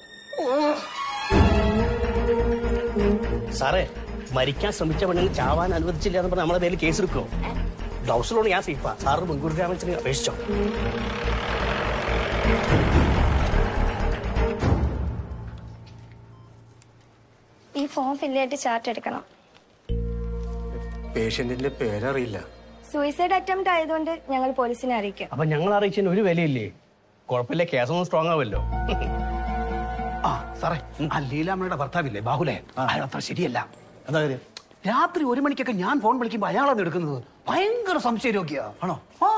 സാറേ, മരിക്കാൻ ശ്രമിച്ച പെണ്ണിന് ചാവാൻ അനുവദിച്ചില്ല എന്ന് പറഞ്ഞാൽ നമ്മളെ പേരിൽ കേസ് എടുക്കുമോ? ബ്ലൗസിലോട് ഞാൻ സേഫാ. സാറിന് മുൻകൂർ ജാമ്യത്തിന് അപേക്ഷിച്ചോ? ഈ ഫോം ഫില്ല് ചെയ്തിട്ട് ചാർട്ട് എടുക്കണം. പേഷ്യന്റിന്റെ പേരറിയില്ല. സൂയിസൈഡ് അറ്റംപ്റ്റ് ആയതുകൊണ്ട് ഞങ്ങൾ പോലീസിനെ അറിയിക്കാം. അപ്പൊ ഞങ്ങൾ അറിയിച്ചതിന് ഒരു വിലയില്ലേ? കുഴപ്പമില്ല, കേസൊന്നും സ്ട്രോങ് ആവല്ലോ. ആ സാറേ, ആ ലീലാമണിയുടെ ഭർത്താവില്ലേ ബാഹുലേ, അയാൾ അത്ര ശരിയല്ല. എന്താ കാര്യം? രാത്രി 1 മണിക്കൊക്കെ ഞാൻ ഫോൺ വിളിക്കുമ്പോ അയാളാണ് എടുക്കുന്നത്. ഭയങ്കര സംശയരോഗ്യ ആണോ? ആ,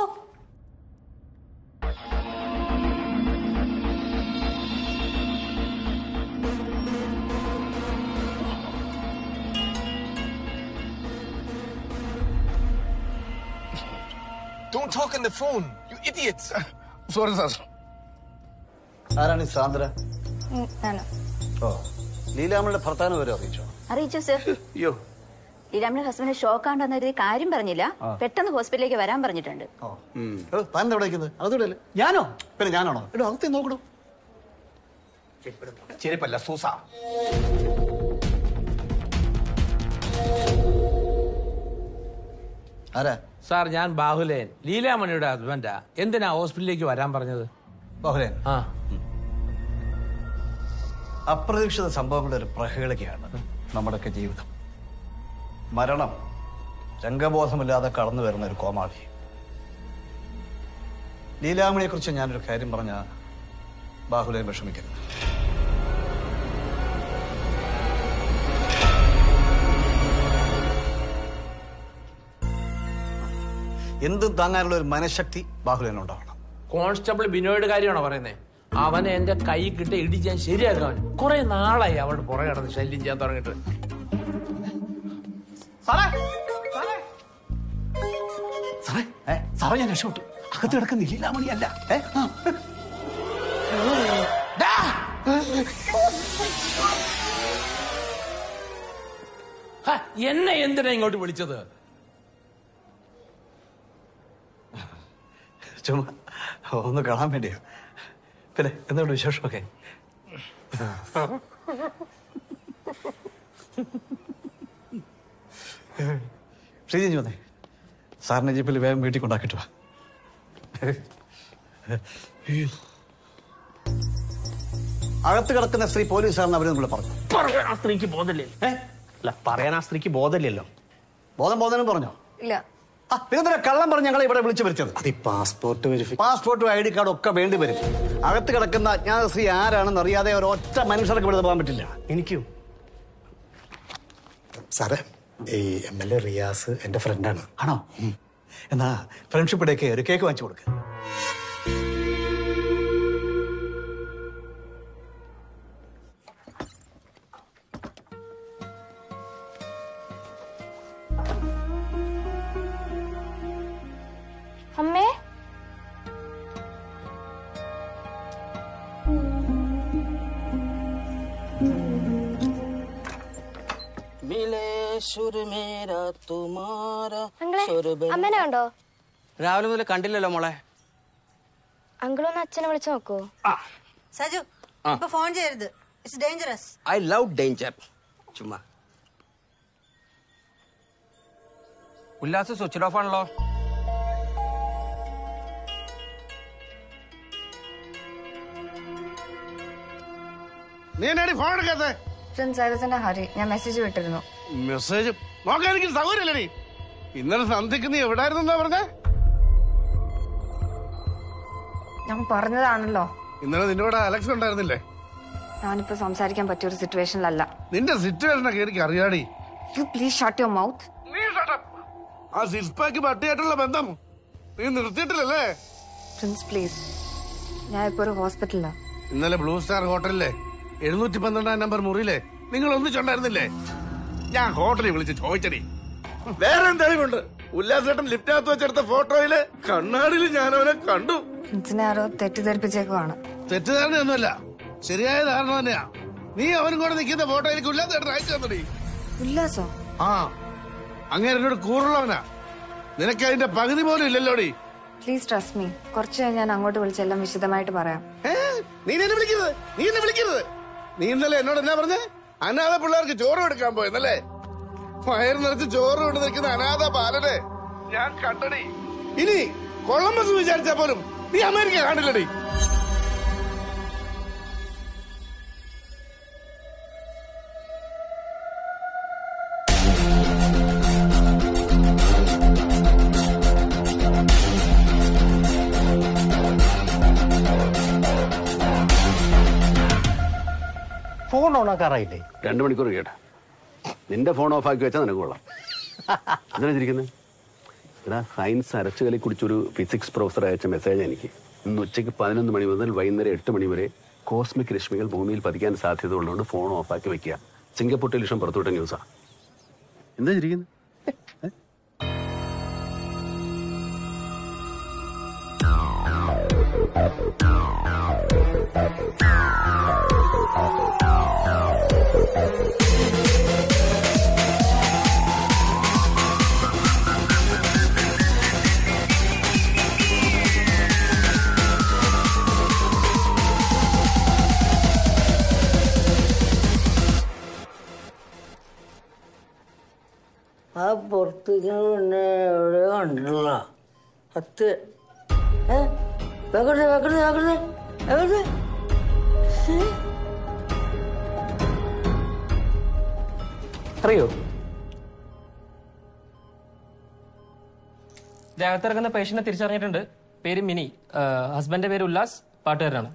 Don't talk on the phone, you idiots. Sorry, sir. ആരാണ് ഈ സാന്ദ്ര? ഓ, ലീലാമണിയുടെ ഭർത്താവിനെ വരെ അറിയിച്ചോ? അറിയിച്ചു സർ. അയ്യോ, ലീലാമ്മയുടെ ഹസ്ബൻഡ് ഷോക്ക് ആണ്ടെന്ന് കരുതി കാര്യം പറഞ്ഞില്ല. പെട്ടെന്ന് ഹോസ്പിറ്റലിലേക്ക് വരാൻ പറഞ്ഞിട്ടുണ്ട്. താൻ എവിടെ വയ്ക്കുന്നത്? അതോടെ ഞാനോ? പിന്നെ ഞാനാണോ? എടോ, അകത്തേ നോക്കണോ? ചെരുപ്പല്ല, സൂസ. ആരാ? സാർ, ഞാൻ ബാഹുലേൻ, ലീലാമണിയുടെ ഹസ്ബൻഡാ. എന്തിനാ ഹോസ്പിറ്റലിലേക്ക് വരാൻ പറഞ്ഞത്? ബാഹുലേൻ, ആ, അപ്രതീക്ഷിത സംഭവങ്ങളുടെ ഒരു പ്രഹേളികയാണ് നമ്മുടെയൊക്കെ ജീവിതം. മരണം രംഗബോധമില്ലാതെ കടന്നു വരുന്ന ഒരു കോമാളി. ലീലാമണിയെ കുറിച്ച് ഞാനൊരു കാര്യം പറഞ്ഞ ബാഹുലേൻ വിഷമിക്കരുത്. എന്തും താങ്ങാനുള്ള ഒരു മനഃശക്തി ബാഹുലേനുണ്ടാവണം. കോൺസ്റ്റബിൾ ബിനോയുടെ കാര്യമാണോ പറയുന്നത്? അവനെ എന്റെ കൈ കിട്ടി ഇടിച്ചാൻ ശരിയാക്കാൻ കുറെ നാളായി അവളുടെ പുറകെ കിടന്ന് ശല്യം ചെയ്യാൻ തുടങ്ങിയിട്ട്. സാറേ, ഞാൻ രക്ഷപ്പെട്ടു. അകത്ത് കിടക്കുന്ന ലീലാമണിയല്ല. എന്നെ എന്തിനാ ഇങ്ങോട്ട് വിളിച്ചത്? ചുമ്മാ ഒന്ന് കാണാൻ വേണ്ടിയോ? പിന്നെ എന്തുകൊണ്ട് വിശേഷമൊക്കെ? ശ്രീജി വന്നേ, സാറിനെ ജീപ്പിൽ വേഗം വീട്ടിൽ കൊണ്ടാക്കിട്ട് വാ. അകത്ത് കിടക്കുന്ന സ്ത്രീ പോലീസാണെന്ന് അവര് നമ്മൾ പറഞ്ഞു. പറയാൻ ആ സ്ത്രീക്ക് ബോധമില്ലേ? അല്ല, പറയാൻ ആ സ്ത്രീക്ക് ബോധമില്ലല്ലോ. ബോധം പറഞ്ഞോ? ഇല്ല. പിന്നെ കള്ളം പറഞ്ഞ് ഞങ്ങളെ ഇവിടെ വിളിച്ചു വരുത്തിയത്. അത് പാസ്പോർട്ടും ID കാർഡും ഒക്കെ വേണ്ടി വരും. അകത്ത് കിടക്കുന്ന അജ്ഞാത സ്ത്രീ ആരാണെന്ന് അറിയാതെ ഒരൊറ്റ മനുഷ്യർക്ക് ഇവിടെ പോകാൻ പറ്റില്ല. എനിക്കും. സാറേ, ഈ MLA റിയാസ് എന്റെ ഫ്രണ്ടാണ്. ആണോ? എന്നാ ഫ്രണ്ട്ഷിപ്പ് ഡേക്ക് ഒരു കേക്ക് വാങ്ങിച്ചു കൊടുക്ക. അമ്മേ, അമ്മേനെ കണ്ടോ? രാവിലെ മുതൽ കണ്ടില്ലല്ലോ മോളെ. അങ്കിളൊന്ന് അച്ഛനെ വിളിച്ചു നോക്കൂ. സജു, ഇപ്പൊ ഫോൺ ചെയ്യരുത്. It's dangerous. I love danger. ചുമ്മാ. ഉല്ലാസ് സ്വിച്ച് ഓഫ് ആണല്ലോ. നീ എന്നാടി ഫോൺ എടുക്കാത്ത? Prince, I was in a hurry. ഞാൻ മെസ്സേജ് വിട്ടിരുന്നു. മെസ്സേജ് നോക്കാൻ എനിക്ക് സൗകര്യമില്ലടി. ഇന്നലെ സന്ധ്യക്ക് നീ എവിടായിരുന്നാ പറഞ്ഞേ? ഞാൻ പറഞ്ഞതാണല്ലോ. ഇന്നലെ നിന്റെ കൂടെ അലക്സ് ഉണ്ടായിരുന്നില്ലേ? ഞാനിപ്പോ സംസാരിക്കാൻ പറ്റിയ ഒരു സിറ്റുവേഷനിലല്ല. നിന്റെ സിറ്റുവേഷനൊക്കെ എനിക്ക് അറിയാടി. You please shut your mouth. ആ സിക്സ് പാക്ക് പട്ടിയായിട്ടുള്ള ബന്ധം നീ നിർത്തിയിട്ടില്ലല്ലേ? Prince, please. ഞാൻ ഇപ്പൊ ഒരു ഹോസ്പിറ്റലിലാ. ഇന്നലെ ബ്ലൂ സ്റ്റാർ ഹോട്ടലിലെ 712 നമ്പർ മുറിയിലെ നിങ്ങൾ ഒന്നിച്ചുണ്ടായിരുന്നില്ലേ? ഞാൻ ഹോട്ടലിൽ വിളിച്ച് ചോദിച്ചടി. വേറെ തെളിവുണ്ട്. ഉല്ലാസേട്ടൻ ലിഫ്റ്റിനകത്ത് വെച്ചെടുത്ത ഫോട്ടോയില് കണ്ണാടിയിൽ ഞാൻ അവനെ കണ്ടു. പ്രിൻസിനെ ആരോ തെറ്റിദ്ധരിപ്പിച്ചേക്കുവാണ്. തെറ്റിദ്ധാരണയൊന്നുമല്ല, ശരിയായ ധാരണ തന്നെയാ. നീ അവനും കൂടെ നിൽക്കുന്ന ഫോട്ടോ എനിക്ക് ഉല്ലാസേട്ടൻ അയച്ചു തന്നടി. ഉല്ലാസോ? ആ, അങ്ങനെ എന്നോട് കൂറുള്ളവനാ. നിനക്ക് അതിന്റെ പകുതി പോലും ഇല്ലല്ലോടി. Please trust me. കുറച്ച് കഴിഞ്ഞ് ഞാൻ അങ്ങോട്ട് വിളിച്ചെല്ലാം വിശദമായിട്ട് പറയാം. നീ എന്നെ വിളിക്കരുത്, നീ എന്നെ വിളിക്കരുത്. നീ ഇന്നലെ എന്നോട് എന്നാ പറഞ്ഞേ? അനാഥ പിള്ളേർക്ക് ചോറ് എടുക്കാൻ പോയെന്നല്ലേ? വയറ് നിറച്ച് ചോറ് കൊണ്ട് നിൽക്കുന്ന അനാഥ ബാലനെ ഞാൻ കണ്ടടി. ഇനി കൊളംബസ് വിചാരിച്ചാ പോലും നീ അമേരിക്ക കാണില്ലടി. ഫോൺ ഓണാക്കാറായില്ലേ? 2 മണിക്കൂർ കേട്ടാ. നിന്റെ ഫോൺ ഓഫ് ആക്കി വെച്ചാൽ നിനക്ക് കൊള്ളാം. എന്തിനാ ചിരിക്കുന്നത്? എടാ, സയൻസ് അരച്ചുകലി കുടിച്ചൊരു ഫിസിക്സ് പ്രൊഫസർ അയച്ച മെസ്സേജ് എനിക്ക്. ഇന്ന് ഉച്ചയ്ക്ക് 11 മണി മുതൽ വൈകുന്നേരം 8 മണി വരെ കോസ്മിക് രശ്മികൾ ഭൂമിയിൽ പതിക്കാൻ സാധ്യത ഉള്ളതുകൊണ്ട് ഫോൺ ഓഫാക്കി വെക്കുക. സിംഗപ്പൂർ ടെലിവിഷൻ പുറത്തുവിട്ട ന്യൂസാ. എന്താ ചിരിക്കുന്നത്? ആ പുറത്ത് എവിടെ കണ്ടിട്ടുള്ള 10 വെക്കരുത് വെക്കരുത് വെക്കരുത് വെക്കരുത്. അറിയോ, ദേഹത്തിറങ്ങുന്ന പേഷ്യന്റിനെ തിരിച്ചറിഞ്ഞിട്ടുണ്ട്. പേര് മിനി, ഹസ്ബൻഡിന്റെ പേര് ഉല്ലാസ്, പാട്ടുകാരനാണ്.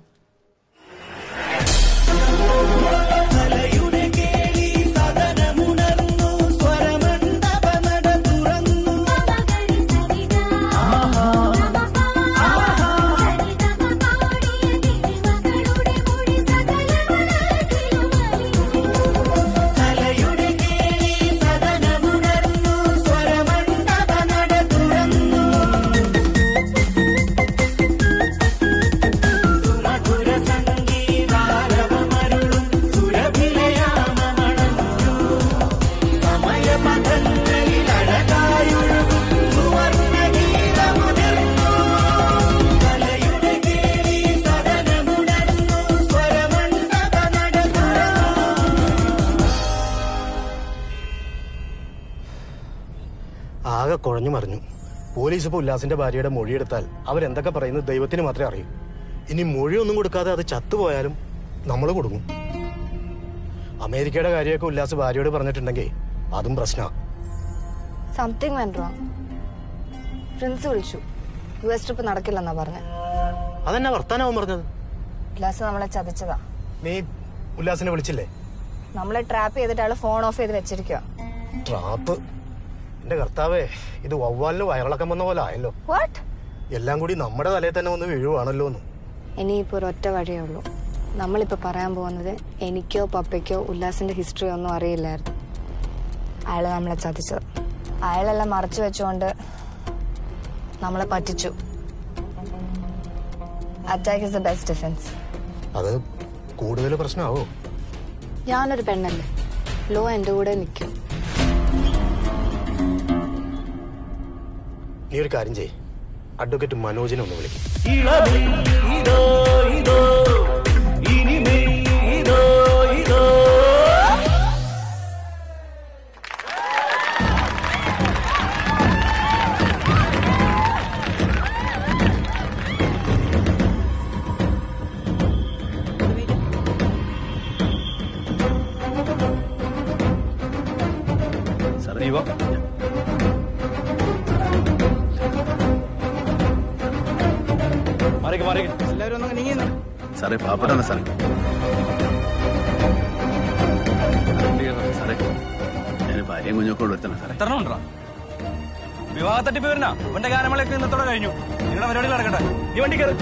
ആകെ കുഴഞ്ഞു മറിഞ്ഞു. പോലീസ് ഇപ്പോൾ ഉല്ലാസിന്റെ ഭാര്യയുടെ മൊഴിയെടുത്താൽ അവരെന്തൊക്കെ പറയുന്നത് ദൈവത്തിന് മാത്രമേ അറിയൂ. ഇനി മൊഴിയൊന്നും കൊടുക്കാതെ അത് ചത്തുപോയാലും നമ്മൾ കൊടുക്കും. അമേരിക്കയുടെ കാര്യമൊക്കെ ഉല്ലാസ് ഭാര്യയോട് പറഞ്ഞിട്ടുണ്ടെങ്കിൽ അതും പ്രശ്നമാണ്. Something went wrong. പ്രിൻസ് വിളിച്ചു. US ട്രിപ്പ് നടക്കില്ലെന്നാ പറഞ്ഞ. അതെന്നാ വർത്താനാവും പറഞ്ഞത്? ഉല്ലാസ് നമ്മളെ ചതിച്ചതാ. നീ ഉല്ലാസിനെ വിളിച്ചില്ലേ? നമ്മളെ ട്രാപ്പ് ചെയ്തിട്ട് ആള് ഫോൺ ഓഫ് ചെയ്ത് വെച്ചിരിക്കുക. ട്രാപ്പ്? എന്റെ കർത്താവേ, ഇത് വവ്വാലിന് വയറിളക്കം വന്ന പോലെ ആയല്ലോ. എല്ലാം കൂടി നമ്മുടെ തലയിൽ തന്നെ വന്ന് വീഴുവാണല്ലോ. ഇനിയിപ്പോ ഒരൊറ്റ വഴിയേ ഉള്ളൂ. നമ്മളിപ്പോ പറയാൻ പോകുന്നത് എനിക്കോ പപ്പയ്ക്കോ ഉല്ലാസിന്റെ ഹിസ്റ്ററി ഒന്നും അറിയില്ലായിരുന്നു. അയാള് നമ്മളെ ചതിച്ചത്. അയാളെല്ലാം മറച്ചു വെച്ചുകൊണ്ട് നമ്മളെ പറ്റിച്ചു. Attack is the best defence. അത് കൂടുതൽ പ്രശ്നമാവോ? ഞാനൊരു പെണ്ണല്ലേ, ലോ എന്റെ കൂടെ നിൽക്കും. നീ ഒരു കാര്യം ചെയ്യ്, അഡ്വക്കേറ്റ് മനോജിനെ ഒന്ന് വിളിക്കും. ജീവ എല്ലാവരും ഒന്നും നീങ്ങി സാറേ പാപ്പടാണ് സാറേ. സാറേ ഞാൻ ഭാര്യയും കുഞ്ഞൊക്കെ ഉള്ളൊരുത്തണം സാറേ. എത്ര ഉണ്ടോ വിവാഹ തട്ടിപ്പ് വരുന്ന അവന്റെ ഗാനമേളയൊക്കെ ഇന്നത്തോടെ കഴിഞ്ഞു. നിങ്ങളുടെ പരിപാടികൾ നടക്കട്ടെ. നീ വണ്ടി കയറി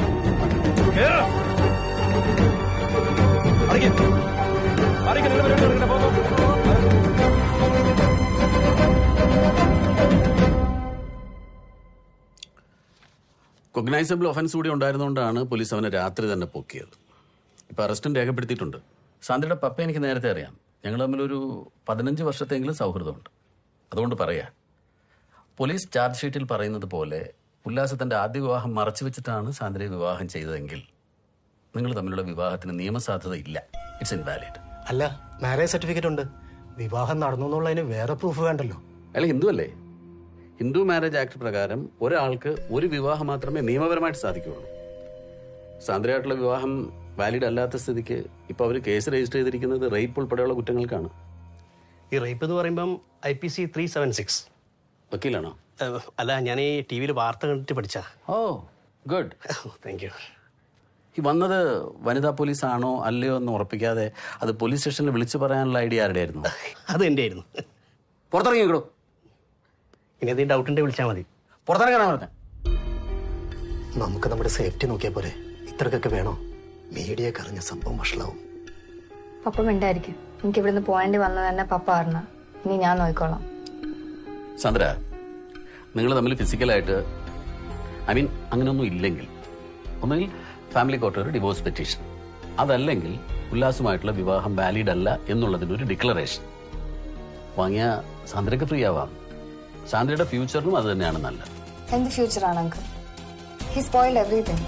കൊഗ്നൈസബിൾ ഒഫൻസ് കൂടി ഉണ്ടായിരുന്നുകൊണ്ടാണ് പോലീസ് അവനെ രാത്രി തന്നെ പൊക്കിയത്. ഇപ്പൊ അറസ്റ്റും രേഖപ്പെടുത്തിയിട്ടുണ്ട്. സാന്ദ്രയുടെ പപ്പ എനിക്ക് നേരത്തെ അറിയാം. ഞങ്ങൾ തമ്മിലൊരു 15 വർഷത്തെങ്കിലും സൗഹൃദമുണ്ട്. അതുകൊണ്ട് പറയാ, പോലീസ് ചാർജ് ഷീറ്റിൽ പറയുന്നത് പോലെ ഉല്ലാസത്തിന്റെ ആദ്യ വിവാഹം മറച്ചു വെച്ചിട്ടാണ് സാന്ദ്രയെ വിവാഹം ചെയ്തതെങ്കിൽ നിങ്ങൾ തമ്മിലുള്ള വിവാഹത്തിന് നിയമസാധ്യത ഇല്ല. It's invalid. അല്ല, മാരേജ് സർട്ടിഫിക്കറ്റ് ഉണ്ട്. വിവാഹം നടന്നു എന്നുള്ളതിന് വേറെ പ്രൂഫ് വേണ്ടല്ലോ. അയാൾ ഹിന്ദു അല്ലേ? ഹിന്ദു മാരേജ് ആക്ട് പ്രകാരം ഒരാൾക്ക് ഒരു വിവാഹം മാത്രമേ നിയമപരമായിട്ട് സാധിക്കുകയുള്ളൂ. സാന്ദ്രയായിട്ടുള്ള വിവാഹം വാലിഡ് അല്ലാത്ത സ്ഥിതിക്ക് ഇപ്പൊ അവർ കേസ് രജിസ്റ്റർ ചെയ്തിരിക്കുന്നത് റേപ്പ് ഉൾപ്പെടെയുള്ള കുറ്റങ്ങൾക്കാണ്. ഈ റേപ്പ് എന്ന് പറയുമ്പം IPC 376. വക്കീലാണോ? അല്ല, ഞാൻ ഈ TV വാർത്ത കണ്ടിട്ട് പഠിച്ച. Oh good, thank you. ഈ വന്നത് വനിതാ പോലീസ് ആണോ അല്ലയോ എന്ന് ഉറപ്പിക്കാതെ അത് പോലീസ് സ്റ്റേഷനിൽ വിളിച്ചു പറയാനുള്ള ഐഡിയ ആരുടെ ആയിരുന്നു? അത് എൻ്റെ ആയിരുന്നു. പുറത്തിറങ്ങിക്കോ. ഇനി എന്തെങ്കിലും ഡൗട്ട് ഉണ്ടെങ്കിൽ വിളിച്ചാൽ മതി. പുറത്തിറങ്ങാനാ പറഞ്ഞത്? നമുക്ക് നമ്മുടെ സേഫ്റ്റി നോക്കിയാൽ പോലെ. ഇത്രക്കൊക്കെ വേണോ? മീഡിയ കറിഞ്ഞ സംഭവം വഷളാവും. പപ്പ മിണ്ടായിരിക്കും. എനിക്ക് ഇവിടുന്ന് പോകേണ്ടി വന്നത് തന്നെ പപ്പ പറഞ്ഞ. ഇനി ഞാൻ നോക്കിക്കോളാം. സാന്ദ്ര, നിങ്ങൾ തമ്മിൽ ഫിസിക്കലായിട്ട് അങ്ങനെയൊന്നും ഇല്ലെങ്കിൽ ഒന്നുകിൽ ഫാമിലി കോർട്ട് ഒരു ഡിവോഴ്സ് പെറ്റീഷൻ, അതല്ലെങ്കിൽ ഉല്ലാസമായിട്ടുള്ള വിവാഹം വാലിഡ് അല്ല എന്നുള്ളതിനൊരു ഡിക്ലറേഷൻ വാങ്ങിയ സാന്ദ്രയ്ക്ക് ഫ്രീ ആവാം. സാന്ദ്രയുടെ ഫ്യൂച്ചറിനും അത് തന്നെയാണ് നല്ലത്. എന്ത് ഫ്യൂച്ചറാണ് അങ്കിൾ? He spoiled everything.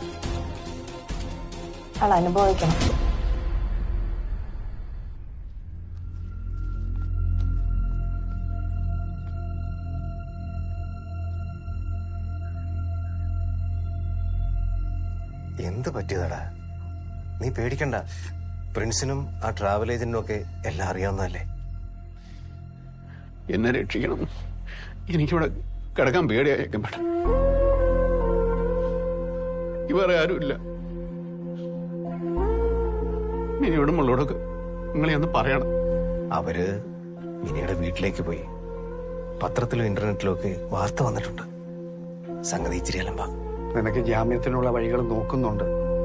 അയാൾ അനുഭവിക്കണം. എന്ത് പറ്റിയതാടാ? നീ പേടിക്കണ്ട. പ്രിൻസിനും ആ ട്രാവൽ ഏജന്റിനും ഒക്കെ എല്ലാം അറിയാവുന്നതല്ലേ. എന്നെ രക്ഷിക്കണം. എനിക്കിവിടെ കിടക്കാൻ പേടിയായേക്കും. വേറെ ആരുമില്ല. ഇനി ഇവിടെ മുള്ളോടൊക്കെ നിങ്ങളെ ഒന്ന് പറയണം. അവര് മിനിയുടെ വീട്ടിലേക്ക് പോയി. പത്രത്തിലും ഇന്റർനെറ്റിലും ഒക്കെ വാർത്ത വന്നിട്ടുണ്ട്. സംഗതി ഇച്ചിരി അലമ്പാ. നിനക്ക് ജാമ്യത്തിനുള്ള വഴികൾ നോക്കുന്നുണ്ട്.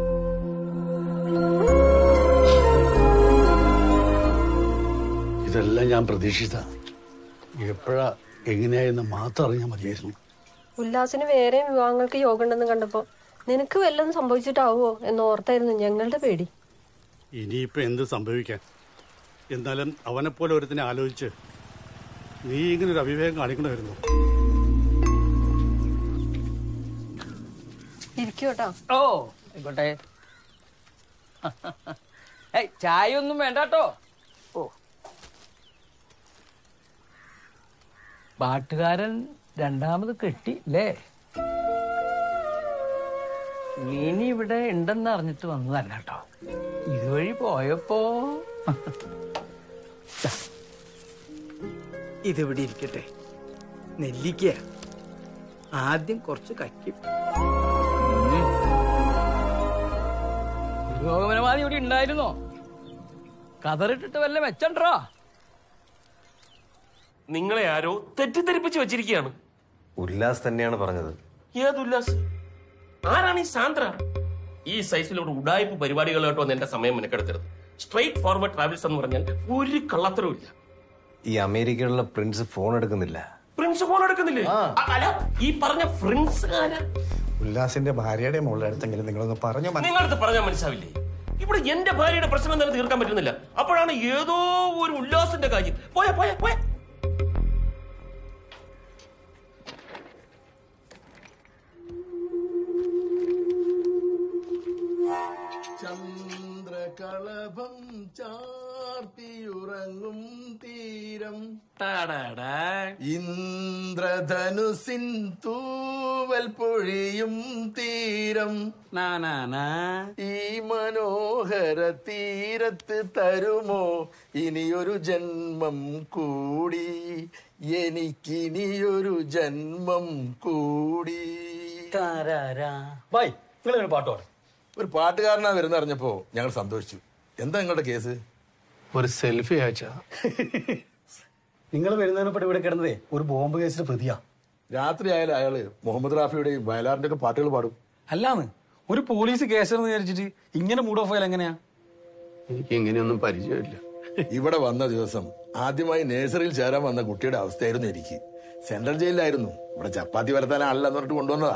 ഇതെല്ലാം ഞാൻ പ്രതീക്ഷിച്ച. എപ്പോഴാ എങ്ങനെയായെന്ന് മാത്രം അറിഞ്ഞാൽ മതിയായിരുന്നു. ഉല്ലാസിന് വേറെ വിവാഹങ്ങൾക്ക് യോഗ ഉണ്ടെന്ന് കണ്ടപ്പോ നിനക്ക് വല്ലതും സംഭവിച്ചിട്ടാവോ എന്ന് ഓർത്തായിരുന്നു ഞങ്ങളുടെ പേടി. ഇനിയിപ്പോ എന്ത് സംഭവിക്കാൻ? എന്നാലും അവനെപ്പോലെ ഒരുത്തിനെ ആലോചിച്ച് നീ ഇങ്ങനെ ഒരു അവിവേകം കാണിക്കണമായിരുന്നു. ഇരിക്കൂട്ടോ. ഓ ആയിക്കോട്ടെ. ചായ ഒന്നും വേണ്ടട്ടോ. ഓ, പാട്ടുകാരൻ രണ്ടാമത് കെട്ടി അല്ലേ? നീനി ഇവിടെ ഉണ്ടെന്ന് അറിഞ്ഞിട്ട് വന്നതല്ല കേട്ടോ. ഇതുവഴി പോയപ്പോ ഇതിവിടെ ഇരിക്കട്ടെ. നെല്ലിക്ക ആദ്യം കുറച്ച് കയ്ക്കും. പുരോഗമനവാദി ഇവിടെ ഉണ്ടായിരുന്നോ? കതറിട്ടിട്ട് വല്ല മെച്ചണ്ടോ? നിങ്ങളെ ആരോ തെറ്റിദ്ധരിപ്പിച്ച് വെച്ചിരിക്കുകയാണ്. ഉല്ലാസ് തന്നെയാണ് പറഞ്ഞത്. ഏത് ഉല്ലാസ്? ആരാണ് ഈ സാന്ദ്ര? ഈ സൈസിലോട് ഉഡായ്പ പരിപാടികളായിട്ട് വന്ന് എന്റെ സമയം മെനക്കെടുത്തരുത്. സ്ട്രെയിറ്റ് ഫോർവേഡ് ട്രാവൽസ് എന്ന് പറഞ്ഞാൽ ഒരു കള്ളത്തരവും ഇല്ല. ഈ അമേരിക്കയിലുള്ള പ്രിൻസ് ഫോൺ എടുക്കുന്നില്ല. പ്രിൻസ് ഫോൺ എടുക്കുന്നില്ലേ? അല്ല, ഈ പറഞ്ഞ ഫ്രിൻസ് ഉല്ലാസിന്റെ ഭാര്യയുടെ മുകളിൽ അടുത്തെങ്കിലും നിങ്ങളൊന്ന് പറഞ്ഞു. നിങ്ങളടുത്ത് പറഞ്ഞാൽ മനസ്സിലാവില്ലേ? ഇവിടെ എന്റെ ഭാര്യയുടെ പ്രശ്നം തന്നെ തീർക്കാൻ പറ്റുന്നില്ല. അപ്പോഴാണ് ഏതോ ഒരു ഉല്ലാസിന്റെ കാര്യം. പോയ പോയ പോയ ചന്ദ്രകളഭം ചാർത്തിയുറങ്ങും തീരം തീരം ഇന്ദ്രധനുസിൻ തൂവൽ പൊഴിയും തീരം ഈ മനോഹര തീരത്ത് തരുമോ ഇനിയൊരു ജന്മം കൂടി, എനിക്കിനിയൊരു ജന്മം കൂടി. ഒരു പാട്ടുകാരനാ വരുന്നറിഞ്ഞപ്പോ ഞങ്ങൾ സന്തോഷിച്ചു. എന്താ നിങ്ങളുടെ കേസ്? ഒരു സെൽഫി അയച്ചാ. നിങ്ങൾ വരുന്നതിനെപ്പറ്റി ഇവിടെ കിടന്നതേ ഒരു ബോംബ് കേസിന്റെ പ്രതിയാ. രാത്രി ആയാലും അയാള് മുഹമ്മദ് റാഫിയുടെയും വയലാറിന്റെ ഒക്കെ പാട്ടുകൾ പാടും. അല്ലാന്ന് ഒരു പോലീസ് കേസെന്ന് വിചാരിച്ചിട്ട് ഇങ്ങനെ മൂഡ് ഓഫ് ആയാൽ എങ്ങനെയാ? എനിക്ക് എങ്ങനെയൊന്നും പരിചയമില്ല. ഇവിടെ വന്ന ദിവസം ആദ്യമായി നേഴ്സറിയിൽ ചേരാൻ വന്ന കുട്ടിയുടെ അവസ്ഥയായിരുന്നു എനിക്ക്. സെൻട്രൽ ജയിലിലായിരുന്നു. ഇവിടെ ചപ്പാത്തി വരത്താനാണെന്ന് പറഞ്ഞിട്ട് കൊണ്ടുവന്നതാ.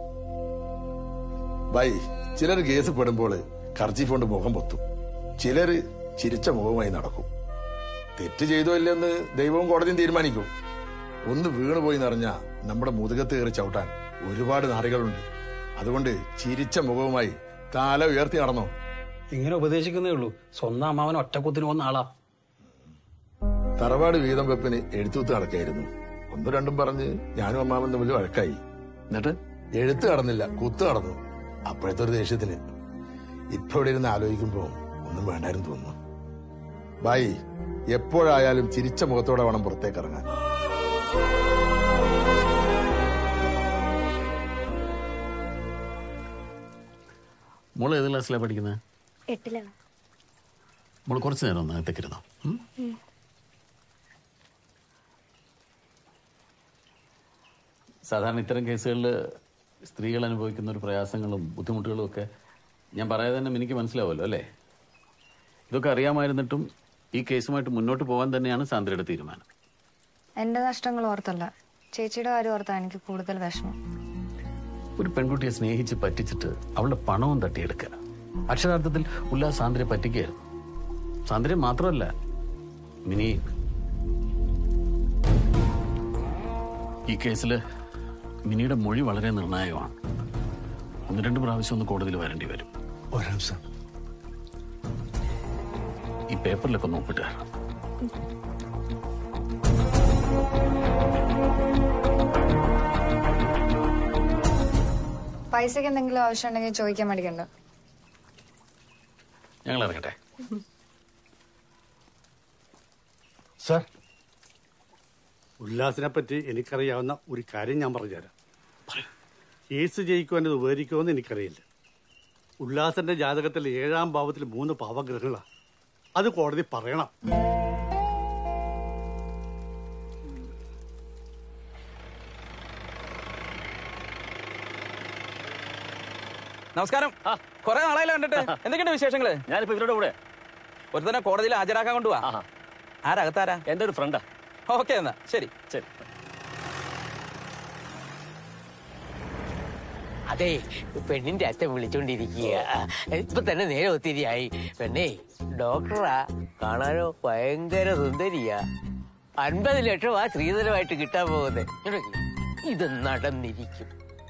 ബൈ, ചിലർ കേസ് പെടുമ്പോൾ കർച്ചീഫ് കൊണ്ട് മുഖം പൊത്തും, ചിലര് ചിരിച്ച മുഖവുമായി നടക്കും. തെറ്റ് ചെയ്തോ ഇല്ലെന്ന് ദൈവവും കോടതിയും തീരുമാനിക്കും. ഒന്ന് വീണുപോയി നിറഞ്ഞാ നമ്മുടെ മുതുകത്ത് കയറി ചവിട്ടാൻ ഒരുപാട് നാറികളുണ്ട്. അതുകൊണ്ട് ചിരിച്ച മുഖവുമായി കാല ഉയർത്തി നടന്നോ. ഇങ്ങനെ ഉപദേശിക്കുന്നേ ഉള്ളൂ. സ്വന്തം അമ്മാവൻ ഒറ്റക്കുത്തിന് വന്ന ആളാ. തറവാട് വീതം വെപ്പിന് എഴുത്തുകുത്ത് നടക്കായിരുന്നു. ഒന്നും രണ്ടും പറഞ്ഞ് ഞാനും അമ്മാവൻ തമ്മിൽ വഴക്കായി. എന്നിട്ട് എഴുത്ത് കടന്നില്ല, കുത്ത് കടന്നു. അപ്പോഴത്തെ ഒരു ദേഷ്യത്തിന് ഇപ്പൊ ഇവിടെ ഇരുന്ന് ആലോചിക്കുമ്പോ ഒന്നും വേണ്ടായിരുന്നു തോന്നുന്നു. ബായി, എപ്പോഴായാലും ചിരിച്ച മുഖത്തോടെ വേണം പുറത്തേക്ക് ഇറങ്ങാൻ. മോള് ഏത് ക്ലാസ്സിലാണ് പഠിക്കുന്നത്? 8ലാണ്. മോള് കുറച്ചു നേരം ഒന്ന് അകത്തേക്കിരുന്നോ. സാധാരണ ഇത്തരം കേസുകളിൽ സ്ത്രീകൾ അനുഭവിക്കുന്ന ഒരു പ്രയാസങ്ങളും ബുദ്ധിമുട്ടുകളും ഒക്കെ ഞാൻ പറയാതെ തന്നെ എനിക്ക് മനസ്സിലാവുമല്ലോ അല്ലേ? ഇതൊക്കെ അറിയാമായിരുന്നിട്ടും ഈ കേസുമായിട്ട് മുന്നോട്ട് പോകാൻ തന്നെയാണ് സാന്ദ്രയുടെ തീരുമാനം. എന്റെ നഷ്ടങ്ങൾ ഓർത്തല്ല, ചേച്ചിയുടെ കാര്യം ഓർത്താ എനിക്ക് കൂടുതൽ വിഷമം. ഒരു പെൺകുട്ടിയെ സ്നേഹിച്ച് പറ്റിച്ചിട്ട് അവളുടെ പണവും തട്ടിയെടുക്കുക. അക്ഷരാർത്ഥത്തിൽ ഉല്ലാസ് സാന്ദ്രയെ പറ്റിക്കുകയായിരുന്നു. സാന്ദ്രയെ മാത്രമല്ല, മിനി. ഈ കേസിൽ മിനിയുടെ മൊഴി വളരെ നിർണായകമാണ്. 1-2 പ്രാവശ്യം ഒന്ന് കോടതിയിൽ വരേണ്ടി വരും. ഈ പേപ്പറിലൊക്കെ നോക്കിട്ട് തരണം. പൈസക്ക് എന്തെങ്കിലും ആവശ്യം ഉണ്ടെങ്കിൽ ചോദിക്കാൻ മടിക്കണ്ട. ഞങ്ങൾ ഇറങ്ങട്ടെ. സാർ, ഉല്ലാസിനെ പറ്റി എനിക്കറിയാവുന്ന ഒരു കാര്യം ഞാൻ പറഞ്ഞുതരാം. കേസ് ജയിക്കുവാൻ ഇത് ഉപകരിക്കുമെന്ന് എനിക്കറിയില്ല. ഉല്ലാസിന്റെ ജാതകത്തിൽ 7ാം ഭാവത്തിൽ 3 പാവഗ്രഹങ്ങളാണ്. അത് കോടതി പറയണം. നമസ്കാരം. കുറെ നാളായില്ല കണ്ടിട്ട്. എന്തൊക്കെയുണ്ട് വിശേഷങ്ങള്? ഞാനിപ്പോ ഇവരുടെ കൂടെ ഒരു തന്നെ കോടതിയിൽ ഹാജരാക്കാൻ കൊണ്ടുപോവാ. ആരകത്താരാ? എന്റെ ഒരു ഫ്രണ്ടാ. ഓക്കെ, എന്നാ ശരി. ശരി. അതെ, പെണ്ണിന്റെ അച്ഛൻ വിളിച്ചോണ്ടിരിക്കുക. ഇപ്പൊ തന്നെ നേരെ ഒത്തിരിയായി. പെണ്ണേ ഡോക്ടറാ, കാണാനോ ഭയങ്കര സുന്ദരിയാ. 50 ലക്ഷം ആ സ്ത്രീധനമായിട്ട് കിട്ടാൻ പോകുന്നത്. ഇത് നടന്നിരിക്കും.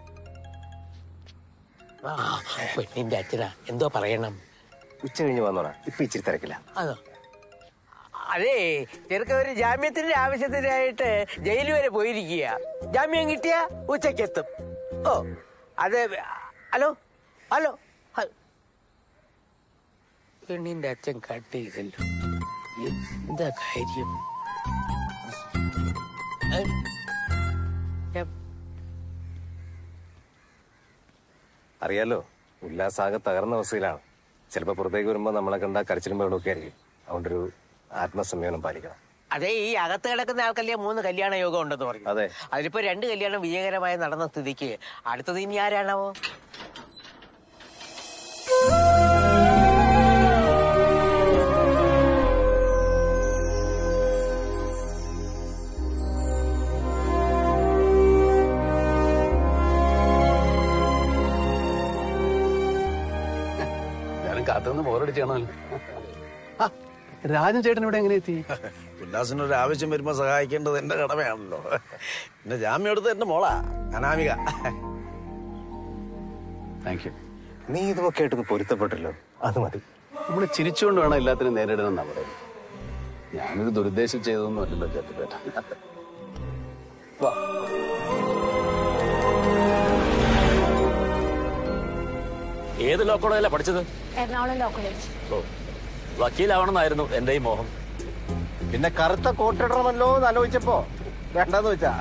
പെണ്ണിന്റെ അച്ഛനാ, എന്തോ പറയണം? ഉച്ച കഴിഞ്ഞ് വന്നോടാ, ഇപ്പൊ ഇച്ചിരി തിരക്കില്ല. അതോ? അതെ, ചെറുക്ക ഒരു ജാമ്യത്തിന്റെ ആവശ്യത്തിനായിട്ട് ജയില് വരെ പോയിരിക്കുക. ജാമ്യം കിട്ടിയ ഉച്ചക്കെത്തും. ഓ അതെ. Hello hello. പെണ്ണിന്റെ അച്ഛൻ കട്ട് ചെയ്തല്ലോ. എന്താ കാര്യം? അറിയാലോ, ഉല്ലാസാകെ തകർന്ന അവസ്ഥയിലാണ്. ചിലപ്പോ പുറത്തേക്ക് വരുമ്പോ നമ്മളെ കണ്ട കരച്ചിലും ബഹളമൊക്കെ ആയിരിക്കും. അതുകൊണ്ടൊരു ആത്മസംയമനം പാലിക്കണം. അതെ, ഈ അകത്ത് കിടക്കുന്ന ആൾക്കല്ലേ 3 കല്യാണ യോഗം ഉണ്ടെന്ന് പറഞ്ഞു. അതെ, അതിലിപ്പോ 2 കല്യാണം വിജയകരമായി നടന്ന സ്ഥിതിക്ക് അടുത്തത് ഇനി ആരാണാവോ? ഞാനും കാത്തുനിന്ന് ബോറടിച്ചാണോ. രാജൻ ചേട്ടൻ ഇവിടെ എങ്ങനെ എത്തി? ഉല്ലാസിന് ഒരു ആവശ്യം വരുമ്പോ സഹായിക്കേണ്ടത് എന്റെ കടമയാണല്ലോ. എന്റെ ജാമ്യം എടുത്ത് എന്റെ മോളാ അനാമിക. Thank you. നീ ഇതൊക്കെ ആയിട്ടൊന്ന് പൊരുത്തപ്പെട്ടല്ലോ, അത് മതി. നമ്മൾ ചിരിച്ചുകൊണ്ട് വേണം എല്ലാത്തിനും നേരിടണമെന്നാ പറയുന്നത്. ഞാനൊരു ദുരുദ്ദേശം ചെയ്തൊന്നും അല്ലല്ലോ ചേട്ടപ്പേട്ട. വാ. ഏത് ലോ കോളേജിലാണ് പഠിച്ചത്? Ernakulam law college. ഓ, വക്കീലാവണമെന്നായിരുന്നു എന്റെ ഈ മോഹം. പിന്നെ കറുത്ത കോട്ടിടണമല്ലോ എന്ന് ആലോചിച്ചപ്പോ വേണ്ടെന്ന് വെച്ചാ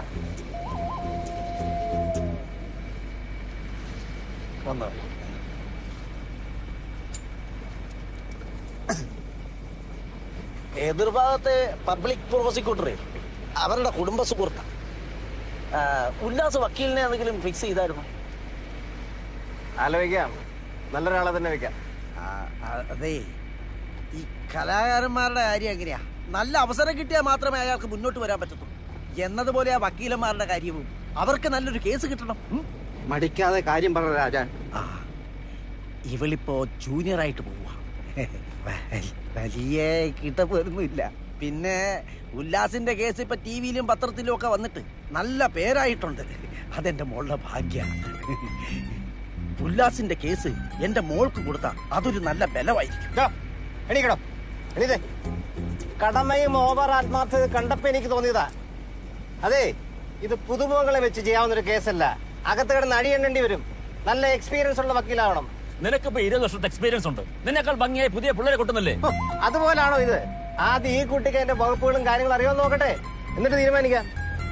എതിർഭാഗത്തെ പബ്ലിക് പ്രോസിക്യൂട്ടറെ അവരുടെ കുടുംബ സുഹൃത്ത ഉല്ലാസ് വക്കീലിനെ എന്തെങ്കിലും ഫിക്സ് ചെയ്തായിരുന്നു? ആലോചിക്കാം, നല്ലൊരാളെ തന്നെ വെക്കാം. അതെ, ഈ കലാകാരന്മാരുടെ കാര്യം എങ്ങനെയാ? നല്ല അവസരം കിട്ടിയാൽ മാത്രമേ അയാൾക്ക് മുന്നോട്ട് വരാൻ പറ്റത്തുള്ളൂ എന്നതുപോലെ ആ വക്കീലന്മാരുടെ കാര്യവും അവർക്ക് നല്ലൊരു കേസ് കിട്ടണം. മടിക്കാതെ കാര്യം പറ രാജാൻ. ഇവളിപ്പോ ജൂനിയർ ആയിട്ട് പോവുക, വലിയ കിട്ടപ്പോരുന്നില്ല. പിന്നെ ഉല്ലാസിന്റെ കേസ് ഇപ്പൊ ടിവിയിലും പത്രത്തിലും ഒക്കെ വന്നിട്ട് നല്ല പേരായിട്ടുണ്ട്. അതെന്റെ മോളുടെ ഭാഗ്യാണ്. ഉല്ലാസിന്റെ കേസ് എന്റെ മോൾക്ക് കൊടുത്താ അതൊരു നല്ല ബലമായിരിക്കും. എണീക്കണം, എണീതേ. കടമയും ഓവർ ആത്മാർത്ഥത കണ്ടപ്പോ എനിക്ക് തോന്നിയതാ. അതെ, ഇത് പുതുമുഖങ്ങളെ വെച്ച് ചെയ്യാവുന്നൊരു കേസല്ല. അകത്ത് കിടന്ന് അടിയെണ്ണേണ്ടി വരും. നല്ല എക്സ്പീരിയൻസ് ഉള്ള വക്കീലാവണം. നിനക്കിപ്പോ 20 വർഷത്തെ എക്സ്പീരിയൻസ് ഉണ്ട്. നിന്നേക്കാൾ ഭംഗിയായി പുതിയ പിള്ളേരെ കൊട്ടുന്നല്ലേ? അതുപോലാണോ ഇത്? ആദ്യം ഈ കുട്ടിക്ക് അതിന്റെ വകുപ്പുകളും കാര്യങ്ങളും അറിയാമെന്ന് നോക്കട്ടെ, എന്നിട്ട് തീരുമാനിക്കാം.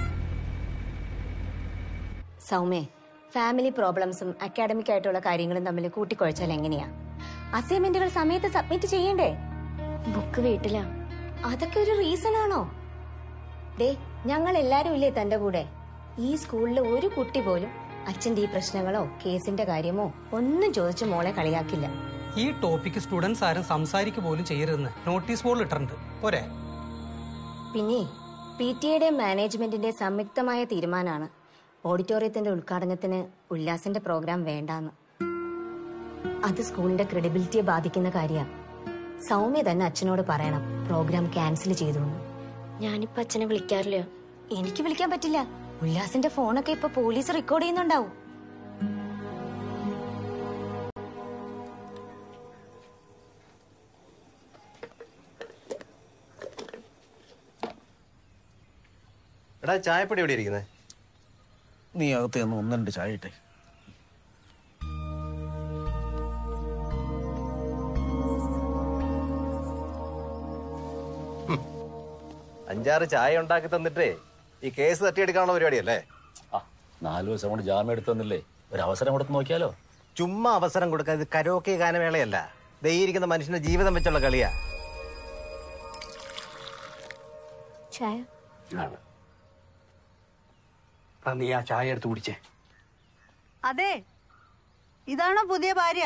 സൗമ്യ, ഫാമിലി പ്രോബ്ലംസും അക്കാഡമിക് ആയിട്ടുള്ള കാര്യങ്ങളും തമ്മിൽ കൂട്ടിക്കുഴച്ചാൽ എങ്ങനെയാ? അസൈൻമെന്റുകൾ സമയത്ത് സബ്മിറ്റ് ചെയ്യണ്ടേ? ബുക്ക് വീട്ടിലാ. അതൊക്കെ ഒരു റീസൺ ആണോ? ഡേ, ഞങ്ങൾ എല്ലാരും ഇല്ലേ തന്റെ കൂടെ? ഈ സ്കൂളിലെ ഒരു കുട്ടി പോലും അച്ഛന്റെ ഈ പ്രശ്നങ്ങളോ കേസിന്റെ കാര്യമോ ഒന്നും ചോദിച്ച് മോളെ കളിയാക്കില്ല. ഈ ടോപ്പിക്ക് സ്റ്റുഡൻസ് ആരും സംസാരിക്കുക പോലും ചെയ്യരുതെന്ന് നോട്ടീസ് ബോർഡിൽ ഇട്ടിട്ടുണ്ട്. പോരെ? പിന്നെ PTA മാനേജ്മെന്റിന്റെ സംയുക്തമായ തീരുമാനമാണ് ഓഡിറ്റോറിയത്തിന്റെ ഉദ്ഘാടനത്തിന് ഉല്ലാസിന്റെ പ്രോഗ്രാം വേണ്ടാന്ന്. അത് സ്കൂളിന്റെ ക്രെഡിബിലിറ്റിയെ ബാധിക്കുന്ന കാര്യമാണ്. സൗമ്യ തന്നെ അച്ഛനോട് പറയണം പ്രോഗ്രാം ക്യാൻസൽ ചെയ്തു. ഞാനിപ്പോ അച്ഛനെ വിളിക്കാറില്ല. എനിക്ക് വിളിക്കാൻ പറ്റില്ല. ഉല്ലാസിന്റെ ഫോണൊക്കെ ഇപ്പൊ പോലീസ് റെക്കോർഡ് ചെയ്യുന്നുണ്ടാവും. എടാ, ചായപ്പൊടി എവിടെ ഇരിക്കുന്നത്? നീ അകത്ത് നിന്ന് 1-2 ചായ ഇട്ടേ. അഞ്ചാറ് ചായ ഉണ്ടാക്കി തന്നിട്ടേ ഈ കേസ് തട്ടിയെടുക്കാനുള്ള പരിപാടിയല്ലേ? 4 ദിവസം കൊണ്ട് ജാമ്യം എടുത്തു തന്നില്ലേ? ഒരു അവസരം കൊടുത്ത് നോക്കിയാലോ? ചുമ്മാ അവസരം കൊടുക്കാൻ. ഇത് കരോക്കെ ഗാനമേളയല്ല, ദയിരിക്കുന്ന മനുഷ്യന്റെ ജീവിതം വെച്ചുള്ള കളിയാ. ചായ നീ ആ ചായ എടുത്ത് കുടിച്ചേ. അതെ, ഇതാണോ പുതിയ ഭാര്യ?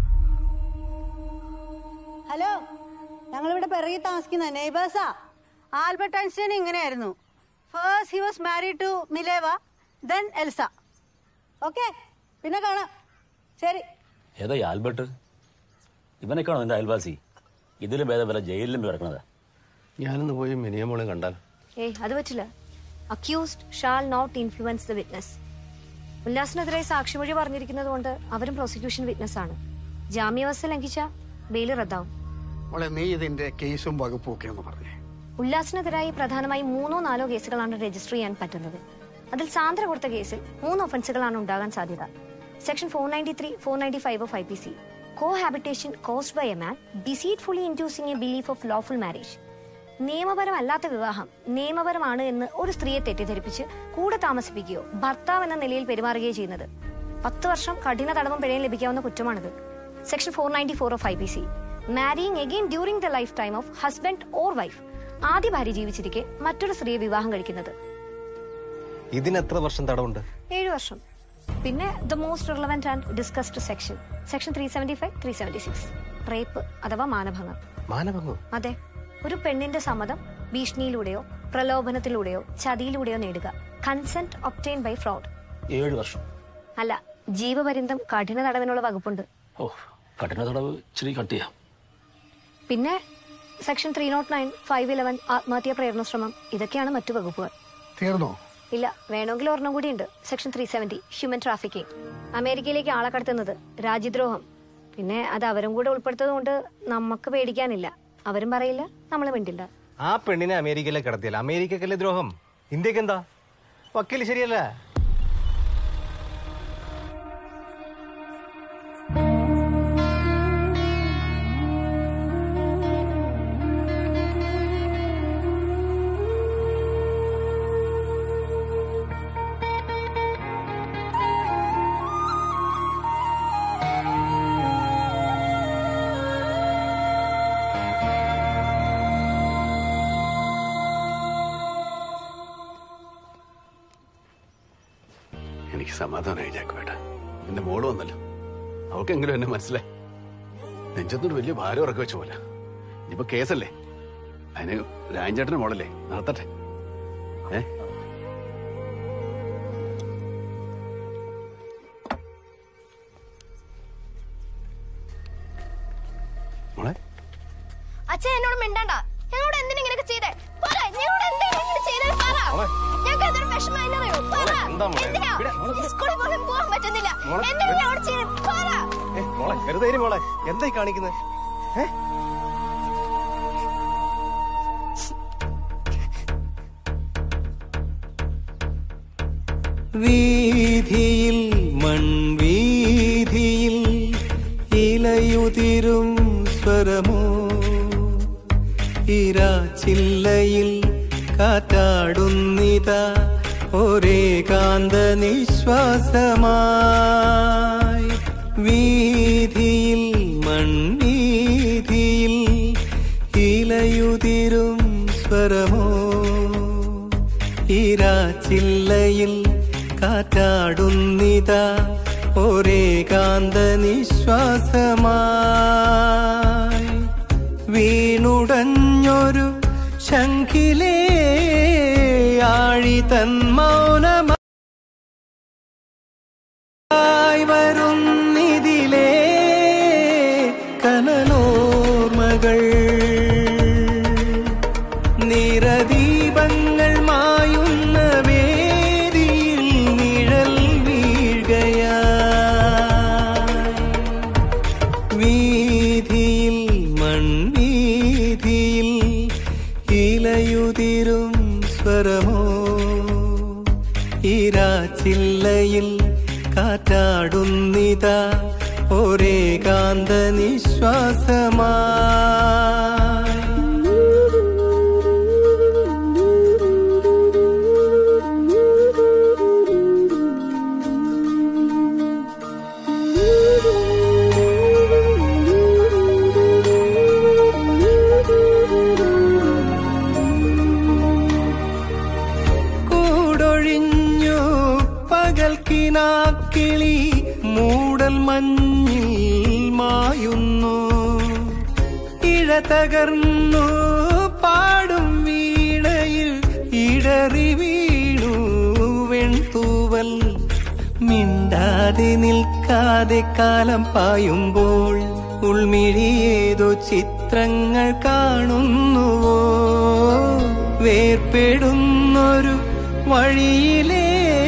ഹലോ, ഞങ്ങളിവിടെ പിറകി താമസിക്കുന്ന നെയ്ബേഴ്സാ. ആൽബർട്ട് ഐൻസ്റ്റൈൻ ഇങ്ങനെയായിരുന്നു. First he was married to Mileva, then Elsa. Okay, പിന്നെ കാണാം. ശരി. ഏതാ ആൽബർട്ട്? ഇവനൊക്കെയാണോ നിന്റെ അയൽവാസി? ഇതിലും ഭേദം വല്ല ജയിലിലും കിടക്കണതാ. ഞാനൊന്ന് പോയി മിനിയമോളെ കണ്ടാൽ? ഏയ്, അത് പറ്റില്ല. Accused shall not influence the witness. ഉല്ലാസിനെതിരെ സാക്ഷിമൊഴി പറഞ്ഞിരിക്കുന്നത് കൊണ്ട് അവരും പ്രോസിക്യൂഷൻ വിറ്റ്നസ് ആണ്. ജാമ്യാവസ്ഥ ലംഘിച്ച ബെയില് റദ്ദാവും. നീ ഇതിന്റെ കേസും വകുപ്പും ഒക്കെ ഒന്ന് പറഞ്ഞേ. ഉല്ലാസിനെതിരായി പ്രധാനമായി 3-4 കേസുകളാണ് രജിസ്റ്റർ ചെയ്യാൻ പറ്റുന്നത്. അതിൽ സാന്ദ്ര കൊടുത്ത കേസിൽ 3 ഒഫൻസുകളാണ് ഉണ്ടാകാൻ സാധ്യത. Section 493, 495 of IPC. Cohabitation caused by a man deceitfully inducing a belief of lawful marriage. നിയമപരമല്ലാത്ത വിവാഹം നിയമപരമാണ് എന്ന് ഒരു സ്ത്രീയെ തെറ്റിദ്ധരിപ്പിച്ച് കൂടെ താമസിപ്പിക്കുകയോ ഭർത്താവ് എന്ന നിലയിൽ പെരുമാറുകയോ ചെയ്യുന്നത് 10 വർഷം കഠിന തടവും പിഴയും ലഭിക്കാവുന്ന കുറ്റമാണിത്. Section 494 of IPC. Marrying again during the life time of husband or wife. ആദ്യ ഭാര്യ ജീവിച്ചിരിക്കെ മറ്റൊരു സ്ത്രീയെ വിവാഹം കഴിക്കുന്നത്. ഇതിന് എത്ര വർഷം തടവുണ്ട്? 7 വർഷം. പിന്നെ the most relevant and discussed section 375, 376. Rape അഥവാ മാനഭംഗം. മാനഭംഗം? അതെ, ഒരു പെണ്ണിന്റെ സമ്മതം ഭീഷണിയിലൂടെയോ പ്രലോഭനത്തിലൂടെയോ ചതിയിലൂടെയോ നേടുക. Consent obtain by fraud. 7 വർഷം അല്ല, ജീവപര്യന്തം കഠിന തടവിനുള്ള വകുപ്പുണ്ട്. ഓ, കഠിന തടവ് ഇച്ചിരി കട്ടിയാ. പിന്നെ സെക്ഷൻ 309, 511 ആത്മഹത്യാ പ്രേരണ ശ്രമം. ഇതൊക്കെയാണ് മറ്റു വകുപ്പുകൾ. തീർന്നോ? ഇല്ല, വേണമെങ്കിൽ ഒരെണ്ണം കൂടിയുണ്ട്. Section 370 human trafficking. അമേരിക്കയിലേക്ക് ആളെ കടത്തുന്നത്, രാജ്യദ്രോഹം. പിന്നെ അത് അവരും കൂടെ ഉൾപ്പെടുത്തത് കൊണ്ട് നമുക്ക് പേടിക്കാനില്ല. അവരും പറയില്ല, നമ്മൾ മിണ്ടില്ല. ആ പെണ്ണിനെ അമേരിക്കയിലേക്ക് കടത്തിയല്ല. അമേരിക്കക്കല്ലേ ദ്രോഹം, ഇന്ത്യക്ക് എന്താ? വക്കീൽ ശരിയല്ല. എനിക്ക് സമാധാനമായി ജാക്കുവേട്ട. എന്റെ മോള് വന്നല്ലോ, അവൾക്കെങ്കിലും എന്നെ മനസ്സിലായി. നെഞ്ചത്തൊരു വലിയ ഭാരം ഇറക്കി വെച്ച പോലെ. ഇനിയിപ്പോ കേസല്ലേ, അതിന് രാജേട്ടന്റെ മോളല്ലേ, നടത്തട്ടെ. മോളെ അച്ഛൻ എന്നോട് മിണ്ടണ്ട. ഞങ്ങളോട് എന്തിനാ ഇങ്ങനെയൊക്കെ ചെയ്തേ? പറ, ഞങ്ങളോട് എന്തെങ്കിലും ഇങ്ങനെ ചെയ്തേ പറ. ഞങ്ങൾക്ക് എന്തൊരു വിഷമം എന്നറിയോ? പറ. എന്തിനാ? സ്കൂളിൽ പോലും പോകാൻ പറ്റുന്നില്ല. എന്തിനാ ഞങ്ങളോട് ചെയ്തേ? പറ. മോളെ വെറുതെ മോളെ, എന്തായി കാണിക്കുന്നത്? വീതിയിൽ മൺവീതിയിൽ ഇലയുതിരും സ്വരമോ, ഇരാച്ചില്ലയിൽ കാറ്റാടുന്നിതാ ഒരേകാന്ത നിശ്വാസമായി. വീതിയിൽ മൺവീതിയിൽ ഇലയുതിരും സ്വരമോ, ഇരാച്ചില്ലയിൽ കാറ്റാടുന്നിതാ ഒരേകാന്ത നിശ്വാസമായി. വീണുടഞ്ഞൊരു ശംഖിലേ ആഴി തൻ മൗനമായി വരുന്നിതിലേ കനലോർമകൾ. നിറദീപങ്ങൾ മായുന്ന വേദിയിൽ നിഴൽ വീഴുകയായി. വീതിയിൽ മൺവീതിയിൽ ഇലയുതിരും സ്വരമോ, ഇരാച്ചില്ലയിൽ കാറ്റാടുന്നിതാ ഒരേകാന്ത നിശ്വാസമായി. കൂടൊഴിഞ്ഞു പകൽക്കിനാക്കിളി മൂടൽ മഞ്ഞിൽ മായുന്നു. ഇഴ തകർന്നു പാടും വീണയിൽ ഇടറി വീണു വെൺതൂവൽ. മിണ്ടാതെ നിൽക്കാതെ കാലം പായുമ്പോൾ ഉൾമിഴിയേതോ ചിത്രങ്ങൾ കാണുന്നുവോ. വേർപ്പെടുന്നൊരു വഴിയിലേ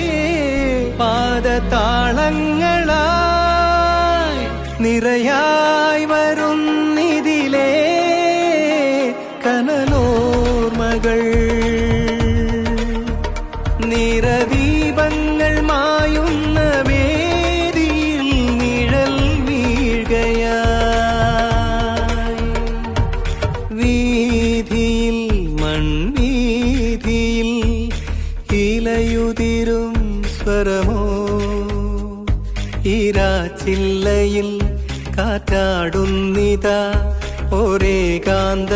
പാദതാളങ്ങളായി നിറയായി വരുന്നിതിലേ കനലോർമകൾ. നിറദീപങ്ങൾ മായുന്ന വേദിയിൽ നിഴൽ വീഴുകയായി. വീതിയിൽ മൺവീതിയിൽ ഇലയുതിരും സ്വരമോ, ഇരാച്ചില്ലയിൽ കാറ്റാടുന്നിതാ ഒരേകാന്ത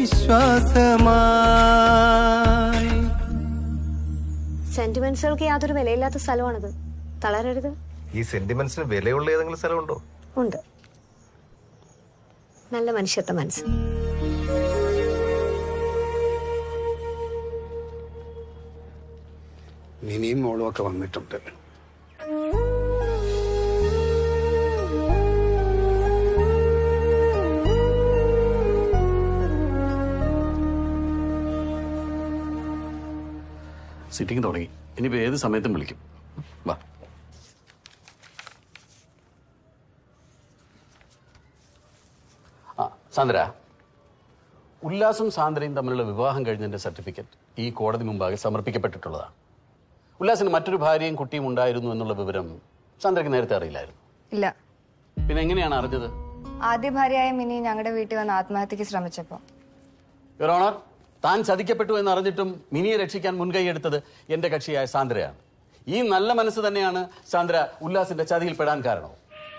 നിശ്വാസമായി. സെന്റിമെന്റ്സുകൾക്ക് യാതൊരു വിലയില്ലാത്ത സ്ഥലമാണിത്. തളരരുത്. ഈ സെന്റിമെന്റ്സിന് വിലയുള്ള ഏതെങ്കിലും സ്ഥലമുണ്ടോ? ഉണ്ട്. നല്ല മനുഷ്യത്വ മനസ്സ്. മിനിയും മോളും ഒക്കെ വന്നിട്ടുണ്ട്. സിറ്റിംഗ് തുടങ്ങി. ഇനിയിപ്പോൾ ഏത് സമയത്തും വിളിക്കും. വാ. ആ സാന്ദ്ര, ഉല്ലാസും സാന്ദ്രയും തമ്മിലുള്ള വിവാഹം കഴിഞ്ഞതിന്റെ സർട്ടിഫിക്കറ്റ് ഈ കോടതി മുമ്പാകെ സമർപ്പിക്കപ്പെട്ടിട്ടുള്ളതാണ്. ഉല്ലാസിന് മറ്റൊരു ഭാര്യയും കുട്ടിയും ഉണ്ടായിരുന്നു എന്നുള്ള വിവരം സാന്ദ്രയ്ക്ക് നേരത്തെ അറിയില്ലായിരുന്നു. ഇല്ല. പിന്നെ എങ്ങനെയാണ് അറിഞ്ഞത്? ആദ്യ ഭാര്യയായ മിനി ഞങ്ങളുടെ വീട്ടിൽ വന്ന് ആത്മഹത്യക്ക് ശ്രമിച്ചപ്പോ. യുവർ ഓണർ, താൻ ചതിക്കപ്പെട്ടു എന്ന് അറിഞ്ഞിട്ടും മിനിയെ രക്ഷിക്കാൻ മുൻകൈയെടുത്തത് എന്റെ കക്ഷിയായ സാന്ദ്രയാണ്. ഈ നല്ല മനസ്സ് തന്നെയാണ് സാന്ദ്ര ഉല്ലാസിന്റെ ചതിയിൽപ്പെടാൻ കാരണം.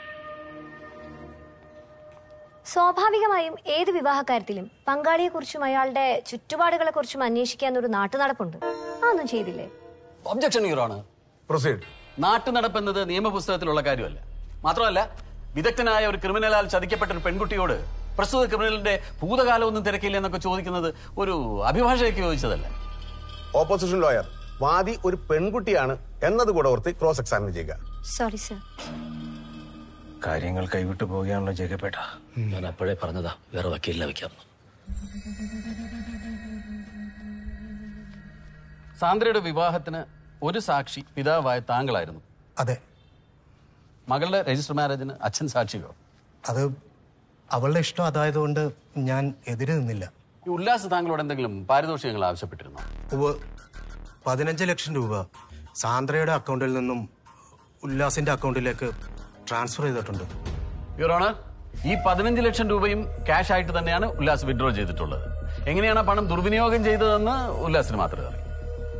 സ്വാഭാവികമായും ഏത് വിവാഹക്കാര്യത്തിലും പങ്കാളിയെക്കുറിച്ചും അയാളുടെ ചുറ്റുപാടുകളെ കുറിച്ചും അന്വേഷിക്കാൻ ഒരു നാട്ടുനടപ്പുണ്ട്. അതൊന്നും ചെയ്തില്ലേ? Objection your honour. പ്രൊസീഡ്. നാട്ടുനടപ്പെന്നത് നിയമപുസ്തകത്തിലുള്ള കാര്യമല്ല. മാത്രമല്ല, വിദഗ്ധനായ ഒരു ക്രിമിനലാൽ ചതിക്കപ്പെട്ട ഒരു പെൺകുട്ടിയോട് പ്രസ്തുത ക്രിമിനലിന്റെ ഭൂതകാലമൊന്നും തിരക്കില്ല എന്നൊക്കെ ചോദിക്കുന്നത് ഒരു അഭിഭാഷകയ്ക്ക് ചോദിച്ചതല്ല. ഓപ്പോസിഷൻ ലോയർ, വാദി ഒരു പെൺകുട്ടിയാണ് എന്നത് കൂടെ ഓർത്ത് ക്രോസ് എക്സാമിൻ ചെയ്യുക. Sorry sir. കാര്യങ്ങൾ കൈവിട്ടു പോവുകയാണല്ലോ ജേക്കബേട്ട. ഞാൻ അപ്പോഴേ പറഞ്ഞതാ വേറെ വക്കീലിനെ വെക്കാമെന്ന്. സാന്ദ്രയുടെ വിവാഹത്തിന് ഒരു സാക്ഷി പിതാവായ താങ്കളായിരുന്നു. അതെ. മകളുടെ രജിസ്റ്റർ മാരേജിന് അച്ഛൻ സാക്ഷിയോ? അത് അവളുടെ ഇഷ്ടം അതായതുകൊണ്ട് ഞാൻ എതിര് നിന്നില്ല. ഈ ഉല്ലാസ് താങ്കളോട് എന്തെങ്കിലും പാരിതോഷികങ്ങൾ ആവശ്യപ്പെട്ടിരുന്നോ? 15 ലക്ഷം രൂപ സാന്ദ്രയുടെ അക്കൗണ്ടിൽ നിന്നും ഉല്ലാസിന്റെ അക്കൗണ്ടിലേക്ക് ട്രാൻസ്ഫർ ചെയ്തിട്ടുണ്ട്. യുവർ ഓണർ, ഈ 15 ലക്ഷം രൂപയും ക്യാഷ് ആയിട്ട് തന്നെയാണ് ഉല്ലാസ് വിഡ്രോ ചെയ്തിട്ടുള്ളത്. എങ്ങനെയാണ് പണം ദുർവിനിയോഗം ചെയ്തതെന്ന് ഉല്ലാസിന് മാത്രമേ അറിയൂ.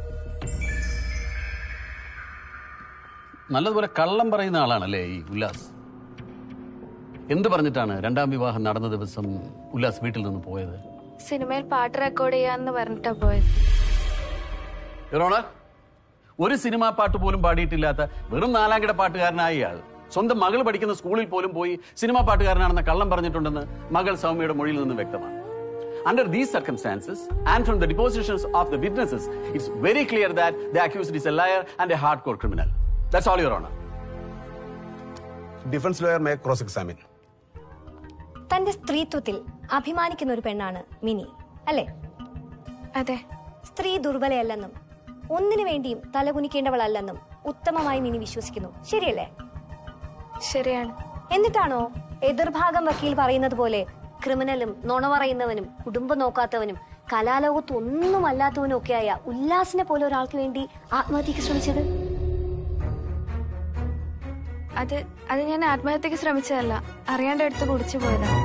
നല്ലതുപോലെ കള്ളം പറയുന്ന ആളാണല്ലേ ഈ ഉല്ലാസ്. എന്ത് പറഞ്ഞിട്ടാണ് രണ്ടാം വിവാഹം നടന്ന ദിവസം ഉല്ലാസ് വീട്ടിൽ നിന്ന് പോയത്? സിനിമയിൽ പാട്ട് റെക്കോർഡ് ചെയ്യാന്ന് പറഞ്ഞിട്ടാ പോയത്. യുവർ ഓണർ, ഒരു സിനിമാ പാട്ട് പോലും പാടിയിട്ടില്ലാത്ത വെറും 4ാം കിട പാട്ടുകാരനായ ഇയാൾ സ്വന്തം മകൾ പഠിക്കുന്ന സ്കൂളിൽ പോലും പോയി സിനിമാ പാട്ടുകാരനാണെന്ന കള്ളം പറഞ്ഞിട്ടുണ്ടെന്ന് മകൾ സൗമ്യയുടെ മൊഴിയിൽ നിന്ന് വ്യക്തമാണ്. Under these circumstances and from the depositions of the witnesses, it's very clear that the accused is a liar and a hardcore criminal. That's all, Your Honor. Defense lawyer may cross examine. തന്റെ സ്ത്രീത്വത്തിൽ അഭിമാനിക്കുന്ന ഒരു പെണ്ണാണ് mini, അല്ലേ? അതെ. സ്ത്രീ ദുർബലയല്ലെന്നും ഒന്നിനു വേണ്ടിയും തലകുനിക്കേണ്ടവളല്ലെന്നും ഉത്തമമായി mini വിശ്വസിക്കുന്നു. ശരിയല്ലേ? ശരിയാണ്. എന്നിട്ടാണോ എതിർഭാഗം വക്കീൽ പറയുന്നത് പോലെ ക്രിമിനലും നുണ പറയുന്നവനും കുടുംബം നോക്കാത്തവനും കലാലോകത്ത് ഒന്നും അല്ലാത്തവനും ഒക്കെയായ ഉല്ലാസിനെ പോലെ ഒരാൾക്ക് വേണ്ടി ആത്മഹത്യക്ക് ശ്രമിച്ചത്? അത് ഞാൻ ആത്മഹത്യക്ക് ശ്രമിച്ചതല്ല, അറിയാണ്ട് എടുത്ത് കുടിച്ചു പോയതാണ്.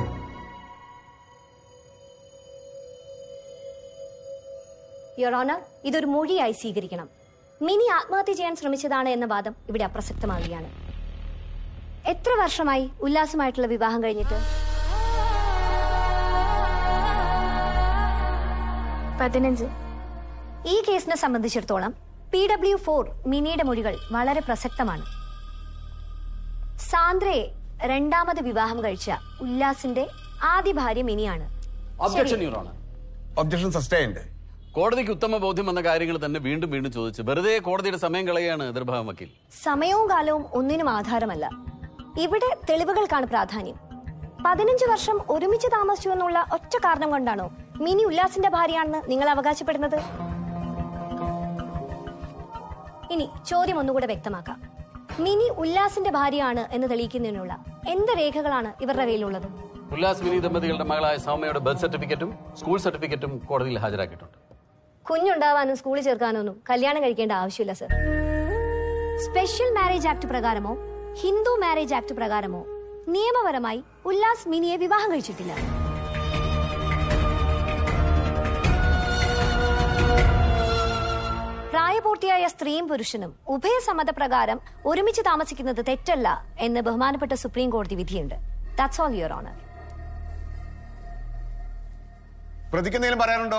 യുവർ ഓണർ, ഇതൊരു മൊഴിയായി സ്വീകരിക്കണം. മിനി ആത്മഹത്യ ചെയ്യാൻ ശ്രമിച്ചതാണ് എന്ന വാദം ഇവിടെ അപ്രസക്തമാവുകയാണ്. എത്ര വർഷമായി ഉല്ലാസുമായിട്ടുള്ള വിവാഹം കഴിഞ്ഞിട്ട്? 15. ഈ കേസിനെ സംബന്ധിച്ചിടത്തോളം PW4 മിനിയുടെ മൊഴികൾ വളരെ പ്രസക്തമാണ്. സാന്ദ്രയെ രണ്ടാമത് വിവാഹം കഴിച്ച ഉല്ലാസിന്റെ ആദ്യ ഭാര്യ മിനിയാണ്. Objection, Your Honor. Objection sustained. കോടതിക്ക് ഉത്തമ ബോധ്യം വന്ന കാര്യങ്ങൾ തന്നെ വീണ്ടും വീണ്ടും ചോദിച്ച് വെറുതെ കോടതിയുടെ സമയം കളയാണ് എതിർഭാഗം വക്കീൽ. സമയവും കാലവും ഒന്നിനും ആധാരമല്ല. ഇവിടെ തെളിവുകൾക്കാണ് പ്രാധാന്യം. 15 വർഷം ഒരുമിച്ച് താമസിച്ചു എന്നുള്ള ഒറ്റ കാരണം കൊണ്ടാണോ മിനി ഉല്ലാസിന്റെ ഭാര്യയാണെന്ന് നിങ്ങൾ അവകാശപ്പെടുന്നത്? ഇനി ചോദ്യം ഒന്നുകൂടെ വ്യക്തമാക്കാം. മിനി ഉല്ലാസിന്റെ ഭാര്യയാണ് എന്ന് തെളിയിക്കുന്നതിനുള്ള എന്ത് രേഖകളാണ് ഇവരുടെ കയ്യിലുള്ളത്? ഉല്ലാസ് മിനി ദമ്പതികളുടെ മകളായ സൗമ്യയുടെ ബർത്ത് സർട്ടിഫിക്കറ്റും സ്കൂൾ സർട്ടിഫിക്കറ്റും കോടതിയിൽ ഹാജരാക്കിയിട്ടുണ്ട്. കുഞ്ഞുണ്ടാവാനും സ്കൂളിൽ ചേർക്കാനൊന്നും കല്യാണം കഴിക്കേണ്ട ആവശ്യമില്ല സർ. സ്പെഷ്യൽ മാരേജ് ആക്ട് പ്രകാരമോ ഹിന്ദു മാരേജ് ആക്ട് പ്രകാരമോ നിയമപരമായി ഉല്ലാസ് മിനിയെ വിവാഹം കഴിച്ചിട്ടില്ല. പ്രായപൂർത്തിയായ സ്ത്രീയും പുരുഷനും ഉഭയസമ്മതപ്രകാരം ഒരുമിച്ച് താമസിക്കുന്നത് തെറ്റല്ല എന്ന് ബഹുമാനപ്പെട്ട സുപ്രീം കോടതി വിധിയുണ്ട്. That's all your honour. പ്രതിക്ക് എന്തെങ്കിലും പറയാനുണ്ടോ?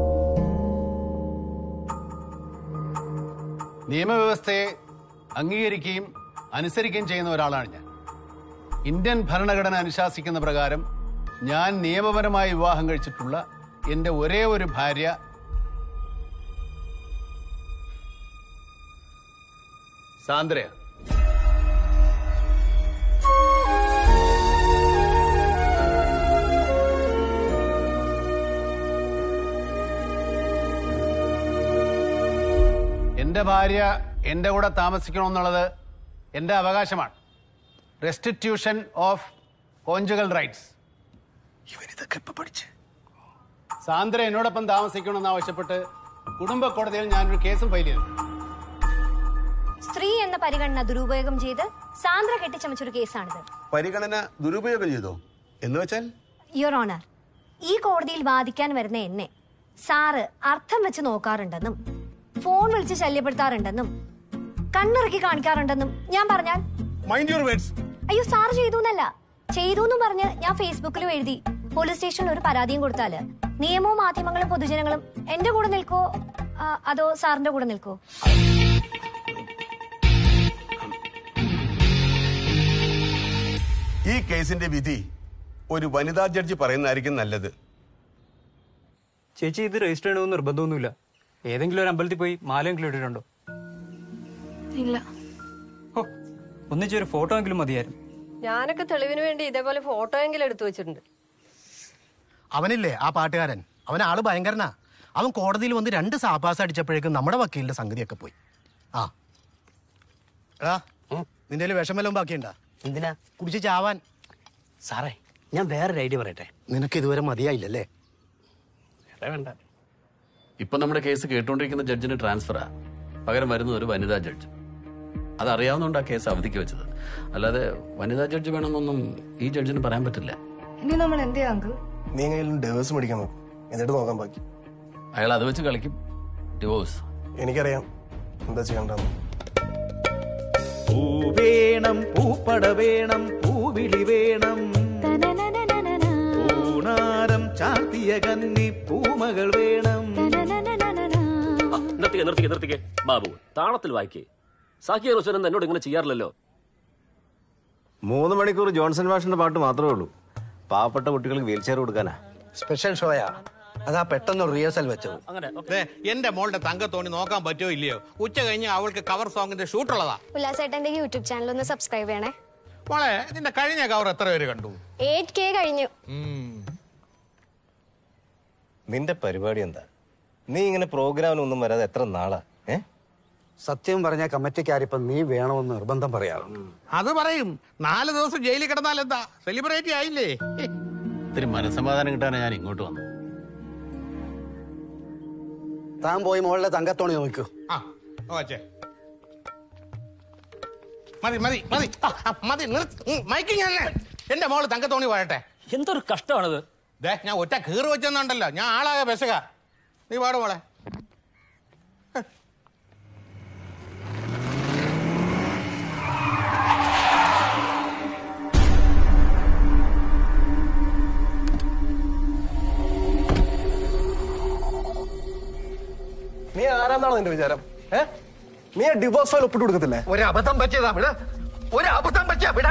നിയമവ്യവസ്ഥയെ അംഗീകരിക്കുകയും അനുസരിക്കുകയും ചെയ്യുന്ന ഒരാളാണ് ഞാൻ. ഇന്ത്യൻ ഭരണഘടന അനുശാസിക്കുന്ന പ്രകാരം ഞാൻ നിയമപരമായി വിവാഹം കഴിച്ചിട്ടുള്ള എന്റെ ഒരേ ഒരു ഭാര്യ സാന്ദ്രയാണ്. എന്റെ ഭാര്യ എന്റെ കൂടെ താമസിക്കണമെന്നുള്ളത് എന്റെ അവകാശമാണ്. Restitution of conjugal rights. ഇവനിതൊക്കെ ഇപ്പൊ പഠിച്ച് സാന്ദ്ര എന്നോടൊപ്പം താമസിക്കണമെന്ന് ആവശ്യപ്പെട്ട് കുടുംബ കോടതിയിൽ ഞാനൊരു കേസും ഫയൽ ചെയ്തു. സ്ത്രീ എന്ന പരിഗണന ദുരുപയോഗം ചെയ്ത് സാന്ദ്ര കെട്ടിച്ചമച്ചൊരു കേസാണിത്. പരിഗണന ദുരുപയോഗം ചെയ്തോ എന്ന് വെച്ചാൽ? യുവർ ഓണർ, ഈ കോടതിയിൽ വാദിക്കാൻ വരുന്ന എന്നെ സാറ് അർത്ഥം വെച്ച് നോക്കാറുണ്ടെന്നും ഫോൺ വിളിച്ച് ശല്യപ്പെടുത്താറുണ്ടെന്നും കണ്ണിറക്കി കാണിക്കാറുണ്ടെന്നും ഞാൻ പറഞ്ഞാൽ മൈൻഡ് യുവർ വേർഡ്സ്. അയ്യോ സാർ ചെയ്തു എന്നല്ല, ചെയ്തു എന്നും പറഞ്ഞ് ഞാൻ ഫേസ്ബുക്കിലും എഴുതി പോലീസ് സ്റ്റേഷനിൽ ഒരു പരാതിയും കൊടുത്താല് നിയമവും മാധ്യമങ്ങളും പൊതുജനങ്ങളും എന്റെ കൂടെ നിൽക്കോ അതോ സാറിന്റെ കൂടെ നിൽക്കോ? ഈ കേസിന്റെ വിധി ഒരു വനിതാ ജഡ്ജി പറയുന്നതായിരിക്കും നല്ലത്. ചേച്ചി ഇത് രജിസ്റ്റർ ചെയ്യണമെന്ന് നിർബന്ധമൊന്നുമില്ല. ഏതെങ്കിലും ഒരു അമ്പലത്തിൽ പോയി മാലയെങ്കിലും ഇട്ടിട്ടുണ്ടോ? ഇല്ല. ഒന്നിച്ചൊരു ഫോട്ടോ എങ്കിലും മതിയായിരുന്നു. ഞാനൊക്കെ തെളിവിന് വേണ്ടി ഇതേപോലെ ഫോട്ടോ എങ്കിലും എടുത്തു വെച്ചിട്ടുണ്ട്. അവനില്ലേ ആ പാട്ടുകാരൻ, അവൻ ആള് ഭയങ്കരനാ. അവൻ കോടതിയിൽ വന്ന് 2 സാപ്പാസ് അടിച്ചപ്പോഴേക്കും നമ്മുടെ വക്കീലിന്റെ സംഗതിയൊക്കെ പോയി. ആ എടാ, നിന്റെ വിഷമെല്ലാം ബാക്കിയുണ്ടാ? എന്തിനാ? കുടിച്ച് ചാവാൻ. സാറേ, ഞാൻ വേറൊരു ഐഡിയ പറയട്ടെ. നിനക്ക് ഇതുവരെ മതിയായില്ലല്ലേ? വേണ്ട. ഇപ്പൊ നമ്മുടെ കേസ് കേട്ടോണ്ടിരിക്കുന്ന ജഡ്ജിന് ട്രാൻസ്ഫറാ. പകരം വരുന്നത് ഒരു വനിതാ ജഡ്ജ്. അതറിയാവുന്നതുകൊണ്ട് ആ കേസ് അവധിക്ക് വെച്ചത്. അല്ലാതെ വനിതാ ജഡ്ജ് വേണമെന്നൊന്നും ഈ ജഡ്ജിന് പറയാൻ പറ്റില്ല. ഇനി നമ്മൾ എന്ത് ചെയ്യാം അങ്കിൾ? നീ എങ്ങനെയും ഡിവോഴ്സ് മേടിക്കാൻ നോക്കും, എന്നിട്ട് നോക്കാൻ ബാക്കി. അയാൾ അത് വെച്ച് കളിക്കും. ഡിവോഴ്സ് എനിക്കറിയാം എന്താ ചെയ്യണ്ടെന്ന്. പൂവേണം, പൂപ്പട വേണം, പൂവിളി വേണം, പൂണാരം ചാർത്തിയ കന്നി പൂമകൾ വേണം. നിർത്തിക്കേ ബാബു, താളത്തിൽ വായിക്കേ. സാക്കിയ റോസൻ എന്നോട് ഇങ്ങനെ ചെയ്യാറില്ലല്ലോ. 3 മണിക്കൂർ ജോൺസൺ മാഷിന്റെ പാട്ട് മാത്രമേ ഉള്ളൂ. പാവപ്പെട്ട കുട്ടികൾക്ക് വീൽ ചെയർ കൊടുക്കാനാ. സ്പെഷ്യൽ ഷോയാ, അതാ പെട്ടെന്ന് റിഹേഴ്സൽ വെച്ചത്. എന്റെ മോളുടെ തങ്കത്തോണി നോക്കാൻ പറ്റുമോ ഇല്ലയോ? ഉച്ച കഴിഞ്ഞ് അവൾക്ക് കവർ സോങ്ങിന്റെ ഷൂട്ടുള്ളതാ. ഉല്ലാസേട്ടന്റെ യൂട്യൂബ് ചാനൽ ഒന്ന് സബ്സ്ക്രൈബ് ചെയ്യണേ. മോളെ, ഇതിന്റെ കഴിഞ്ഞ കവർ എത്ര പേര് കണ്ടു? 8K കഴിഞ്ഞു. നിന്റെ പരിപാടി എന്താ? നീ ഇങ്ങനെ പ്രോഗ്രാമിനൊന്നും വരാതെ എത്ര നാളാ? സത്യം പറഞ്ഞ കമ്മിറ്റിക്കാരിപ്പം നീ വേണമെന്ന് നിർബന്ധം പറയാറ്. അത് പറയും. 4 ദിവസം ജയിലിൽ കിടന്നാൽ എന്താ, സെലിബ്രേറ്റ് ആയില്ലേ? ഇത്തിരി മനസ്സമാധാനം കിട്ടാനാണ് ഞാൻ ഇങ്ങോട്ട് വന്നത്. താൻ പോയി മോളിലെ തങ്കത്തോണി നോക്കൂ. മതി മതി മതി മതി, മൈക്കിങ് തന്നെ. എന്റെ മോള് തങ്കത്തോണി പോയട്ടെ. എന്തൊരു കഷ്ടമാണത്. ഞാൻ ഒറ്റ കീറ് വെച്ചെന്നുണ്ടല്ലോ, ഞാൻ ആളായ ബസ്സുക. നീ പാടും മോളെ. നീ ആരാന്നാണോ നിന്റെ വിചാരം? നീ ഡിവോഴ്സ് ഫയൽ ഒപ്പിട്ട് കൊടുക്കത്തില്ലേ? ഒരബദ്ധം പറ്റിയതാ വിട. ഒരബദ്ധം പറ്റിയാ വിട.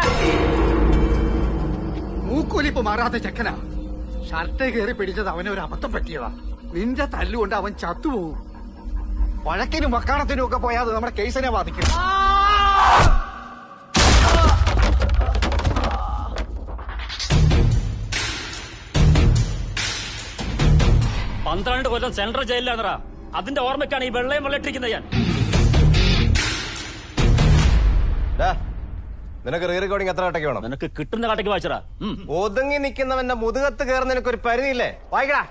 മൂക്കൊലിപ്പ് മാറാത്ത ചെക്കനാ. ഷർട്ട് കയറി പിടിച്ചത് അവന് ഒരു അബദ്ധം പറ്റിയതാ. നിന്റെ തല്ലുകൊണ്ട് അവൻ ചത്തുപോകും. വഴക്കിനും വക്കാണത്തിനും ഒക്കെ പോയാൽ അത് നമ്മുടെ കേസിനെ ബാധിക്കും. 12 കൊല്ലം സെൻട്രൽ ജയിലിലാണറാ. അതിന്റെ ഓർമ്മയ്ക്കാണ് ഈ വെള്ളയും വെള്ളയിട്ടിരിക്കുന്നത് ഞാൻ. നിനക്ക് റീ റെക്കോർഡിംഗ് എത്ര കട്ടയ്ക്ക് വേണം? നിനക്ക് കിട്ടുന്ന കട്ടയ്ക്ക് വായിച്ചടാ. ഒതുങ്ങി നിൽക്കുന്നവന്റെ മുതുകത്ത് കയറുന്ന നിനക്കൊരു പരിധിയില്ലേ? വായിക്കടാ.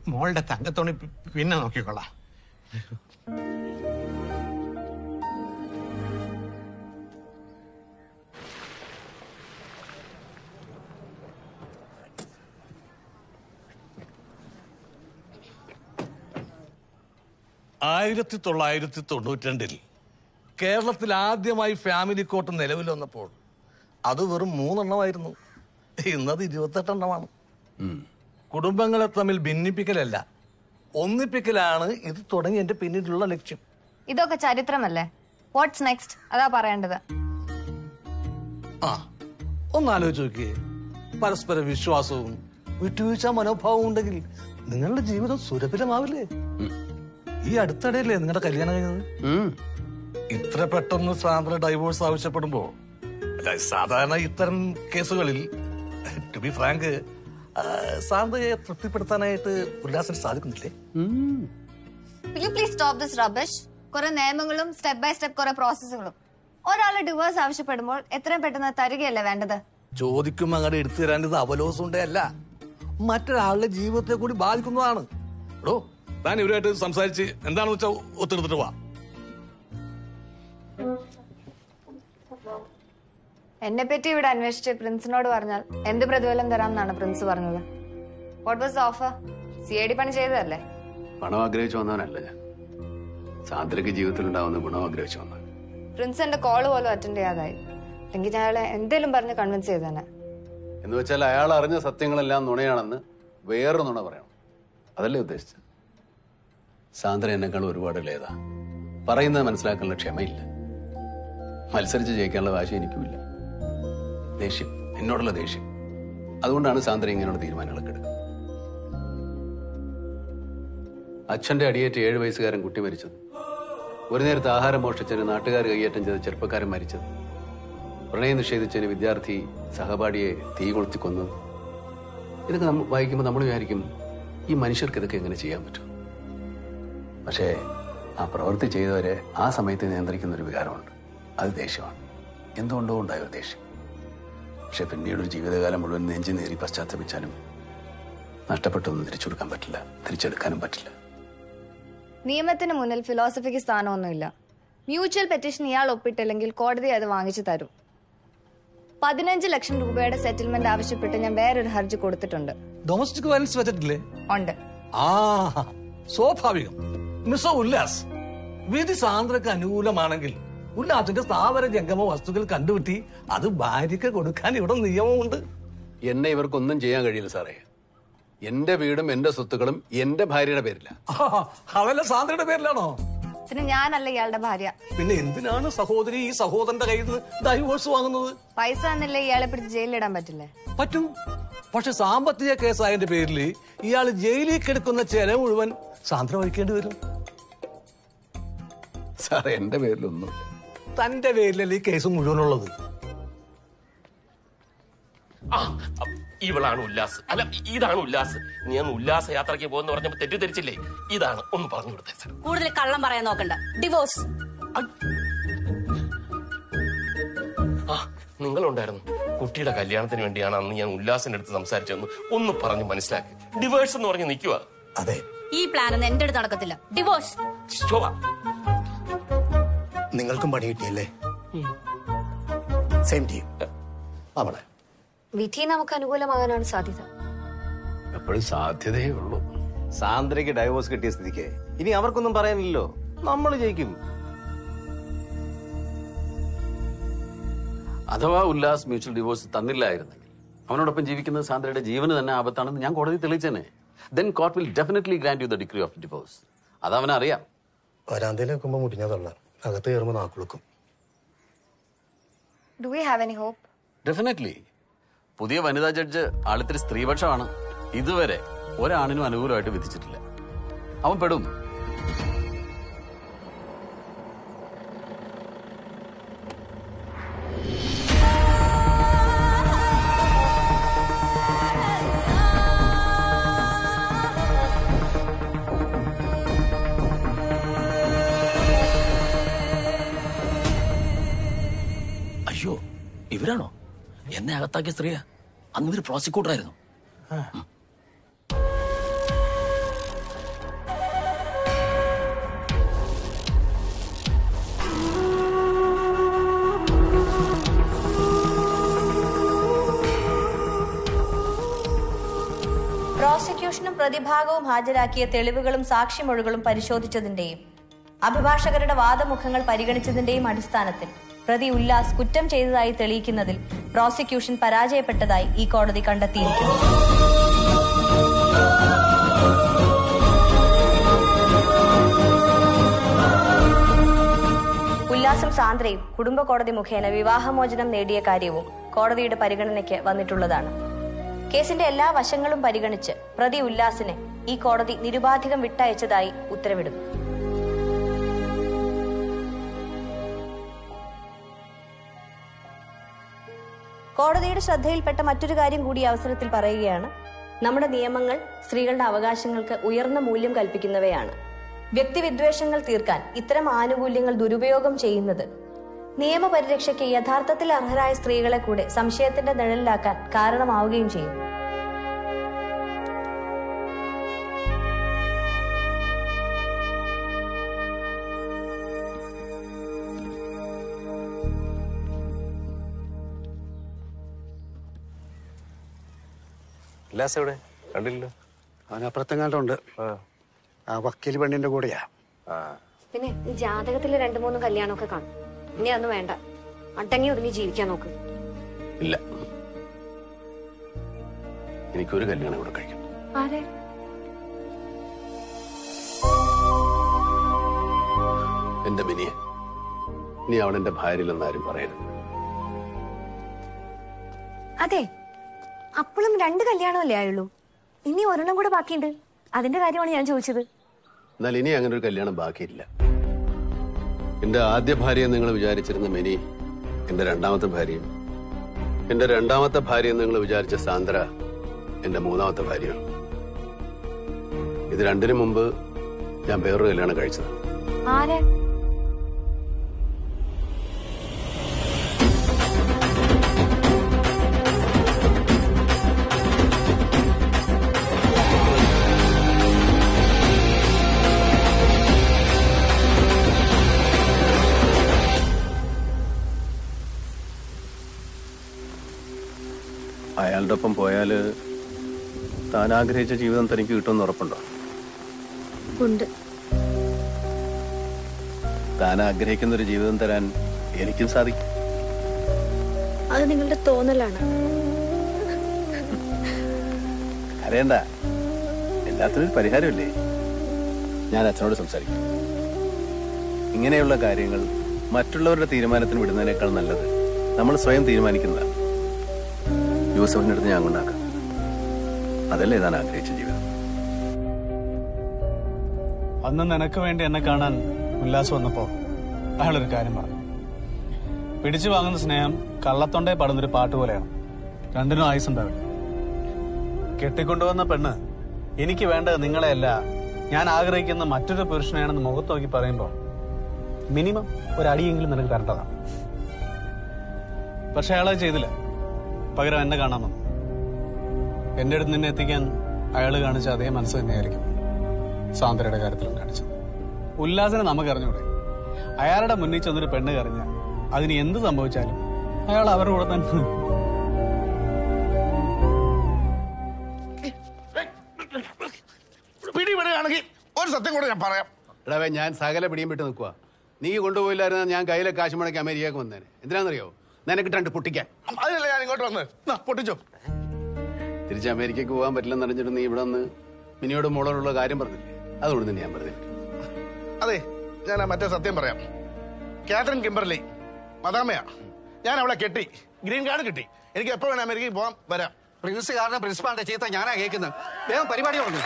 മോളുടെ തങ്കത്തോണി പിന്നെ നോക്കിക്കൊള്ളാം. ആയിരത്തി 1992 കേരളത്തിൽ ആദ്യമായി ഫാമിലി കോർട്ട് നിലവിൽ വന്നപ്പോൾ അത് വെറും 3 എണ്ണമായിരുന്നു. ഇന്നത് 28 എണ്ണമാണ്. കുടുംബങ്ങളെ തമ്മിൽ ഭിന്നിപ്പിക്കലല്ല, ഒന്നിപ്പിക്കലാണ് ഇത് തുടങ്ങി എന്റെ പിന്നിലുള്ള ലക്ഷ്യം. ഇതൊക്കെ ചരിത്രമല്ലേ? What's next? അതാ പറയേണ്ടത്. ഒന്നാലോചിച്ച് നോക്കിയേ, പരസ്പര വിശ്വാസവും വിട്ടുവീഴ്ച മനോഭാവവും ഉണ്ടെങ്കിൽ നിങ്ങളുടെ ജീവിതം സുരഭിലമാവില്ലേ? ഈ അടുത്തിടെയല്ലേ നിങ്ങളുടെ കല്യാണം കഴിഞ്ഞത്? ഇത്ര പെട്ടെന്ന് സാന്ദ്ര ഡൈവോഴ്സ് ആവശ്യപ്പെടുമ്പോ സാധാരണ ഇത്തരം കേസുകളിൽ ടു ബി ഫ്രാങ്ക് സാന്ദ്രയെ തൃപ്തിപ്പെടുത്താനായിട്ട് ഉല്ലാസിന് സാധിക്കുന്നില്ലേ? Will you please stop this rubbish? കുറെ നിയമങ്ങളും സ്റ്റെപ്പ് ബൈ സ്റ്റെപ്പ് കുറെ പ്രോസസ്സുകളും. ഒരാള് ഡിവോഴ്സ് ആവശ്യപ്പെടുമ്പോൾ എത്രയും പെട്ടെന്ന് തരികയല്ലേ വേണ്ടത്? ചോദിക്കും അങ്ങോട്ട് എടുത്തു തരാൻ അവലോസുണ്ടേ അല്ല, മറ്റൊരാളുടെ ജീവിതത്തെ കൂടി ബാധിക്കുന്നതാണ്. എടോ, താൻ ഇവരുമായിട്ട് സംസാരിച്ച് എന്താണെന്ന് വെച്ചാൽ ഒത്തെടുത്തിട്ട് വാ. എന്നെ പറ്റി ഇവിടെ അന്വേഷിച്ച് പ്രിൻസിനോട് പറഞ്ഞാൽ എന്ത് പ്രതിഫലം തരാമെന്നാണ് പ്രിൻസ് പറഞ്ഞത്. What was offer? CID പണി ചെയ്തതല്ലേ? പണം ആഗ്രഹിച്ചു വന്നവനല്ല ഞാൻ. സാന്ദ്രയ്ക്ക് ജീവിതത്തിൽ ഉണ്ടാവുന്ന ഗുണം ആഗ്രഹിച്ചു വന്നത്. പ്രിൻസ് എന്റെ കോള് പോലും അറ്റൻഡ് ചെയ്യാതായി. എങ്കിൽ ഞാൻ അയാളെ എന്തേലും പറഞ്ഞ് കൺവിൻസ് ചെയ്തേനെ. എന്ന് വെച്ചാൽ അയാൾ അറിഞ്ഞ സത്യങ്ങളെല്ലാം നുണയാണെന്ന് വേറൊരു നുണ പറയണം, അതല്ലേ ഉദ്ദേശിച്ചത്? സാന്ദ്ര എന്നെക്കാളും ഒരുപാട് ലേതാ. പറയുന്നത് മനസ്സിലാക്കാനുള്ള ക്ഷമയില്ല, മത്സരിച്ച് ജയിക്കാനുള്ള വാശി എനിക്കുമില്ല. ദേഷ്യം, എന്നോടുള്ള ദേഷ്യം. അതുകൊണ്ടാണ് സാന്ദ്ര ഇങ്ങനെയുള്ള തീരുമാനങ്ങളൊക്കെ എടുക്കുന്നത്. അച്ഛന്റെ അടിയേറ്റ് 7 വയസ്സുകാരൻ കുട്ടി മരിച്ചത്, ഒരു നേരത്തെ ആഹാരം മോഷ്ടിച്ചതിന് നാട്ടുകാർ കൈയേറ്റം ചെയ്ത ചെറുപ്പക്കാരൻ മരിച്ചത്, പ്രണയം നിഷേധിച്ചതിന് വിദ്യാർത്ഥി സഹപാഠിയെ തീ കൊളുത്തി കൊന്നത്, ഇതൊക്കെ നമ്മൾ വായിക്കുമ്പോൾ നമ്മൾ വിചാരിക്കും ഈ മനുഷ്യർക്ക് ഇതൊക്കെ എങ്ങനെ ചെയ്യാൻ പറ്റും? പക്ഷേ ആ പ്രവൃത്തി ചെയ്തവരെ ആ സമയത്ത് നിയന്ത്രിക്കുന്ന ഒരു വികാരമുണ്ട്, അത് ദേഷ്യമാണ്. എന്തുകൊണ്ടോ ഉണ്ടായ ഒരു ദേഷ്യം. പക്ഷെ പിന്നീട് ഒരു ജീവിതകാലം മുഴുവൻ നെഞ്ചു നേരി പശ്ചാത്തപിച്ചാലും നഷ്ടപ്പെട്ടൊന്നും തിരിച്ചു കൊടുക്കാൻ പറ്റില്ല, തിരിച്ചെടുക്കാനും പറ്റില്ല. നിയമത്തിന് മുന്നിൽ ഫിലോസഫിക്ക് സ്ഥാനമൊന്നുമില്ല. മ്യൂച്വൽ പെറ്റീഷൻ ഇയാൾ ഒപ്പിട്ടില്ലെങ്കിൽ കോടതി അത് വാങ്ങിച്ചു തരും. 15 ലക്ഷം രൂപയുടെ സെറ്റിൽമെന്റ് ആവശ്യപ്പെട്ട് ഞാൻ വേറൊരു ഹർജി കൊടുത്തിട്ടുണ്ട്. ഡൊമസ്റ്റിക് വയലൻസ് വെച്ചിട്ടില്ലേ? ഉണ്ട്. സ്വാഭാവികം. മിസ്റ്റർ ഉല്ലാസ്, വിധി സാന്ദ്രക്ക് അനുകൂലമാണെങ്കിൽ ഉല്ലാസിന്റെ സ്ഥാവര ജംഗമ വസ്തുക്കൾ കണ്ടുപിട്ടി അത് ഭാര്യക്ക് കൊടുക്കാൻ ഇവിടെ നിയമമുണ്ട്. എന്നെ ഇവർക്കൊന്നും ചെയ്യാൻ കഴിയില്ല സാറേ. എന്റെ വീടും എന്റെ സ്വത്തുക്കളും എന്റെ ഭാര്യയുടെ പേരില്ല. അതല്ല സാന്ദ്രയുടെ പേരിലാണോ? പിന്നെ ഞാനല്ല ഇയാളുടെ ഭാര്യ. പിന്നെ എന്തിനാണ് സഹോദരി ഈ സഹോദരന്റെ കയ്യിൽ നിന്ന് ഡൈവോഴ്സ് വാങ്ങുന്നത്? പൈസ തന്നില്ലേ ഇയാളെ പിടിച്ച് ജയിലിലിടാൻ പറ്റില്ലേ? പറ്റും. പക്ഷെ സാമ്പത്തിക കേസായതിന്റെ പേരിൽ ഇയാൾ ജയിലിൽ കിടക്കുന്ന ചെലവ് മുഴുവൻ സാന്ദ്ര വഹിക്കേണ്ടി വരും. സാറേ, എന്റെ പേരിലൊന്നും. തന്റെ പേരിലല്ലേ ഈ കേസ് മുഴുവനുള്ളത്? ഇവളാണ് ഉല്ലാസ്. അല്ല, ഇതാണ് ഉല്ലാസ്. ഞാൻ ഉല്ലാസ യാത്രയ്ക്ക് പോകുന്ന പറഞ്ഞപ്പോ തെറ്റിദ്ധരിച്ചില്ലേ? ഇതാണ്. ഒന്ന് പറഞ്ഞു കൊടുത്തേ സാർ. കൂടുതൽ കള്ളം പറയാൻ നോക്കണ്ട. ഡിവോഴ്സ്. നിങ്ങളുണ്ടായിരുന്നു. കുട്ടിയുടെ കല്യാണത്തിന് വേണ്ടിയാണ് അന്ന് ഞാൻ ഉല്ലാസിന്റെ അടുത്ത് സംസാരിച്ചതെന്ന് ഒന്ന് പറഞ്ഞു മനസ്സിലാക്കി. ഡിവോഴ്സ് എന്ന് പറഞ്ഞ് നിൽക്കുക. അതെ, ഈ പ്ലാൻ ഒന്നും എന്റെ അടുത്ത് നടക്കത്തില്ല. ഡിവോഴ്സ്. നിങ്ങൾക്കും പണി കിട്ടിയല്ലേ? Same team. അവിടെ വിധി നമുക്ക് അനുകൂലമാകാനാണ് സാധ്യത. എപ്പോഴും സാധ്യതയേ ഉള്ളൂ. സാന്ദ്രയ്ക്ക് ഡൈവോഴ്സ് കിട്ടിയ സ്ഥിതിക്ക് ഇനി അവർക്കൊന്നും പറയാനില്ലല്ലോ, നമ്മൾ ജയിക്കും. അഥവാ ഉല്ലാസ് മ്യൂച്വൽ ഡിവോഴ്സ് തന്നില്ലായിരുന്നെങ്കിൽ അവനോടൊപ്പം ജീവിക്കുന്നത് സാന്ദ്രയുടെ ജീവന് തന്നെ ആപത്താണെന്ന് ഞാൻ കോടതി തെളിയിച്ചേനെ. Then court will definitely grant you the degree of divorce. അതവനറിയാം. വരാന്തയിൽ വെക്കുമ്പോൾ മുടിഞ്ഞതല്ല, അകത്ത് കയറുമ്പോൾ നാക്കുളുക്കും. Do we have any hope? Definitely. പുതിയ വനിതാ ജഡ്ജ് ആളിത്തിരി സ്ത്രീപക്ഷമാണ്. ഇതുവരെ ഒരാണിനും അനുകൂലമായിട്ട് വിധിച്ചിട്ടില്ല. അവൻ പെടും. അയ്യോ, ഇവരാണോ എന്നെ അകത്താക്കിയ സ്ത്രീയാ? അന്ന് ഇവര് പ്രോസിക്യൂട്ടർ ആയിരുന്നു. പ്രോസിക്യൂഷനും പ്രതിഭാഗവും ഹാജരാക്കിയ തെളിവുകളും സാക്ഷിമൊഴികളും പരിശോധിച്ചതിന്റെയും അഭിഭാഷകരുടെ വാദമുഖങ്ങൾ പരിഗണിച്ചതിന്റെയും അടിസ്ഥാനത്തിൽ പ്രതി ഉല്ലാസ് കുറ്റം ചെയ്തതായി തെളിയിക്കുന്നതിൽ പ്രോസിക്യൂഷൻ പരാജയപ്പെട്ടതായി ഈ കോടതി കണ്ടെത്തിയിരിക്കുന്നു. ഉല്ലാസും സാന്ദ്രയും കുടുംബ കോടതി മുഖേന വിവാഹമോചനം നേടിയ കാര്യവും കോടതിയുടെ പരിഗണനയ്ക്ക് വന്നിട്ടുള്ളതാണ്. കേസിന്റെ എല്ലാ വശങ്ങളും പരിഗണിച്ച് പ്രതി ഉല്ലാസിനെ ഈ കോടതി നിരുപാധികം വിട്ടയച്ചതായി ഉത്തരവിടുന്നു. കോടതിയുടെ ശ്രദ്ധയിൽപ്പെട്ട മറ്റൊരു കാര്യം കൂടി അവസരത്തിൽ പറയുകയാണ്. നമ്മുടെ നിയമങ്ങൾ സ്ത്രീകളുടെ അവകാശങ്ങൾക്ക് ഉയർന്ന മൂല്യം കൽപ്പിക്കുന്നവയാണ്. വ്യക്തിവിദ്വേഷങ്ങൾ തീർക്കാൻ ഇത്തരം ആനുകൂല്യങ്ങൾ ദുരുപയോഗം ചെയ്യുന്നത് നിയമപരിരക്ഷയ്ക്ക് യഥാർത്ഥത്തിൽ അർഹരായ സ്ത്രീകളെ കൂടെ സംശയത്തിന്റെ നിഴലിലാക്കാൻ കാരണമാവുകയും ചെയ്യും. ഉല്ലാസ് എവിടെ? കണ്ടില്ലല്ലോ. അവൻ അപ്പുറത്തെങ്ങാണ്ടുണ്ട്. ആ വക്കീൽ പെണ്ണിന്റെ കൂടെയാ. പിന്നെ ഈ ജാതകത്തിൽ 2-3 കല്യാണമൊക്കെ കാണും. ഇനി അതൊന്നും വേണ്ട, അടങ്ങി ഒതുങ്ങി ജീവിക്കാൻ നോക്ക്. ഇല്ല, എനിക്കൊരു കല്യാണം കൂടെ കഴിക്കണം. ആരെ? എന്റെ മിനിയെ. ഇനി അവൾ എന്റെ ഭാര്യയിലെന്ന് ആരും പറയരുത്. അതെ, അപ്പോഴും 2 കല്യാണമല്ലേ ആയുള്ളൂ. ഇനി ഒരെണ്ണം കൂടെ ബാക്കിയുണ്ട്. അതിന്റെ കാര്യമാണ് ഞാൻ ചോദിച്ചത്. എന്നാൽ ഇനി അങ്ങനെ ഒരു കല്യാണം ബാക്കിയില്ല. എന്റെ ആദ്യ ഭാര്യ നിങ്ങൾ വിചാരിച്ചിരുന്ന മിനി എന്റെ രണ്ടാമത്തെ ഭാര്യയും, എന്റെ രണ്ടാമത്തെ ഭാര്യ നിങ്ങൾ വിചാരിച്ച സാന്ദ്ര എന്റെ മൂന്നാമത്തെ ഭാര്യയാണ്. ഇത് രണ്ടിനു മുമ്പ് ഞാൻ വേറൊരു കല്യാണം കഴിച്ചത്. ആരെ? അയാളുടെ ഒപ്പം പോയാല് താൻ ആഗ്രഹിച്ച ജീവിതം തനിക്ക് കിട്ടുമെന്ന് ഉറപ്പുണ്ടോ? ഉണ്ട്. താൻ ആഗ്രഹിക്കുന്ന ഒരു ജീവിതം തരാൻ എനിക്കും സാധിക്കും. അത് നിങ്ങളുടെ തോന്നലാണ്. അറിയണ്ട, എല്ലാത്തിനും ഒരു പരിഹാരമില്ലേ? ഞാൻ അച്ഛനോട് സംസാരിക്കും. ഇങ്ങനെയുള്ള കാര്യങ്ങൾ മറ്റുള്ളവരുടെ തീരുമാനത്തിന് വിടുന്നതിനേക്കാൾ നല്ലത് നമ്മൾ സ്വയം തീരുമാനിക്കുന്നതാണ്. യൂസഫിന്റെ അടുത്ത് ഞാൻ കൊണ്ടാക്കാം. അതല്ലേ താൻ ആഗ്രഹിച്ച ജീവിതം. അന്ന് നിനക്ക് വേണ്ടി എന്നെ കാണാൻ ഉല്ലാസ് വന്നപ്പോ അയാളൊരു കാര്യം പറഞ്ഞു. പിടിച്ചു വാങ്ങുന്ന സ്നേഹം കള്ളത്തൊണ്ടേ പാടുന്നൊരു പാട്ട് പോലെയാണ്. രണ്ടിനും ആയുസുണ്ടാവില്ല. കെട്ടിക്കൊണ്ടുവന്ന പെണ്ണ് എനിക്ക് വേണ്ടത് നിങ്ങളെയല്ല, ഞാൻ ആഗ്രഹിക്കുന്ന മറ്റൊരു പുരുഷനെയാണെന്ന് മുഖത്ത് നോക്കി പറയുമ്പോ മിനിമം ഒരു അടിയെങ്കിലും നിനക്ക് തരേണ്ടതാണ്. പക്ഷെ അയാളത് ചെയ്തില്ല. പകരം എന്നെ കാണാൻ വന്നു. എന്റെ അടുത്ത് നിന്നെ എത്തിക്കാൻ അയാൾ കാണിച്ച അതേ മനസ്സ് തന്നെയായിരിക്കും സാന്ദ്രയുടെ കാര്യത്തിലും കാണിച്ചത്. ഉല്ലാസിനെ നമുക്ക് അറിഞ്ഞൂടെ? അയാളുടെ മുന്നിൽ ചെന്നൊരു പെണ്ണ് കറിഞ്ഞ അതിന് എന്ത് സംഭവിച്ചാലും അയാൾ അവരുടെ കൂടെ തന്നെ. പിടിപെടുകയാണെങ്കിൽ ഒരു സത്യം കൂടെ ഞാൻ പറയാം. എടാവേ, ഞാൻ സകല പിടിയും വിട്ട് നിൽക്കുക. നീ കൊണ്ടുപോയില്ലായിരുന്ന ഞാൻ കയ്യിലെ കാശ് മുടക്കി അമേരിക്കക്ക് വന്നേനെ. എന്തിനാണെന്നറിയോ? നിനക്ക് 2 പൊട്ടിക്കാൻ. അതിനല്ലേ ഞാൻ ഇങ്ങോട്ട് വന്ന് പൊട്ടിച്ചോ. തിരിച്ച് അമേരിക്കക്ക് പോകാൻ പറ്റില്ലെന്ന് അറിഞ്ഞിട്ട് നീ ഇവിടെ വന്ന് മിനിയോട് മോളോടുള്ള കാര്യം പറഞ്ഞില്ലേ? അതുകൊണ്ട് തന്നെ ഞാൻ പറഞ്ഞില്ല. അതെ, ഞാൻ ആ മറ്റേ സത്യം പറയാം. കാതറിൻ കിംബർലി മദാമയാ. ഞാൻ അവളെ കെട്ടി, ഗ്രീൻ കാർഡ് കിട്ടി. എനിക്ക് എപ്പോ വേണം അമേരിക്കയിൽ പോകാൻ വരാം. പ്രിൻസ് കാരണം പ്രിൻസിപ്പാളിന്റെ ചീത്ത ഞാനാ കേൾക്കുന്നത്. വേഗം പരിപാടി പറഞ്ഞു.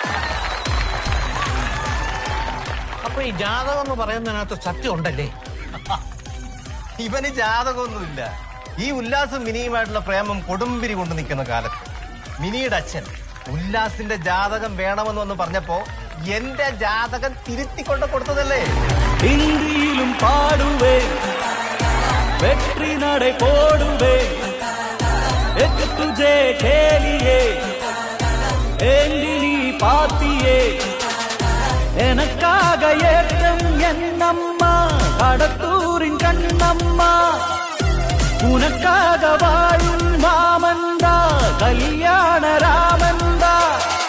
അപ്പൊ ഈ ജാതകം എന്ന് പറയുന്നതിനകത്ത് സത്യം ഉണ്ടല്ലേ? ഇവന് ജാതകമൊന്നുമില്ല. ഈ ഉല്ലാസും മിനിയുമായിട്ടുള്ള പ്രേമം കൊടുമ്പിരി കൊണ്ട് നിൽക്കുന്ന കാലത്ത് മിനിയുടെ അച്ഛൻ ഉല്ലാസിന്റെ ജാതകം വേണമെന്ന് വന്ന് പറഞ്ഞപ്പോ എന്റെ ജാതകം തിരുത്തിക്കൊണ്ട് കൊടുത്തതല്ലേ? ഹിന്ദിയിലും പാടുവേ, വെற்றி നടை போடுவே, एक तुझे खेलिए ஏண்டி பாத்தியே, எனக்காக ஏற்றம் என்னம்மா கடத்தூரின் கண்ணம்மா, உனக்காக வாழும் மாமந்தா கல்யாண ராமந்தா.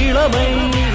இளமை